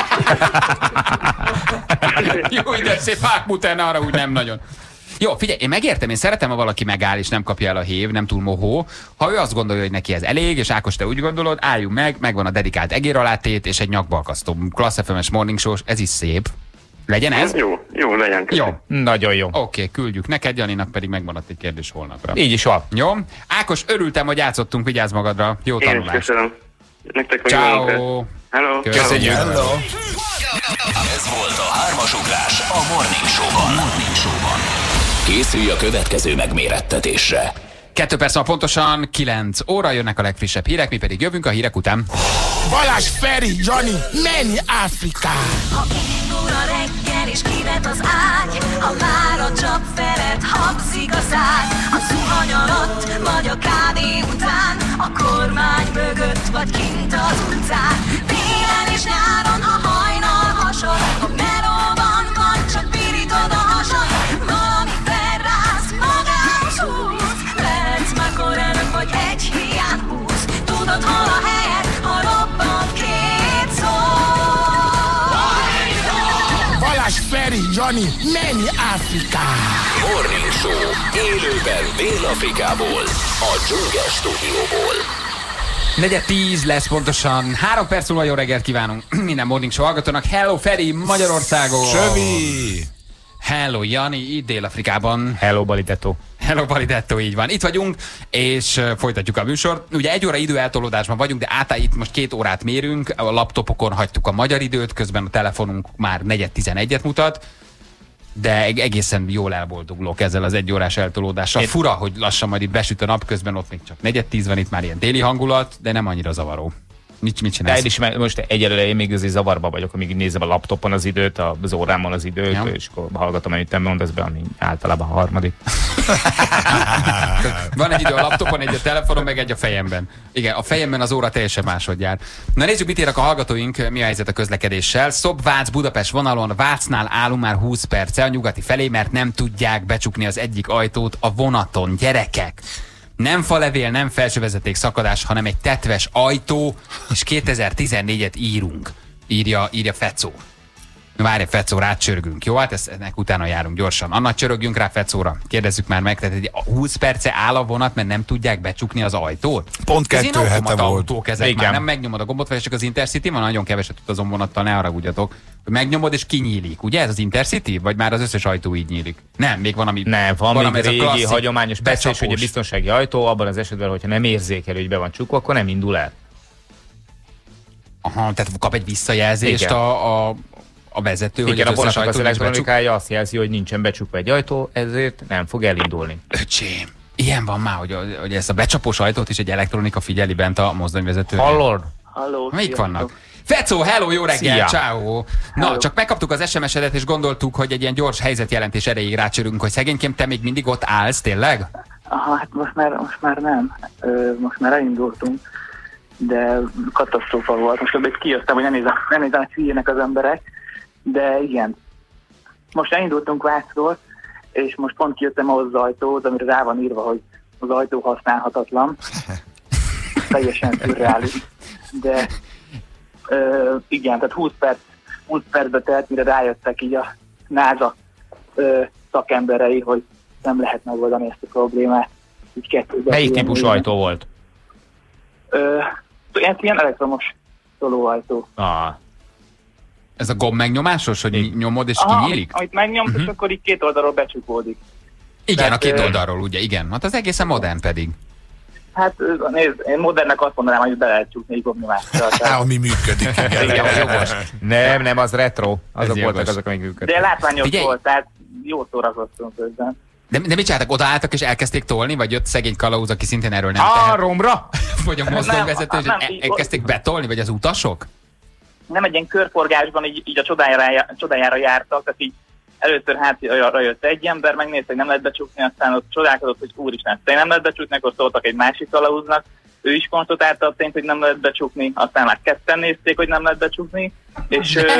Jó, de szép hákmuterne arra, úgy nem nagyon. Jó, figyelj, én megértem, én szeretem, ha valaki megáll, és nem kapja el a hév, nem túl mohó. Ha ő azt gondolja, hogy neki ez elég, és Ákos, te úgy gondolod, álljunk meg, megvan a dedikált egéralátét, és egy nyakbalkasztó. Klassz ef em-es morning show, ez is szép. Legyen ez? Jó, jó, legyen. Jó. Nagyon jó. Oké, okay, küldjük neked, Janinak pedig megmaradt egy kérdés holnapra. Így is van. Jó. Ákos, örültem, hogy játszottunk, vigyázz magadra. Jó tanulást. Én is köszönöm. Nektek meg Ciao. Hello. Köszönjük. Hello. Ez volt a hármas ugrás a Morning Show-ban. Morning Show-ban. Készülj a következő megmérettetésre. Kettő perc, pontosan kilenc óra, jönnek a legfrissebb hírek, mi pedig jövünk a hírek után. Balázs, Feri, Jani, menj Afrikára! Ha indul a reggeli és kivet az ágy, ha már a csap felett habzik a szád. A zuhany alatt, vagy a kávé után, a kormány mögött, vagy kint az utcán. Télen és nyáron, ha hajnal hasad, a melóban van, csak pirítod a hasad. Valami felrász, magához húz, lehetsz McLaren, vagy egy hiány húz. Tudod, hol a helyed, ha robban két szó. Balázs, Feri, Jani, menj Afrikába! Morning Show, élőben Dél-Afrikából, a Dzsungel stúdióból. Negyed tíz lesz pontosan. Három perc múlva jó reggelt kívánunk minden Morning Show hallgatónak. Hello Feri, Magyarországon! Sövi! Hello Jani, itt Dél-Afrikában. Hello Balidetto. Hello Balidetto, így van. Itt vagyunk, és folytatjuk a műsort. Ugye egy óra időeltolódásban vagyunk, de át itt most két órát mérünk. A laptopokon hagytuk a magyar időt, közben a telefonunk már negyed tizenegyet mutat. De egészen jól elboldogulok ezzel az egy órás eltolódással. Én... Fura, hogy lassan majd itt besüt a nap, közben ott még csak negyed tíz van, itt már ilyen téli hangulat, de nem annyira zavaró. Mit, mit csinálsz? De is, most egyelőre én még azért zavarba vagyok, amíg nézem a laptopon az időt, az órámon az időt, ja. És akkor hallgatom, amit te mondasz be, ami általában a harmadik. Van egy idő a laptopon, egy a telefonon, meg egy a fejemben. Igen, a fejemben az óra teljesen máshogy jár. Na nézzük, mit írnak a hallgatóink, mi a helyzet a közlekedéssel. Szop-Vác Budapest vonalon, Vácnál állunk már húsz perce a nyugati felé, mert nem tudják becsukni az egyik ajtót a vonaton. Gyerekek! Nem falevél, nem felsővezeték szakadás, hanem egy tetves ajtó, és kétezer-tizennégyet írunk, írja, írja Fecó. Várj, Fecó, rácsörgünk, jó? Hát ezt, ennek utána járunk gyorsan. Anna, csörögjünk rá Fecóra. Kérdezzük már meg, tehát egy húsz perce áll a vonat, mert nem tudják becsukni az ajtót? Pont kettő hete volt. Autók ezek már, nem megnyomod a gombot, vagy csak az Intercity van, nagyon keveset utazom vonattal, ne haragudjatok. Megnyomod és kinyílik, ugye? Ez az Intercity? Vagy már az összes ajtó így nyílik? Nem, még van, ami... Nem, van, van még régi, klasszik, hagyományos becsapós, ugye biztonsági ajtó, abban az esetben, hogyha nem érzékel, hogy be van csukva, akkor nem indul el. Aha, tehát kap egy visszajelzést a, a, a vezető, igen, hogy az, a összes ajtó az elektronikája azt jelzi, hogy nincsen becsukva egy ajtó, ezért nem fog elindulni. Öcsém, ilyen van már, hogy, hogy ezt a becsapós ajtót is egy elektronika figyeli bent a mozdonyvezető. Hallod? Halló, melyik vannak? Fecó, hello, jó reggel, ciao. Na, hello. Csak megkaptuk az es em es-edet, és gondoltuk, hogy egy ilyen gyors helyzetjelentés erejéig rácsörünk, hogy szegényként te még mindig ott állsz, tényleg? Aha, hát most már, most már nem. Ö, most már elindultunk, de katasztrófa volt. Most ebből kijöttem, hogy nem nézzenek, nem nézzenek hülyének az emberek, de igen. Most elindultunk Vácról, és most pont kijöttem ahhoz az ajtóhoz, amire rá van írva, hogy az ajtó használhatatlan. Teljesen szürreális. De ö, igen, tehát húsz perc, húsz percbe telt, mire rájöttek így a NASA ö, szakemberei, hogy nem lehet megoldani ezt a problémát. Így kettőben. Melyik típusú ilyen ajtó volt? Ö, ilyen elektromos tolóajtó. Ah. Ez a gomb megnyomásos, hogy Én. nyomod és Aha, kinyílik? Amit megnyomsz, uh-huh. és akkor így két oldalról becsukódik. Igen, tehát, a két oldalról, ö... ugye, igen. Hát az egészen modern pedig. Hát nézd, én modernnek azt mondanám, hogy be lehet csukni egy gombnyomással. Tehát... Ami működik. Igen, igen, jogos. Nem, nem, az retro. Azok voltak azok, amik működtek. De látványos Figyelj. volt, tehát jó szórakoztunk közben. De, de mit csináltak? Odaálltak és elkezdték tolni? Vagy jött szegény kalauz, aki szintén erről nem tehet? A romra? Vagy a mozdonyvezető, és el, elkezdték betolni? Vagy az utasok? Nem, egy ilyen körforgásban így, így a csodájára, csodájára jártak, tehát így először hátra jött egy ember, megnézte, hogy nem lehet becsukni, aztán ott csodálkozott, hogy úristen, te nem lehet becsukni, akkor szóltak egy másik kalauznak, ő is konstatálta a tényt, hogy nem lehet becsukni, aztán már ketten nézték, hogy nem lehet becsukni, és ö,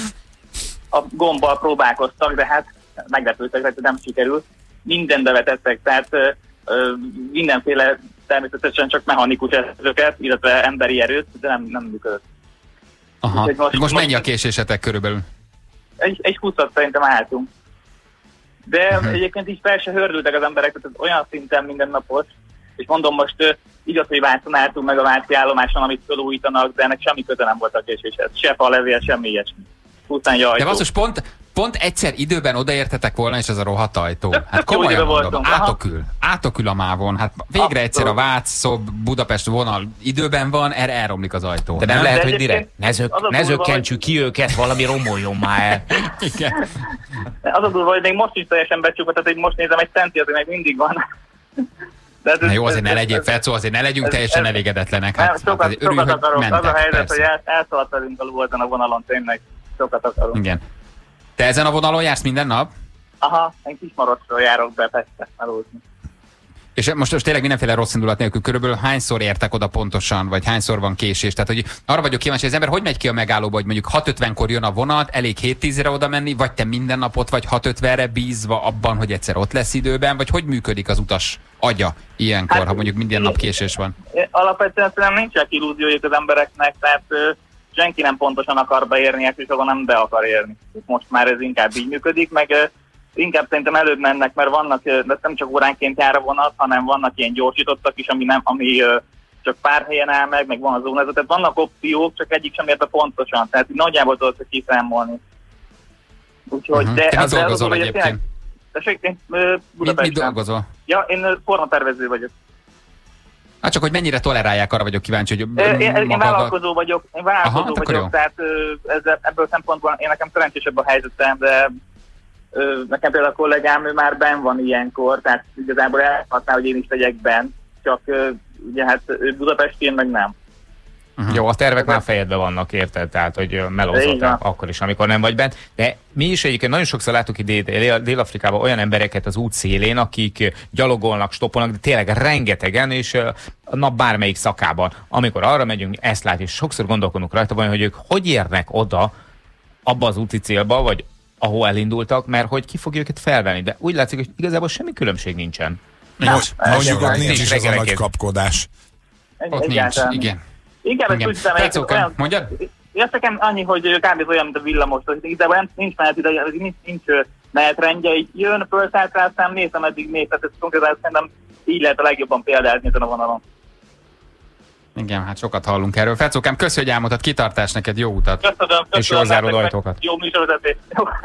a gombbal próbálkoztak, de hát meglepődtek, hogy nem sikerült. Mindent bevetettek, tehát ö, ö, mindenféle természetesen csak mechanikus eszközöket, illetve emberi erőt, de nem, nem működött. Aha. Most, most, most mennyi a késésetek körülbelül? Egy, egy húszat szerintem álltunk. De uh-huh. egyébként így fel se hördültek az emberek, tehát olyan szinten mindennapos. És mondom, most uh, igaz, hogy Vácon álltunk meg a Váci állomáson, amit felújítanak, de ennek semmi köze nem volt a késéshez. Se falevél, semmi ilyesmi. De basszus, pont, pont egyszer időben odaértetek volna, és ez a rohadt ajtó. Hát komolyan mondom, átokül, átokül a mávon. Hát végre egyszer a Vác, Szob, Budapest vonal időben van, erre elromlik az ajtó. De nem, nem lehet, hogy direkt ne zökkentsük ki őket, valami romoljon már el. Igen. Az a durva, hogy még most is teljesen becsukva, tehát hogy most nézem egy centi, azért még mindig van. Ez, Na jó, azért ez, ne legyél, Fecó, azért ne legyünk ez, teljesen ez, elégedetlenek. Hát, sokat, hát örül, sokat akarok. Mentek, az a helyzet, persze. Hogy el, elszaladt velünk a lúvoltan a vonalon, tényleg sokat akarunk. Igen. Te ezen a vonalon jársz minden nap? Aha, én Kismarosról járok be Pestre melózni. És most, most tényleg mindenféle rossz indulat nélkül körülbelül hányszor értek oda pontosan, vagy hányszor van késés? Tehát, hogy arra vagyok kíváncsi, hogy az ember hogy megy ki a megállóba, hogy mondjuk hat ötvenkor jön a vonat, elég hét tízre oda menni, vagy te minden napot vagy hat ötvenre bízva abban, hogy egyszer ott lesz időben, vagy hogy működik az utas agya ilyenkor, hát, ha mondjuk minden nap késés van? Alapvetően szerintem nincsenek illúziójuk az embereknek, tehát ö, senki nem pontosan akar beérni, és ahol nem be akar érni. Most már ez inkább így működik, meg ö, inkább szerintem előbb mennek, mert vannak, de nem csak óránként jár a vonat, hanem vannak ilyen gyorsítottak is, ami, nem, ami ö, csak pár helyen áll meg, meg van az zónázat. Tehát vannak opciók, csak egyik sem érte pontosan. Tehát nagyjából tudod kiszámolni. Úgyhogy, uh-huh. de... Te mit dolgozol egyébként? Tessék, én Budapesten. Mit, mit dolgozol? Ja, én formatervező vagyok. Hát csak, hogy mennyire tolerálják, arra vagyok kíváncsi, hogy... Én, én, én vállalkozó vagyok, én vállalkozó Aha, vagyok, tehát ezzel, ebből szempontból én nekem szerencsésebb a helyzetem, de ö, nekem például a kollégám, ő már benn van ilyenkor, tehát igazából elhatná, hogy én is legyek benn, csak ö, ugye hát Budapestén meg nem. Uh-huh. Jó, a tervek már fejedben vannak, érted? Tehát, hogy melózottak akkor is, amikor nem vagy bent. De mi is egyébként nagyon sokszor látunk itt Dél-Afrikában olyan embereket az út szélén, akik gyalogolnak, stoppolnak, de tényleg rengetegen, és a nap bármelyik szakában, amikor arra megyünk, ezt lát, és sokszor gondolkodunk rajta, hogy ők hogy érnek oda abba az úti célba, vagy ahol elindultak, mert hogy ki fogja őket felvenni. De úgy látszik, hogy igazából semmi különbség nincsen. Most mondjuk, ott nincs is az a nagy kapkodás. Ott nincs, igen. Inkább ezt úgy hiszem, olyan... Mondjad? Ezt nekem annyi, hogy kb. Olyan, mint a villamos, hogy igazából nem, nincs menet ide, nincs, nincs menetrendje, így jön, fölszállt rá, aztán nézem, ameddig néz, tehát ez konkrétan szerintem így lehet a legjobban példázni ezen a vonalon. Igen, hát sokat hallunk erről. Fecókám, köszi, hogy elmondtad, kitartás neked, jó utat. Köszönöm, köszönöm. És jól zárod ajtókat. Jó műsorvezetés.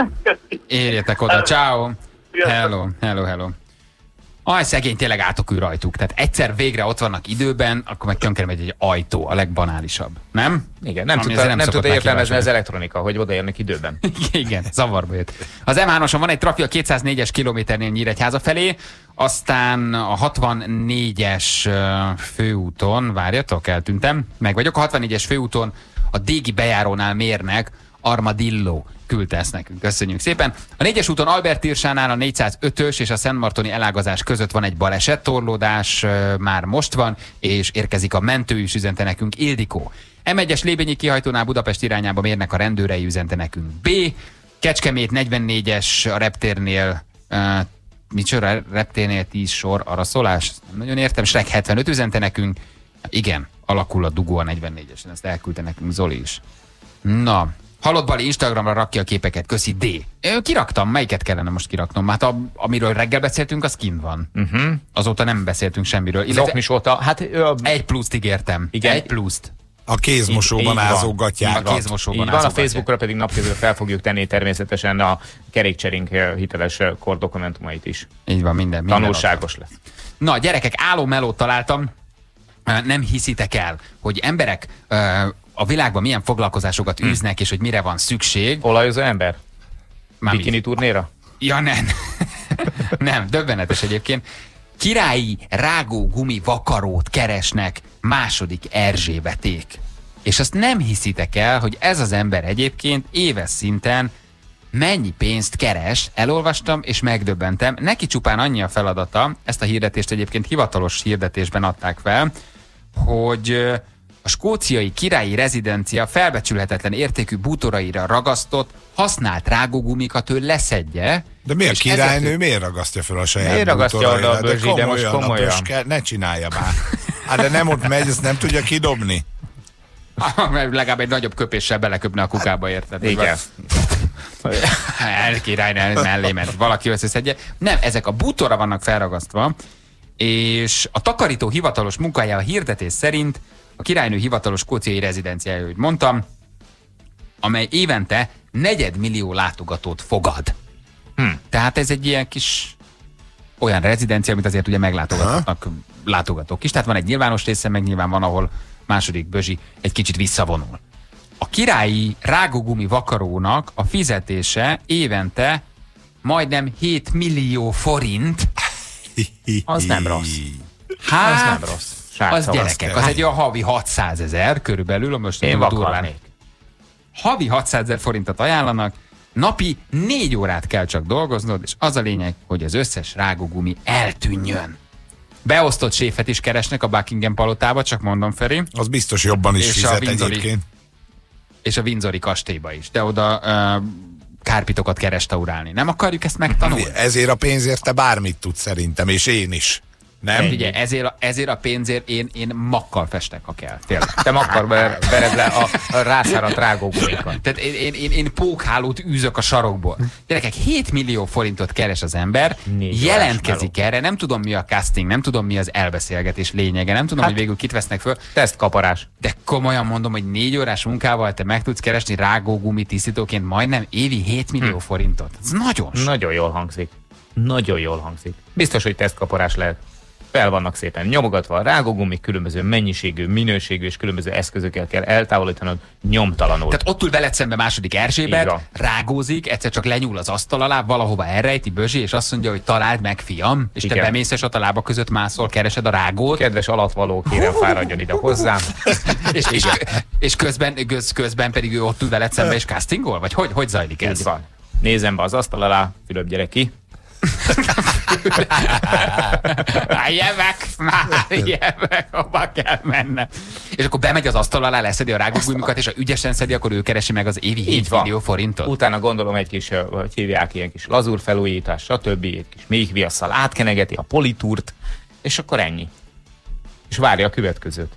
Érjetek oda, ciao. Hello, hello, hello. Aj, szegény, tényleg átokül rajtuk. Tehát egyszer végre ott vannak időben, akkor meg tönkre megy egy ajtó, a legbanálisabb. Nem? Igen, nem tudta, nem, nem tudta értelmezni az elektronika, hogy odaérnek időben. Igen, zavarba jött. Az em hármason van egy trafi a kétszáznégyes kilométernél Nyíregyháza felé, aztán a hatvannégyes főúton, várjatok, eltűntem, meg vagyok, a hatvannégyes főúton a Dégi bejárónál mérnek Armadillo küldte ezt nekünk. Köszönjük szépen. A négyes úton Albert Irsánál a négyszázötös és a Szentmartoni elágazás között van egy baleset, torlódás uh, már most van, és érkezik a mentő is, üzente nekünk Ildikó. em egyes Lébényi kihajtónál Budapest irányába mérnek a rendőrei, üzente nekünk B. Kecskemét negyvennégyes a reptérnél, uh, micsoda, reptérnél tíz sor araszolás? Nem nagyon értem. Srek hetvenöt üzente nekünk. Igen, alakul a dugó a negyvennégyesen, ezt elküldte nekünk Zoli is. Na, hallott Bali, Instagramra rakja a képeket, köszi D. Én kiraktam, melyiket kellene most kiraknom? Hát a, amiről reggel beszéltünk, az kint van. Uh-huh. Azóta nem beszéltünk semmiről. Zoknis óta, hát... Ö, egy pluszt ígértem. Igen. Egy pluszt. A kézmosóban ázógatják. A kézmosóban így van, a Facebookra pedig napközben fel fogjuk tenni természetesen a kerékcserénk hiteles kordokumentumait is. Így van, minden. minden Tanulságos lesz. Na, gyerekek, álommelót találtam. Nem hiszitek el, hogy emberek a világban milyen foglalkozásokat űznek, hmm. és hogy mire van szükség. Olajozó ember? Bikini turnéra? Ja, nem. Nem, döbbenetes egyébként. Királyi rágógumi vakarót keresnek második Erzsébeték. És azt nem hiszitek el, hogy ez az ember egyébként éves szinten mennyi pénzt keres, elolvastam és megdöbbentem. Neki csupán annyi a feladata, ezt a hirdetést egyébként hivatalos hirdetésben adták fel, hogy a skóciai királyi rezidencia felbecsülhetetlen értékű bútoraira ragasztott, használt rágógumikat ő leszedje. De miért a királynő, ezért... miért ragasztja fel a saját miért bútoraira? Miért ragasztja oda a bőzsi, de most komolyan? Pöske, ne csinálja már. Hát de nem ott megy, ezt nem tudja kidobni. Legalább egy nagyobb köpéssel beleköpne a kukába, érted? Igen. El királynő mellé ment, valaki összeszedje. Nem, ezek a bútorra vannak felragasztva, és a takarító hivatalos munkája a hirdetés szerint a királynő hivatalos skóciai rezidenciája, hogy mondtam, amely évente negyedmillió látogatót fogad. Hm. Tehát ez egy ilyen kis olyan rezidencia, amit azért ugye meglátogatnak látogatók is. Tehát van egy nyilvános része, meg nyilván van, ahol második Bözsi egy kicsit visszavonul. A királyi rágógumi vakarónak a fizetése évente majdnem hét millió forint. Az nem rossz. Hát, az nem rossz. Sárca, az gyerekek, az egy olyan havi hatszázezer körülbelül, most én vakarnék. Havi hatszázezer forintot ajánlanak, Napi négy órát kell csak dolgoznod, és az a lényeg, hogy az összes rágógumi eltűnjön. Beosztott séfet is keresnek a Buckingham palotába, csak mondom, Feri. Az biztos jobban is és fizet Windsori, egyébként. És a Windsori kastélyba is. De oda uh, kárpitokat kell restaurálni. Nem akarjuk ezt megtanulni? Ezért a pénzért te bármit tudsz szerintem, és én is. Nem? Ugye, ezért, a, ezért a pénzért én, én makkal festek, ha kell. Tényleg. Te makkal vered le a, a rászáradt rágógumikat. Tehát én, én, én, én pókhálót űzök a sarokból. Gyerekek, hét millió forintot keres az ember, Négy jelentkezik erre, nem tudom mi a casting, nem tudom mi az elbeszélgetés lényege, nem tudom, hát, hogy végül kit vesznek föl. Tesztkaparás. De komolyan mondom, hogy négy órás munkával te meg tudsz keresni rágógumi tisztítóként majdnem évi hét millió hm. forintot. Ez nagyon sok. Nagyon jól hangzik. Nagyon jól hangzik. Biztos, hogy tesztkaparás lehet. Fel vannak szépen nyomogatva a rágógumik, különböző mennyiségű, minőségű és különböző eszközökkel kell eltávolítanod nyomtalanul. Tehát ott ül veled szembe második Erzsébet, rágózik, egyszer csak lenyúl az asztal alá, valahova elrejti Bözsi, és azt mondja, hogy találd meg, fiam, és Igen. te bemész, és ott a lába között mászol, keresed a rágót. Kedves alatvaló, kérem, fáradjon ide hozzám. és, és, és közben, köz, közben pedig ő ott ül veled szembe, és castingol? Vagy hogy, hogy zajlik ez? Így van. Nézem be az asztal alá, Fülöp, gyere ki. Jövök, már jövök, hova kell mennem. És akkor bemegy az asztal alá, leszedi a rágógumikat, és ha ügyesen szedi, akkor ő keresi meg az évi hét millió forintot. Utána gondolom egy kis, hogy hívják, ilyen kis lazúr felújítás, stb. Egy kis méhviasszal átkenegeti a politúrt, és akkor ennyi. És várja a következőt.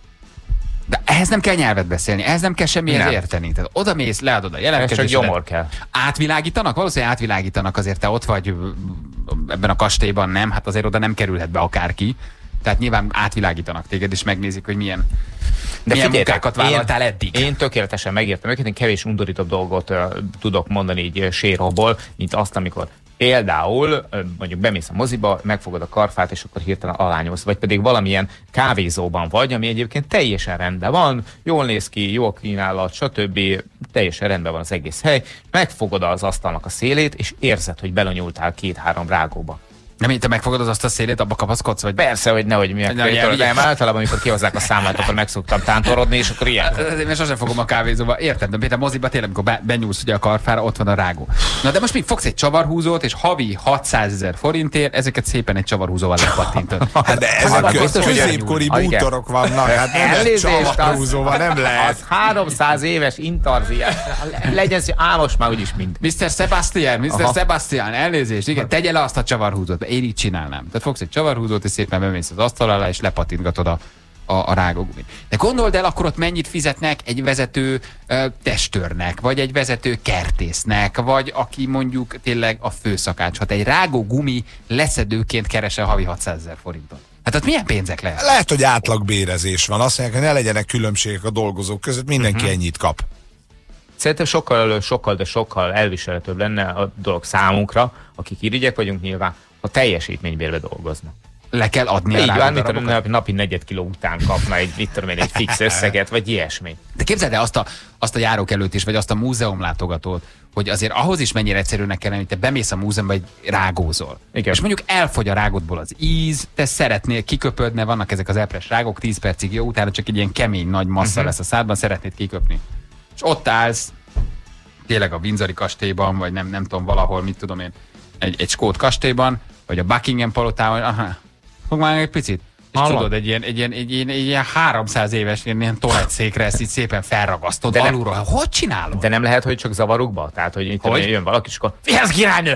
De ehhez nem kell nyelvet beszélni, ehhez nem kell semmihez érteni. Tehát oda mész, leadod a jelentkezésedet. Csak gyomor kell. Átvilágítanak? Valószínűleg átvilágítanak, azért te ott vagy ebben a kastélyban, nem? Hát azért oda nem kerülhet be akárki. Tehát nyilván átvilágítanak téged, és megnézik, hogy milyen, De milyen munkákat vállaltál én, eddig. Én tökéletesen megértem őket, én kevés undorítóbb dolgot uh, tudok mondani így sérhóból, mint azt, amikor például mondjuk bemész a moziba, megfogod a karfát, és akkor hirtelen alányulsz, vagy pedig valamilyen kávézóban vagy, ami egyébként teljesen rendben van, jól néz ki, jó a kínálat, stb. Teljesen rendben van az egész hely, megfogod az asztalnak a szélét, és érzed, hogy belonyúltál két-három rágóba. Nem, te megfogod az azt a szélét, abba kapaszkodsz? Vagy? Persze, hogy nehogy milyen ne, krétől, de általában, amikor kihozzák a számlát, akkor meg szoktam tántorodni, és akkor ilyen. Én sosem fogom a kávézóba. Értem, de Péter, moziba tényleg, amikor benyúlsz ugye a karfára, ott van a rágó. Na de most még fogsz egy csavarhúzót, és havi hatszázezer forintért ezeket szépen egy csavarhúzóval lepattintod. Hát de ezek középkori bútorok vannak, hát nem lehet csavarhúzóval, nem lehet. Az háromszáz éves intarziás. Legyen szó, álmos már úgyis mind. miszter Sebastian, miszter Sebastian, elnézést, igen, tegye le azt a csavarhúzót. Én így csinálnám. Tehát fogsz egy csavarhúzót, és szépen bemész az asztal alá, és lepatintgatod a, a, a rágógumit. De gondold el, akkor ott mennyit fizetnek egy vezető ö, testőrnek, vagy egy vezető kertésznek, vagy aki mondjuk tényleg a főszakács. Hát egy rágógumi leszedőként keresel havi hatszázezer forintot. Hát ott milyen pénzek lehet? Lehet, hogy átlagbérezés van. Azt mondják, hogy ne legyenek különbségek a dolgozók között, mindenki uh-huh. ennyit kap. Szerintem sokkal, sokkal, de sokkal elviselhetőbb lenne a dolog számunkra, akik irigyek vagyunk nyilván, ha teljesítménybérbe dolgozna. Le kell adni így a van, mit tudom, napi negyed kiló után kapna egy, mit tudom én, egy fix összeget, vagy ilyesmi. De képzeld el azt a, azt a járókelőt is, vagy azt a múzeumlátogatót, hogy azért ahhoz is mennyire egyszerűnek kellene, hogy te bemész a múzeumba, egy rágózol. Igen. És mondjuk elfogy a rágodból az íz, te szeretnél kiköpödni, vannak ezek az epres rágok, tíz percig jó, utána csak egy ilyen kemény nagy massza uh-huh. lesz a szádban, szeretnéd kiköpni. És ott állsz, tényleg a Windsori kastélyban, vagy nem, nem tudom, valahol, mit tudom én, egy, egy skót kastélyban, vagy a Buckingham palotában, aha, fog már egy picit. És Hallom. tudod, egy ilyen, egy, ilyen, egy, ilyen, egy ilyen háromszáz éves ilyen, ilyen toalettszékre ezt így szépen felragasztod alulról. Hogy csinálod? De nem lehet, hogy csak zavarukba? Tehát, hogy, hogy? jön valaki, és akkor figyelsz, királynő!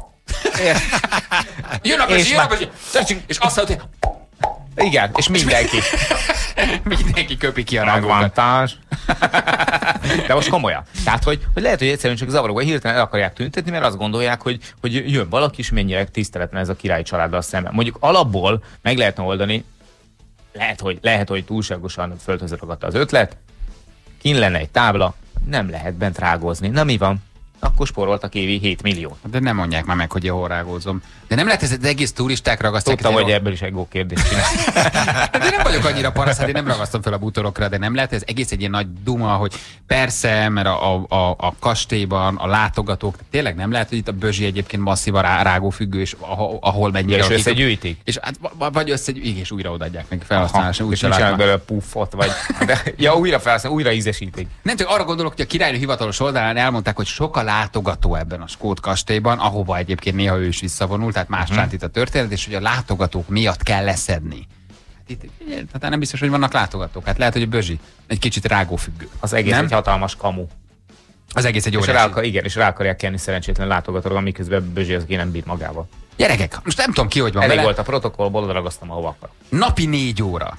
jön a pesi, jön a pesi! És azt mondja, hogy igen, és mindenki. mindenki köpi ki a rágókat. De most komolyan. Tehát, hogy, hogy lehet, hogy egyszerűen csak zavarokban hirtelen el akarják tüntetni, mert azt gondolják, hogy, hogy jön valaki, és mennyire tiszteletlen ez a királyi családdal szemben. Mondjuk alapból meg lehetne oldani, lehet, hogy, lehet, hogy túlságosan földhöz ragadta az ötlet, kint lenne egy tábla, nem lehet bent rágózni. Na mi van? Akkor spóroltak évi hét millió. De nem mondják már meg, hogy jól rágózom. De nem lehet ez az egész turisták ragasztják. Tudtam, hogy ebből is egy gó kérdést csinálni. De nem vagyok annyira parasz, hát én nem ragasztom fel a bútorokra, de nem lehet ez egész egy ilyen nagy duma, hogy persze, mert a, a, a, a kastélyban, a látogatók, tényleg nem lehet, hogy itt a Bözsi egyébként masszívan rá, rágófüggő, és ahol, ahol mennyire. És összegyűjtik? És hát, vagy összegyűjtik, és újra odaadják meg felhasználásra. Úgy sem csinálnak belőle puffot, vagy de, ja, újra felhasználják, újra ízesítik. Nem csak arra gondolok, hogy a királynő hivatalos oldalán elmondták, hogy sok a látogató ebben a skót kastélyban, ahova egyébként néha ő is visszavonult, tehát más Mhm. uh-huh. itt a történet, és hogy a látogatók miatt kell leszedni. Hát itt hát nem biztos, hogy vannak látogatók. Hát lehet, hogy a Bözsi egy kicsit rágófüggő. Az egész nem? egy hatalmas kamu. Az egész egy és óriási. rá, akar, igen, és rá akarják kenni szerencsétlen látogatóra, miközben Bözsi az nem bír magával. Gyerekek, most nem tudom ki, hogy van Elég vele. volt a protokollból, oda ragasztom, ahova akar. Napi négy óra.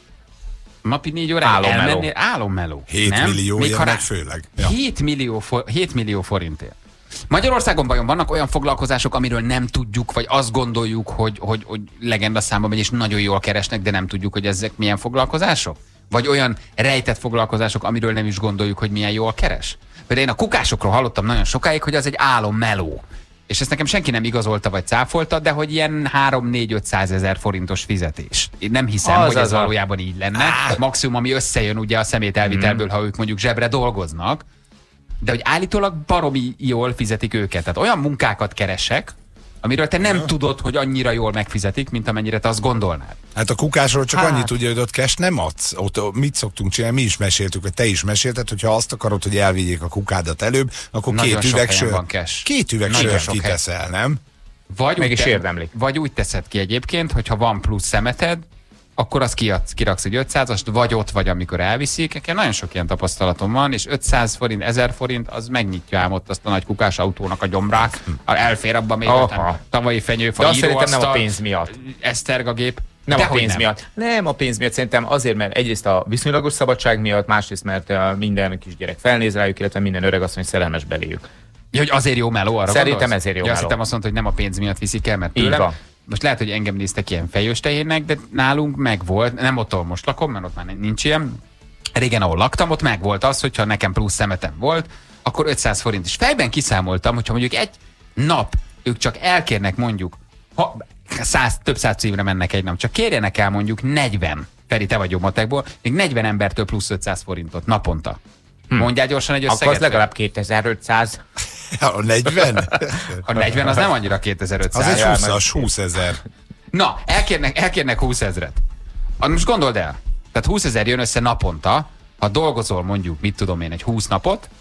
Napi négy óra Álommeló. elmennél, álommeló. hét nem? millióért ha rá- meg főleg. Ja. hét millió, for, hét millió forintért. Magyarországon vajon vannak olyan foglalkozások, amiről nem tudjuk, vagy azt gondoljuk, hogy, hogy, hogy legenda számba megy, és nagyon jól keresnek, de nem tudjuk, hogy ezek milyen foglalkozások? Vagy olyan rejtett foglalkozások, amiről nem is gondoljuk, hogy milyen jól keres? Például én a kukásokról hallottam nagyon sokáig, hogy az egy álommeló. És ezt nekem senki nem igazolta vagy cáfolta, de hogy ilyen három-négy-ötszáz ezer forintos fizetés. Én nem hiszem, Az hogy az ez a- valójában így lenne. Maximum, ami összejön ugye a szemételvitelből, ha ők mondjuk zsebre dolgoznak. De hogy állítólag baromi jól fizetik őket. Tehát olyan munkákat keresek, amiről te nem tudod, hogy annyira jól megfizetik, mint amennyire te azt gondolnád. Hát a kukásról csak Hát. annyit tudja, hogy ott cash nem adsz. Ott mit szoktunk csinálni? Mi is meséltük, vagy te is mesélted, hogyha azt akarod, hogy elvigyék a kukádat előbb, akkor Nagyon két sok üveg helyen sör. van cash. Két üveg Nagyon sört sok kiteszel, nem? Vagy Meg úgy, is te, érdemlik. vagy úgy teszed ki egyébként, hogyha van plusz szemeted, akkor azt kiadsz, kiraksz egy ötszázast, vagy ott vagy, amikor elviszik. Nekem nagyon sok ilyen tapasztalatom van, és ötszáz forint, ezer forint, az megnyitja ám ott azt a nagy kukás autónak a gyomrát. Elfér abban még Aha. öten, tavalyi fenyőfa, De azt szerintem nem a íróasztal, pénz miatt. Esztergagép. Nem Dehogy a pénz nem. miatt. Nem a pénz miatt, szerintem azért, mert egyrészt a viszonylagos szabadság miatt, másrészt, mert uh, minden kisgyerek felnéz rájuk, illetve minden öreg azt mondja, szerelmes beléjük. Ja, hogy azért jó meló, arra Szerintem gondolsz? ezért jó ja, azt meló. hittem azt mondta, hogy nem a pénz miatt viszik el, mert Így tőlem. van. Most lehet, hogy engem néztek ilyen fejős tehénnek, de nálunk meg volt, nem ott, ahol most lakom, mert ott már nincs ilyen. Régen, ahol laktam, ott meg volt az, hogyha nekem plusz szemetem volt, akkor ötszáz forint. És fejben kiszámoltam, hogyha mondjuk egy nap ők csak elkérnek mondjuk, ha száz, több száz címre mennek egy nap, csak kérjenek el mondjuk negyven, Feri, te vagy jobb matekból, még negyven embertől plusz ötszáz forintot naponta. Hm. Mondjál gyorsan egy összeget. Akkor az legalább kétezer-ötszáz. A negyven? A negyven az nem annyira kétezer-ötszáz. Az egy húszas, húszezer. Na, elkérnek, elkérnek húszezret. Most gondold el, tehát húszezer jön össze naponta, ha dolgozol mondjuk, mit tudom én, egy húsz napot,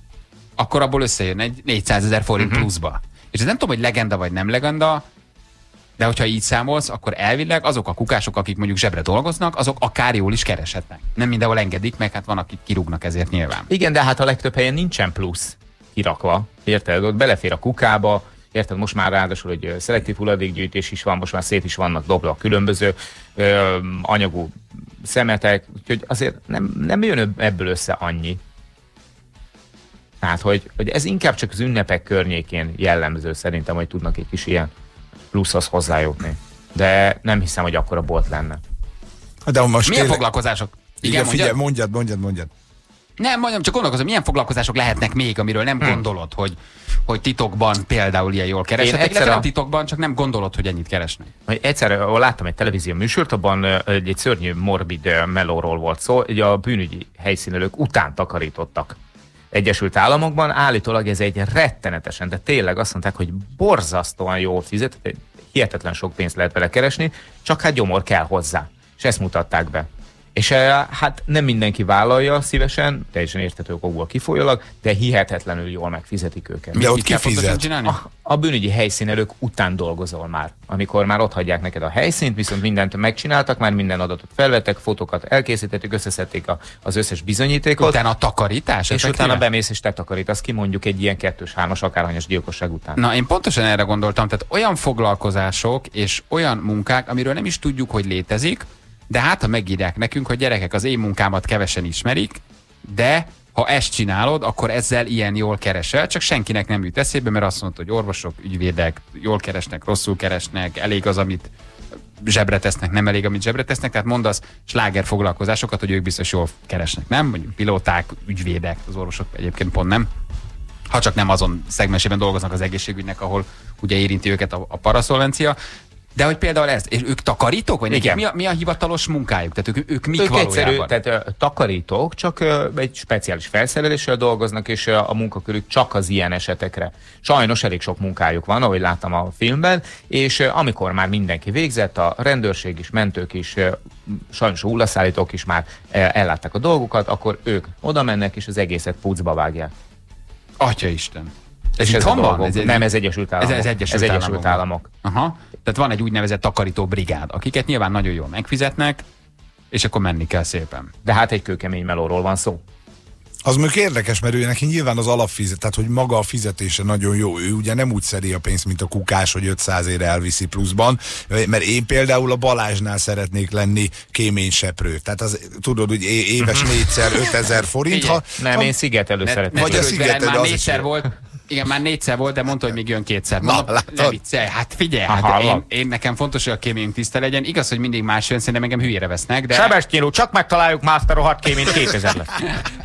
akkor abból összejön egy négyszázezer forint uh-huh. pluszba. És ez nem tudom, hogy legenda vagy nem legenda, de hogyha így számolsz, akkor elvileg azok a kukások, akik mondjuk zsebre dolgoznak, azok akár jól is kereshetnek. Nem mindenhol engedik, meg hát van, akik kirúgnak ezért nyilván. Igen, de hát a legtöbb helyen nincsen plusz kirakva. Érted? Ott belefér a kukába, érted? Most már ráadásul, hogy szelektív hulladékgyűjtés is van, most már szét is vannak dobva a különböző ö, anyagú szemetek, úgyhogy azért nem, nem jön ebből össze annyi. Tehát, hogy, hogy ez inkább csak az ünnepek környékén jellemző szerintem, hogy tudnak egy kis ilyen pluszhoz hozzájutni. De nem hiszem, hogy akkora bolt lenne. De most Milyen tényleg... foglalkozások? Igen, Igen, figyelj, mondjad? mondjad, mondjad, mondjad. Nem, mondjam, csak gondolkozom, milyen foglalkozások lehetnek még, amiről nem hmm. gondolod, hogy, hogy titokban például ilyen jól keresnek. Én egyszer Illetve a- nem titokban, csak nem gondolod, hogy ennyit keresnek. Hogy Egyszer ahol láttam egy televízió műsort, abban ö, egy, egy szörnyű morbid ö, melóról volt szó, hogy a bűnügyi helyszínelők után takarítottak Egyesült Államokban. Állítólag ez egy rettenetesen, de tényleg azt mondták, hogy borzasztóan jól fizet, hihetetlen sok pénzt lehet vele keresni, csak hát gyomor kell hozzá. És ezt mutatták be. És eh, hát nem mindenki vállalja szívesen, teljesen érthető okokból kifolyólag, de hihetetlenül jól megfizetik őket. De ott Mit kell ki pontosan fizet? csinálni? A, a bűnügyi helyszínelők után dolgozol már, amikor már ott hagyják neked a helyszínt, viszont mindent megcsináltak, már minden adatot felvettek, fotókat elkészítették, összeszedték a, az összes bizonyítékot. Utána a takarítás? És effektíve? utána bemész és te takarítasz ki mondjuk egy ilyen kettős, hármas, akárhanyas gyilkosság után. Na, én pontosan erre gondoltam, tehát olyan foglalkozások és olyan munkák, amiről nem is tudjuk, hogy létezik, de hát ha megírják nekünk, hogy gyerekek, az én munkámat kevesen ismerik, de ha ezt csinálod, akkor ezzel ilyen jól keresel, csak senkinek nem jut eszébe, mert azt mondta, hogy orvosok, ügyvédek jól keresnek, rosszul keresnek, elég az, amit zsebre tesznek, nem elég, amit zsebre tesznek, tehát mondasz sláger foglalkozásokat, hogy ők biztos jól keresnek, nem? Mondjuk pilóták, ügyvédek, az orvosok egyébként pont nem. Ha csak nem azon szegmensében dolgoznak az egészségügynek, ahol ugye érinti őket a, a paraszolvencia. De hogy például ez, és ők takarítók? Vagy nekik mi a, mi a hivatalos munkájuk? Tehát ők, ők mik Ők valójában? egyszerű, tehát ö, takarítók, csak ö, egy speciális felszereléssel dolgoznak, és ö, a munkakörük csak az ilyen esetekre. Sajnos elég sok munkájuk van, ahogy láttam a filmben, és ö, amikor már mindenki végzett, a rendőrség is, mentők is, ö, sajnos a hullaszállítók is már ö, ellátták a dolgukat, akkor ők oda mennek, és az egészet pucba vágják. Atyaisten. Ez és itthon van? Ez, nem, ez Egyesült Államok. Ez, ez Egyesült, ez Államok. Egyesült Államok. Aha. Tehát van egy úgynevezett takarító brigád, akiket nyilván nagyon jól megfizetnek, és akkor menni kell szépen. De hát egy kőkemény melóról van szó. Az mondjuk érdekes, mert ő neki nyilván az alapfizet, tehát hogy maga a fizetése nagyon jó. Ő ugye nem úgy szedi a pénzt, mint a kukás, hogy ötszázért elviszi pluszban, mert én például a Balázsnál szeretnék lenni kéményseprő. Tehát az, tudod, hogy éves négyszer ötezer forint. Ha, nem, ha, én szigetelő szeretnék. Vagy a szigetelő már négyszer volt. Igen, már négyszer volt, de mondta, hogy még jön kétszer. Mondom, Na, ne viccelj, hát figyelj, hát én, én, nekem fontos, hogy a kéményünk tiszta legyen. Igaz, hogy mindig más jön, szerintem engem hülyére vesznek, de... Sebestyén úr, csak megtaláljuk Master rohadt kéményt, kétezer lesz.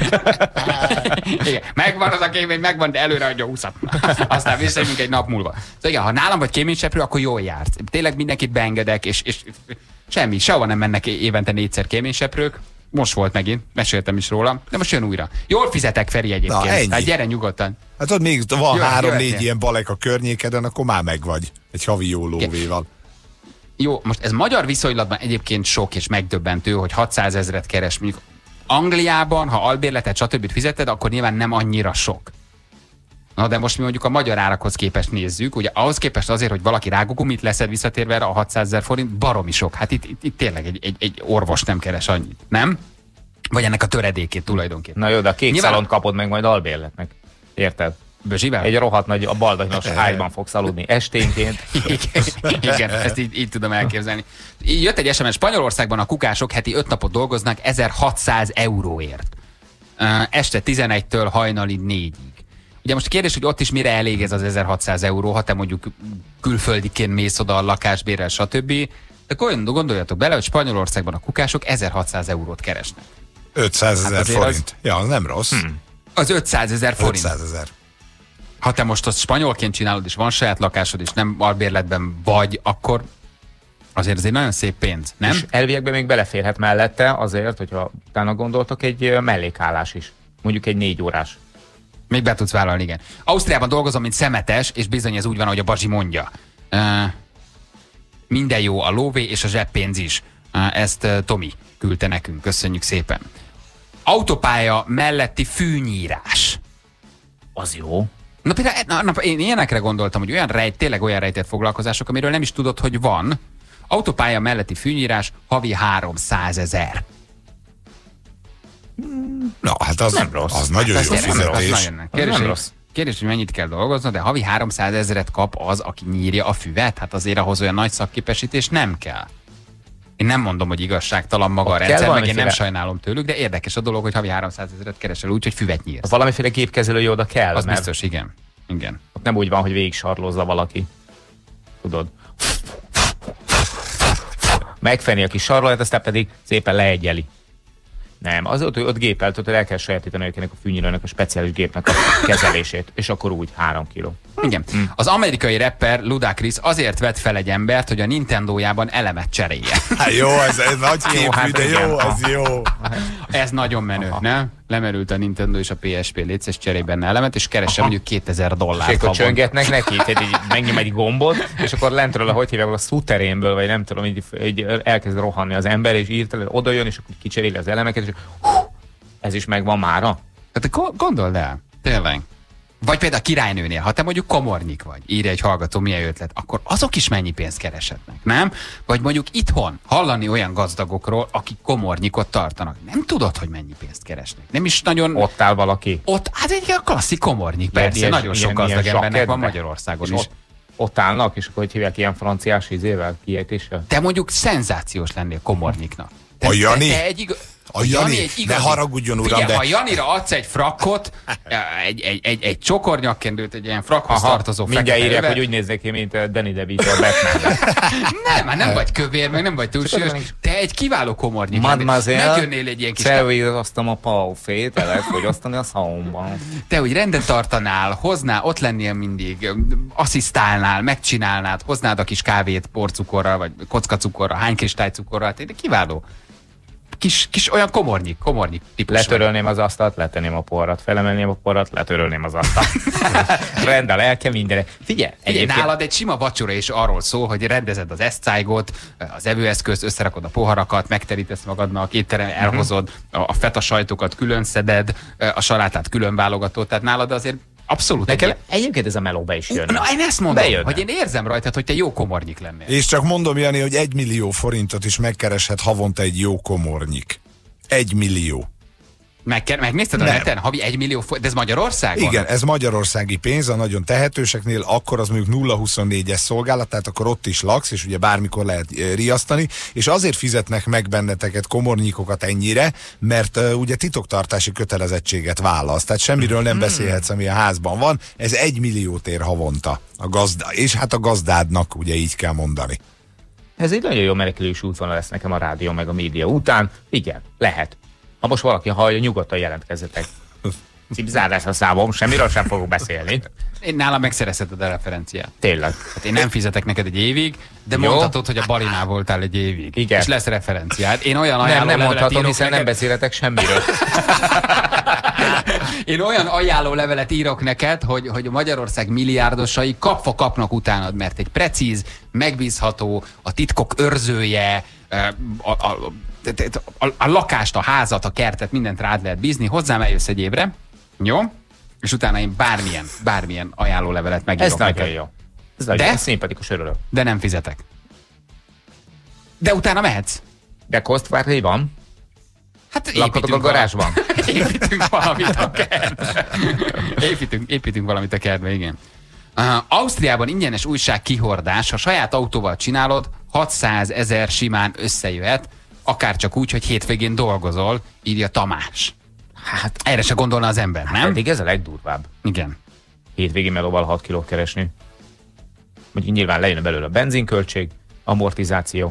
Igen, megvan az a kémény, megvan, de előre adja húszat. Aztán visszajövünk egy nap múlva. Szóval igen, ha nálam vagy kéményseprő, akkor jól jársz. Tényleg mindenkit beengedek, és, és semmi, sehova nem mennek évente négyszer kéményseprők. Most volt megint, meséltem is róla, de most jön újra. Jól fizetek, Feri, egyébként. Na, ennyi. Hát gyere nyugodtan. Hát ott még van három-négy ilyen balek a környékeden, akkor már megvagy egy havi jó lóvéval. Jó, most ez magyar viszonylatban egyébként sok és megdöbbentő, hogy hatszázezret keres. Mondjuk Angliában, ha albérletet, stb. Fizeted, akkor nyilván nem annyira sok. Na de most mi mondjuk a magyar árakhoz képest nézzük, ugye ahhoz képest azért, hogy valaki rágógumit leszed visszatérve erre a hatszázezer forint, baromi sok. Hát itt, itt, itt tényleg egy, egy, egy orvos nem keres annyit, nem? Vagy ennek a töredékét tulajdonképpen. Na jó, de a kék nyilván... szalont kapod meg majd albérletnek. Érted? Bözsivel? Egy rohadt nagy, a baldagyinos ágyban fogsz aludni esténként. Igen, igen, ezt így, így tudom elképzelni. Jött egy es em es, Spanyolországban a kukások heti öt napot dolgoznak ezerhatszáz euróért. Este tizenegytől hajnali négyig. Ugye most a kérdés, hogy ott is mire elég ez az ezerhatszáz euró, ha te mondjuk külföldiként mész oda a lakásbérrel, stb. De gondoljatok bele, hogy Spanyolországban a kukások ezerhatszáz eurót keresnek. ötszázezer hát forint. Az... Ja, az nem rossz. Hmm. Az ötszázezer forint. ötszázezer. Ha te most azt spanyolként csinálod, és van saját lakásod, és nem albérletben vagy, akkor azért ez egy nagyon szép pénz, nem? És elviekben még beleférhet mellette azért, hogyha utána gondoltok, egy mellékállás is. Mondjuk egy négy órás. Még be tudsz vállalni, igen. Ausztriában dolgozom, mint szemetes, és bizony ez úgy van, ahogy a Bazsi mondja. Uh, minden jó, a lóvé és a zseppénz is. Uh, ezt uh, Tomi küldte nekünk, köszönjük szépen. Autópálya melletti fűnyírás. Az jó. Na például na, na, én ilyenekre gondoltam, hogy olyan rejt, tényleg olyan rejtett foglalkozások, amiről nem is tudod, hogy van. Autópálya melletti fűnyírás havi háromszázezer. Na, hát az nem rossz. Az nagyon hát jó fizetés. Kérdés, kérdés, hogy mennyit kell dolgozni, de havi háromszázezret kap az, aki nyírja a füvet. Hát azért ahhoz olyan nagy szakképesítés nem kell. Én nem mondom, hogy igazságtalan maga a rendszer, meg én nem sajnálom tőlük, de érdekes a dolog, hogy havi háromszázezret keresel úgy, hogy füvet nyírsz. Valamiféle gépkezelő oda kell. Az mert biztos, igen. igen. Ott nem úgy van, hogy végig sarlózza valaki. Tudod. Megfeni a kis sarlóját, aztán pedig szépen leegyeli. Nem, az ott, hogy ott gépelt, ott el kell sajátítani őkének a fűnyírónak a speciális gépnek a kezelését, és akkor úgy három kiló. Igen. Hm. Az amerikai rapper Ludacris azért vett fel egy embert, hogy a Nintendójában elemet cserélje. Hát jó, ez egy nagy képű, hát de jó, ez jó. Ez nagyon menő, aha. Nem? Lemerült a Nintendo és a pé es pé létszes cserélj benne elemet, és keresse mondjuk kétezer dollárt. És akkor csöngetnek neki, tehát így megnyom egy gombot, és akkor lentről, hogy hívják, a szúterénből, vagy nem tudom, így, így elkezd rohanni az ember, és írtelen oda jön, és akkor kicseréli az elemeket, és hú, ez is megvan mára. Hát gondold el, tényleg. Vagy például a királynőnél, ha te mondjuk komornyik vagy, írja egy hallgató, milyen ötlet, akkor azok is mennyi pénzt kereshetnek, nem? Vagy mondjuk itthon hallani olyan gazdagokról, akik komornyikot tartanak. Nem tudod, hogy mennyi pénzt keresnek. Nem is nagyon... Ott áll valaki. Ott, hát egy klasszik komornyik, persze. Ilyen, nagyon sok gazdag embernek van Magyarországon is. Ott, ott állnak, és akkor hogy hívják ilyen franciás ízével, kiejtéssel? Te mondjuk szenzációs lennél komornyiknak. Te, a Jani? Te, te egy igaz... A Jani, Jani ne haragudjon, uram, figyelj, de... ha Janira adsz egy frakkot, egy, egy, egy, egy csokornyakkendőt, egy ilyen frakkhoz aha, tartozó mindjárt írják, hogy úgy néznek ki, mint Danny DeVito a Batman. Nem, már nem vagy kövér, meg nem vagy túlsúlyos. Te egy kiváló komornyik. Megjönnél egy ilyen kis... Szervíroztam a paufét, el lehet fogyasztani a szalomban. Te úgy rendet tartanál, hoznál, ott lennél mindig, asszisztálnál, megcsinálnád, hoznád a kis kávét porcukorral, vagy kockacukorral, hány kristálycukorral, de kiváló. Kis, kis olyan komornyik, komornyik típus. Letörölném vagy. Az asztalt, letenném a porrat, felemelném a porrat, letörölném az asztalt. Rend a lelke, mindenre. Figyelj, egyébként... nálad egy sima vacsora is arról szól, hogy rendezed az eszcájgot, az evőeszközt, összerakod a poharakat, megterítesz magadnak, étterem elhozod, a feta sajtokat külön szeded, a salátát külön válogatod, tehát nálad azért Abszolút. Nekem egy... egyébként ez a meló be is jön. Na, én ezt mondom, Bejönne. hogy én érzem rajtad, hogy te jó komornyik lennél. És csak mondom, Jani, hogy egy millió forintot is megkereshet havonta egy jó komornyik. Egy millió. Meg, megnézted a Nem. neten? Havi egy millió forint, de ez Magyarországon? Igen, ez magyarországi pénz, a nagyon tehetőseknél, akkor az mondjuk nulla huszonnégyes szolgálat, tehát akkor ott is laksz, és ugye bármikor lehet e, riasztani, és azért fizetnek meg benneteket, komornyikokat ennyire, mert e, ugye titoktartási kötelezettséget válasz, tehát semmiről nem beszélhetsz, ami a házban van, ez egy milliót ér havonta a gazda, és hát a gazdádnak ugye így kell mondani. Ez egy nagyon jó menekülős útvonal lesz nekem a rádió meg a média után. Igen, lehet. Ha most valaki hallja, nyugodtan jelentkezzetek. Cipzárás a számom, semmiről sem fogok beszélni. Én nálam megszerezheted a referenciát. Tényleg. Hát én nem fizetek neked egy évig, de Jó. mondhatod, hogy a Barinál voltál egy évig. Igen. És lesz referenciád. Én olyan Nem, ajánló nem levelet mondhatom, írok hiszen neked, nem beszélhetek semmiről. Én olyan ajánló levelet írok neked, hogy, hogy a Magyarország milliárdosai kapva kapnak utánad, mert egy precíz, megbízható, a titkok őrzője, a, a, a, a, a lakást, a házat, a kertet, mindent rád lehet bízni, hozzám eljössz egy évre, jó? És utána én bármilyen, bármilyen ajánló levelet megírok. Ez nagyon neked. jó. Ez nagyon De? jó. Szimpatikus, örülök. De nem fizetek. De utána mehetsz. De Kostvárhely van? Hát Lakhatok a garázsban? Építünk valamit a kertbe. Építünk, építünk valamit a kertbe, igen. Uh, Ausztriában ingyenes újság kihordás, ha saját autóval csinálod, hatszázezer simán összejöhet, akár csak úgy, hogy hétvégén dolgozol, írja Tamás. Hát erre se gondolna az ember, nem? Pedig ez a legdurvább. Igen. Hétvégén melóval hat kilót keresni. Mondjuk nyilván lejön belőle a benzinköltség, amortizáció.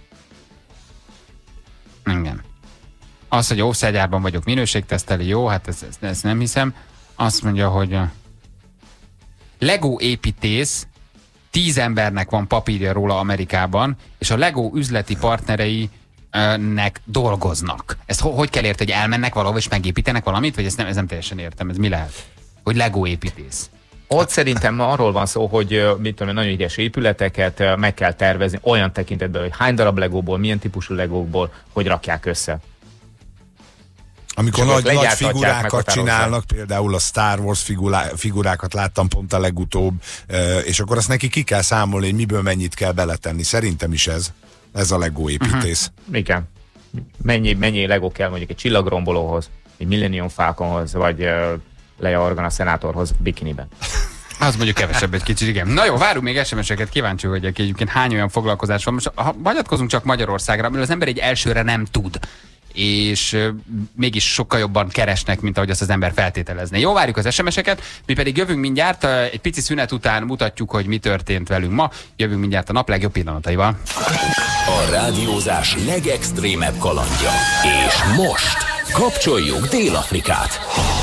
Igen. Az, hogy offside-árban vagyok, minőségteszteli, jó, hát ezt, ezt, ezt nem hiszem. Azt mondja, hogy Lego építész, tíz embernek van papírja róla Amerikában, és a Lego üzleti partnereinek dolgoznak. Ezt ho hogy kell érteni, hogy elmennek valahol, és megépítenek valamit? Vagy ezt nem, ez nem teljesen értem, ez mi lehet? Hogy Lego építész. Ott szerintem arról van szó, hogy mit tudom, nagyon ügyes épületeket meg kell tervezni olyan tekintetben, hogy hány darab legóból, milyen típusú legókból, hogy rakják össze. Amikor nagy, nagy figurákat csinálnak, például a Star Wars figurá, figurákat láttam pont a legutóbb, és akkor azt neki ki kell számolni, hogy miből mennyit kell beletenni. Szerintem is ez, ez a Lego építész. Uh-huh. Igen. Mennyi, mennyi Lego kell mondjuk egy csillagrombolóhoz, egy Millennium Falconhoz, vagy uh, Leia Organa szenátorhoz bikiniben. Az mondjuk kevesebb egy kicsit, igen. Na jó, várunk még es em es-eket, kíváncsi vagyok, egyébként hány olyan foglalkozás van. Most ha hagyatkozunk csak Magyarországra, mert az ember egy elsőre nem tud, és uh, mégis sokkal jobban keresnek, mint ahogy azt az ember feltételezné. Jó, várjuk az es em es-eket, mi pedig jövünk mindjárt, uh, egy pici szünet után mutatjuk, hogy mi történt velünk ma. Jövünk mindjárt a nap legjobb pillanataival. A rádiózás legextrémebb kalandja. És most kapcsoljuk Dél-Afrikát.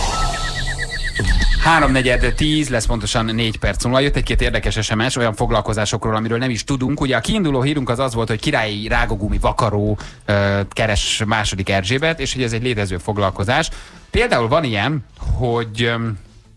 háromnegyed tíz lesz pontosan négy perc múlva. Jött egy-két érdekes es em es olyan foglalkozásokról, amiről nem is tudunk. Ugye a kiinduló hírunk az az volt, hogy királyi rágógumi vakaró uh, keres második Erzsébet, és hogy ez egy létező foglalkozás. Például van ilyen, hogy um,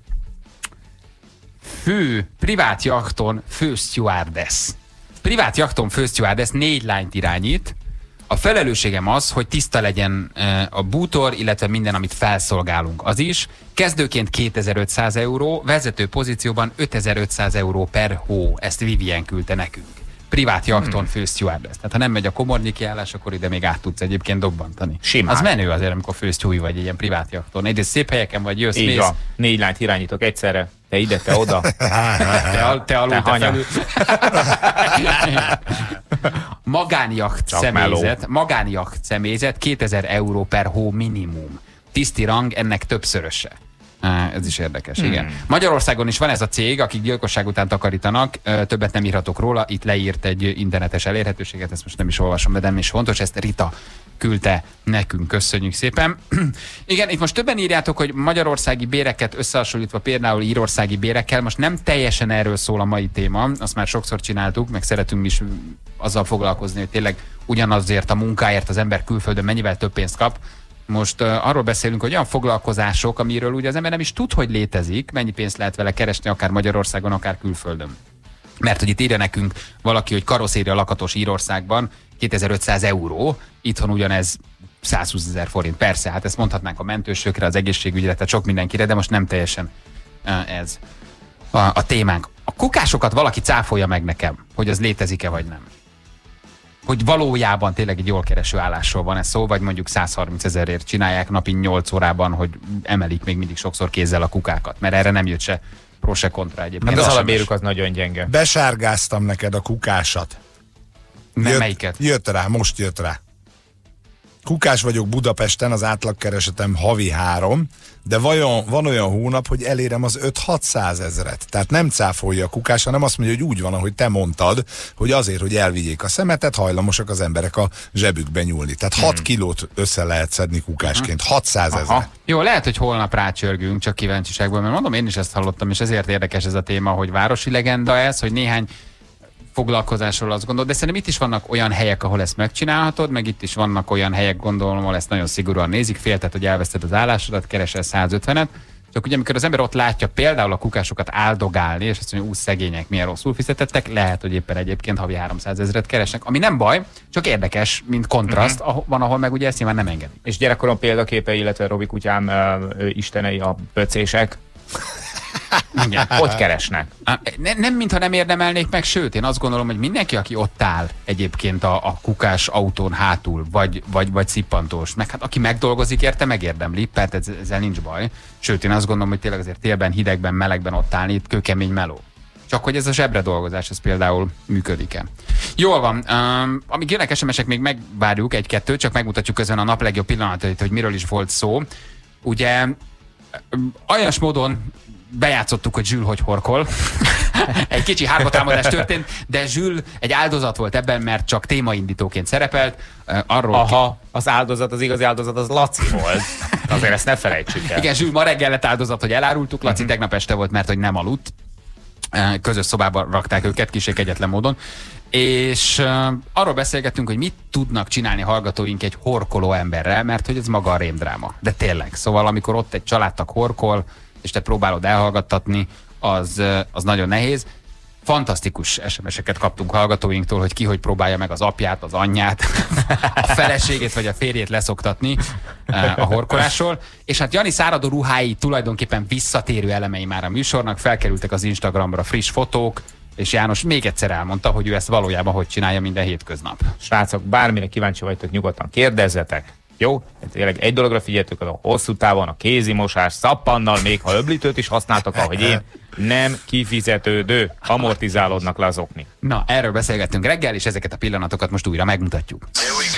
fő privát jachton fő stewardess. Privát jachton fő stewardess négy lányt irányít. A felelősségem az, hogy tiszta legyen a bútor, illetve minden, amit felszolgálunk. Az is. Kezdőként kétezer-ötszáz euró, vezető pozícióban ötezer-ötszáz euró per hó. Ezt Vivien küldte nekünk. Privát jachton hmm. fő stewardess. Tehát ha nem megy a komornyiki állás, akkor ide még át tudsz egyébként dobbantani. Simán. Az menő azért, amikor fő stewie vagy egy ilyen privát jachton. Egyrészt szép helyeken vagy, jössz, így mész. van. Négy lányt irányítok egyszerre. Te ide, te oda. te, al, te alul, te, te felül. Magánjacht személyzet, magánjacht személyzet kétezer euró per hó minimum. Tiszti rang, ennek többszöröse. Ez is érdekes, hmm. igen. Magyarországon is van ez a cég, akik gyilkosság után takarítanak, többet nem írhatok róla, itt leírt egy internetes elérhetőséget, ezt most nem is olvasom, de nem is fontos, ezt Rita küldte nekünk, köszönjük szépen. Igen, itt most többen írjátok, hogy magyarországi béreket összehasonlítva például írországi bérekkel, most nem teljesen erről szól a mai téma, azt már sokszor csináltuk, meg szeretünk is azzal foglalkozni, hogy tényleg ugyanazért a munkáért az ember külföldön mennyivel több pénzt kap. Most uh, arról beszélünk, hogy olyan foglalkozások, amiről ugye az ember nem is tud, hogy létezik, mennyi pénzt lehet vele keresni, akár Magyarországon, akár külföldön. Mert hogy itt írja nekünk valaki, hogy karosszéria lakatos Írországban kétezer-ötszáz euró, itthon ugyanez százhúszezer forint. Persze, hát ezt mondhatnánk a mentősökre, az egészségügyre, tehát sok mindenkire, de most nem teljesen ez a, a témánk. A kukásokat valaki cáfolja meg nekem, hogy az létezik-e vagy nem. Hogy valójában tényleg egy jól kereső állásról van ez szó, vagy mondjuk száz harminc ezerért csinálják napi nyolc órában, hogy emelik még mindig sokszor kézzel a kukákat. Mert erre nem jött se pro, se kontra egyébként. Hát az alapbérük az nagyon gyenge. Besárgáztam neked a kukásat. Jött, melyiket? Jött rá, most jött rá. Kukás vagyok Budapesten, az átlagkeresetem havi három, de vajon, van olyan hónap, hogy elérem az öt-hatszáz ezret. Tehát nem cáfolja a kukás, hanem azt mondja, hogy úgy van, ahogy te mondtad, hogy azért, hogy elvigyék a szemetet, hajlamosak az emberek a zsebükbe nyúlni. Tehát hat hmm. kilót össze lehet szedni kukásként. hatszáz ezret. Jó, lehet, hogy holnap rácsörgünk, csak kíváncsiságból, mert mondom, én is ezt hallottam, és ezért érdekes ez a téma, hogy városi legenda ez, hogy néhány foglalkozásról azt gondolod, de szerintem itt is vannak olyan helyek, ahol ezt megcsinálhatod, meg itt is vannak olyan helyek, gondolom, ahol ezt nagyon szigorúan nézik, félted, hogy elveszted az állásodat, keresel száz ötvenet, csak ugye amikor az ember ott látja például a kukásokat áldogálni, és azt mondja, úgy szegények, milyen rosszul fizetettek, lehet, hogy éppen egyébként havi háromszáz ezret keresnek, ami nem baj, csak érdekes, mint kontraszt, uh-huh. van, ahol meg ugye ezt nyilván nem engedik. És gyerekkorom példaképe, illetve Robi kutyám ö, istenei a pöcések. Igen. Ott keresnek. Ne, nem, mintha nem érdemelnék meg, sőt, én azt gondolom, hogy mindenki, aki ott áll egyébként a, a kukás autón hátul, vagy, vagy, vagy szippantós, meg hát aki megdolgozik érte, megérdemli, mert ez, ezzel nincs baj. Sőt, én azt gondolom, hogy tényleg azért télben, hidegben, melegben ott állni, itt kőkemény meló. Csak hogy ez a zsebre dolgozás, ez például működik-e. Jól van, um, amíg jönnek es em esek, még megvárjuk egy-kettőt, csak megmutatjuk közben a nap legjobb pillanatait, hogy miről is volt szó. Ugye olyas módon bejátszottuk, hogy Zsül hogy horkol. Egy kicsi hármatámadás történt, de Zsül egy áldozat volt ebben, mert csak témaindítóként szerepelt. Arról Aha, ki... az áldozat, az igazi áldozat, az Laci volt. Azért ezt ne felejtsük el. Igen, Zsül ma reggel lett áldozat, hogy elárultuk. Laci uh-huh. tegnap este volt, mert hogy nem aludt. Közös szobában rakták őket, kicsi egyetlen módon. És uh, arról beszélgettünk, hogy mit tudnak csinálni hallgatóink egy horkoló emberrel, mert hogy ez maga a rémdráma. De tényleg, szóval amikor ott egy családtag horkol, és te próbálod elhallgattatni, az, az nagyon nehéz. Fantasztikus es em eseket kaptunk hallgatóinktól, hogy ki hogy próbálja meg az apját, az anyját, a feleségét vagy a férjét leszoktatni a horkolásról. És hát Jani száradó ruhái tulajdonképpen visszatérő elemei már a műsornak, felkerültek az Instagramra friss fotók, és János még egyszer elmondta, hogy ő ezt valójában hogy csinálja minden hétköznap. Srácok, bármire kíváncsi vagytok, nyugodtan kérdezzetek. Jó? Tényleg egy dologra figyeltük, a hosszú távon a kézimosás szappannal, még ha öblítőt is használtak, ahogy én, nem kifizetődő, amortizálódnak le az okni. Na, erről beszélgettünk reggel, és ezeket a pillanatokat most újra megmutatjuk.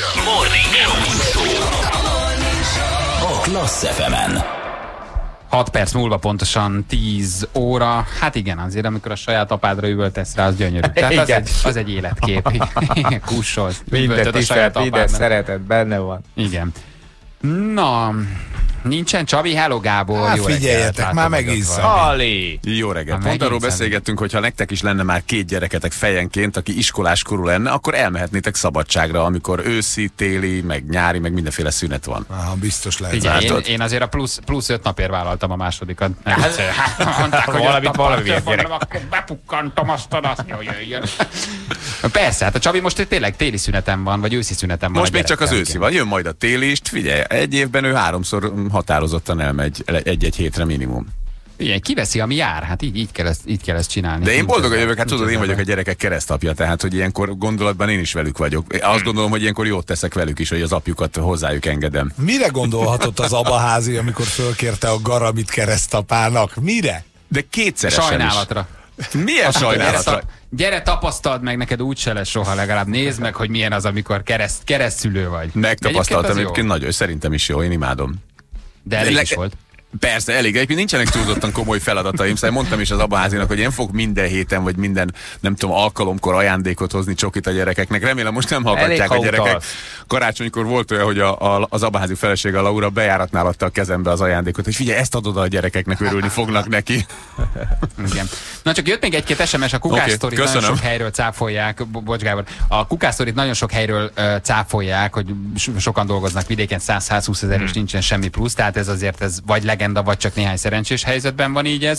A Klassz ef emen. hat perc múlva pontosan tíz óra. Hát igen, azért amikor a saját apádra üvöltesz rá, az gyönyörű. Tehát az egy, az egy életkép. Kussolsz. Minden tisztelt, minden szeretet benne van. Igen. Na, nincsen Csabi, hello Gábor. Hát figyeljetek, már megint Ali. Jó reggelt. Pont arról beszélgettünk, hogy ha nektek is lenne már két gyereketek fejenként, aki iskolás korú lenne, akkor elmehetnétek szabadságra, amikor őszi, téli, meg nyári, meg mindenféle szünet van. Aha, biztos lehet. Figyelj, én, én azért a plusz, plusz öt napért vállaltam a másodikat. Hát, mondták, hogy valamit valami bepukkantom azt adat, hogy jöjjön. Persze, hát a Csabi most tényleg téli szünetem van, vagy őszi szünetem van. Most még csak az őszi van, jön majd a téli is. Figyelj, egy évben ő háromszor határozottan elmegy egy-egy hétre minimum. Igen, kiveszi, ami jár, hát így, így, kell, ezt, így kell ezt csinálni. De én boldogan jövök, hát tudod, én vagyok a gyerekek keresztapja, tehát hogy ilyenkor gondolatban én is velük vagyok. Én azt gondolom, hogy ilyenkor jót teszek velük is, hogy az apjukat hozzájuk engedem. Mire gondolhatott az abaházi, amikor fölkérte a garamit keresztapának? Mire? De kétszeresen Sajnálatra. Is. Milyen sajnálatra? Gyere, gyere, tapasztald meg, neked úgy se lesz soha, legalább nézd meg, hogy milyen az, amikor kereszt, keresztszülő vagy. Megtapasztaltam, egyébként nagyon, szerintem is jó, én imádom. De elég is volt. Persze, elég. Egyébként nincsenek túlzottan komoly feladataim, szóval mondtam is az abaházinak, hogy én fogok minden héten, vagy minden, nem tudom, alkalomkor ajándékot hozni csokit a gyerekeknek. Remélem most nem hallgatják a gyerekek. Utalsz. Karácsonykor volt olyan, hogy a, a, az abaházi felesége, a Laura bejáratnál adta a kezembe az ajándékot, hogy figyelj, ezt adod a gyerekeknek, örülni fognak neki. Igen. Na csak jött még egy-két es em es, a kukásztorit okay, nagyon sok helyről cáfolják, bo bocs Gábor, a kukásztorit nagyon sok helyről uh, cáfolják, hogy sokan dolgoznak vidéken, száz-százhúsz ezer és hmm. nincsen semmi plusz, tehát ez azért ez vagy legenda, vagy csak néhány szerencsés helyzetben van így ez.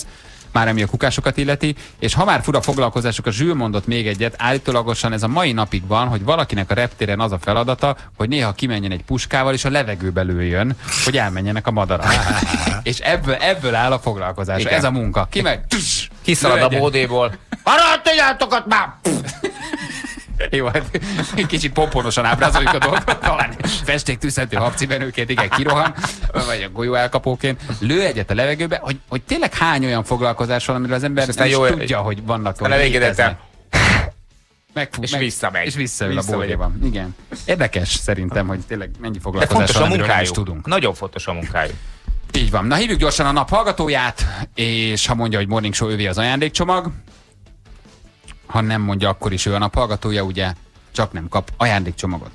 már ami a kukásokat illeti, és ha már fura foglalkozások, a Zsül mondott még egyet, állítólagosan ez a mai napig van, hogy valakinek a reptéren az a feladata, hogy néha kimenjen egy puskával, és a levegőbe lőjön, hogy elmenjenek a madarak. És ebből, ebből áll a foglalkozás. Ez a munka. Ki meg... Kiszalad a bódéból. Maradjatok már! Jó, hát kicsit pomponosan ábrázoljuk a dolgot, talán festéktűzhető habcibenőként, igen, kirohan, vagy a golyó elkapóként, lő egyet a levegőbe, hogy, hogy tényleg hány olyan foglalkozás van, amiről az ember nem is jó, tudja, hogy vannak, hogy léteznek. Megfú, és meg, visszamegy. És visszaül Vissza a bódéban. Igen. Érdekes szerintem, hogy tényleg mennyi foglalkozás van, amiről nem is tudunk. Nagyon fontos a munkájuk. Így van. Na, hívjuk gyorsan a nap hallgatóját, és ha mondja, hogy Morning Show, ővé az ajándékcsomag. Ha nem mondja, akkor is ő a nap hallgatója, ugye csak nem kap ajándékcsomagot.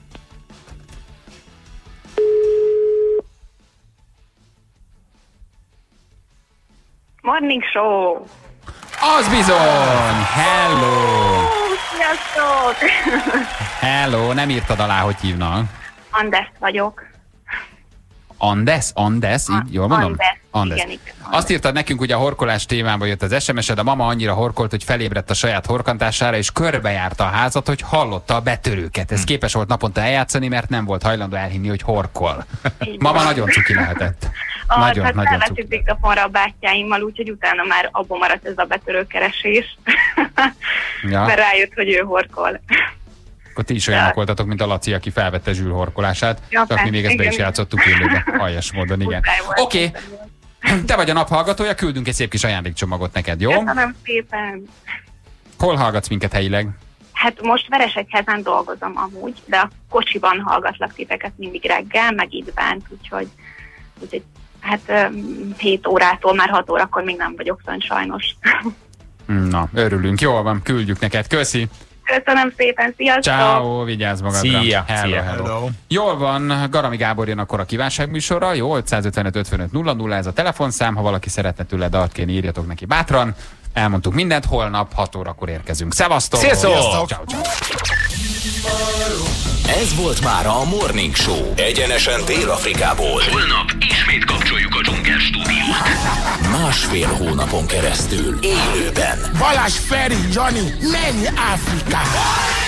Morning Show! Az bizony! Hello! Sziasztok! Hello, nem írtad alá, hogy hívnak. Andes vagyok. Andes? Andes? Így jól mondom? Andes. Andes. Igen, igen. Azt írtad nekünk, hogy a horkolás témában jött az es em es-ed, a mama annyira horkolt, hogy felébredt a saját horkantására, és körbejárta a házat, hogy hallotta a betörőket. Ez hmm. képes volt naponta eljátszani, mert nem volt hajlandó elhinni, hogy horkol. Mama nagyon cuki lehetett. Ah, nagyon, hát nagyon felvettük diktafonra a bátyáimmal, úgyhogy utána már abban maradt ez a betörőkeresés. Ja. Mert rájött, hogy ő horkol. Akkor ti is olyanok voltatok, mint a Laci, aki felvette Zsül horkolását. Ja, csak mi még ezt be is játszottuk élőbe. Aljas módon, igen. Oké, okay. Te vagy a nap hallgatója, küldünk egy szép kis ajándékcsomagot neked, jó? Köszönöm szépen. Hol hallgatsz minket helyileg? Hát most Veresegyházen dolgozom amúgy, de a kocsiban hallgatlak titeket mindig reggel, meg itt bánt, úgyhogy, úgyhogy hát hét órától már hat órakor még nem vagyok fönn sajnos. Na, örülünk. Jól van, küldjük neked. Köszi! Köszönöm szépen, sziasztok! Ciao, vigyázz magadra. Szia, hello, szia, hello. hello. Jól van, Garami Gábor jön akkor a kívánságműsorra, jó, ötszázötvenöt ötvenöt nulla nulla ez a telefonszám, ha valaki szeretne tőle dalt kérni, írjatok neki bátran. Elmondtuk mindent, holnap hat órakor érkezünk. Szevasztok! Sziasztok! Ciao, ciao. Ez volt már a Morning Show. Egyenesen Dél-Afrikából. Holnap ismét kapcsoljuk a Dzsungel stúdiót. Másfél hónapon keresztül élőben. Balázs, Feri, Jani, menj Afrikába!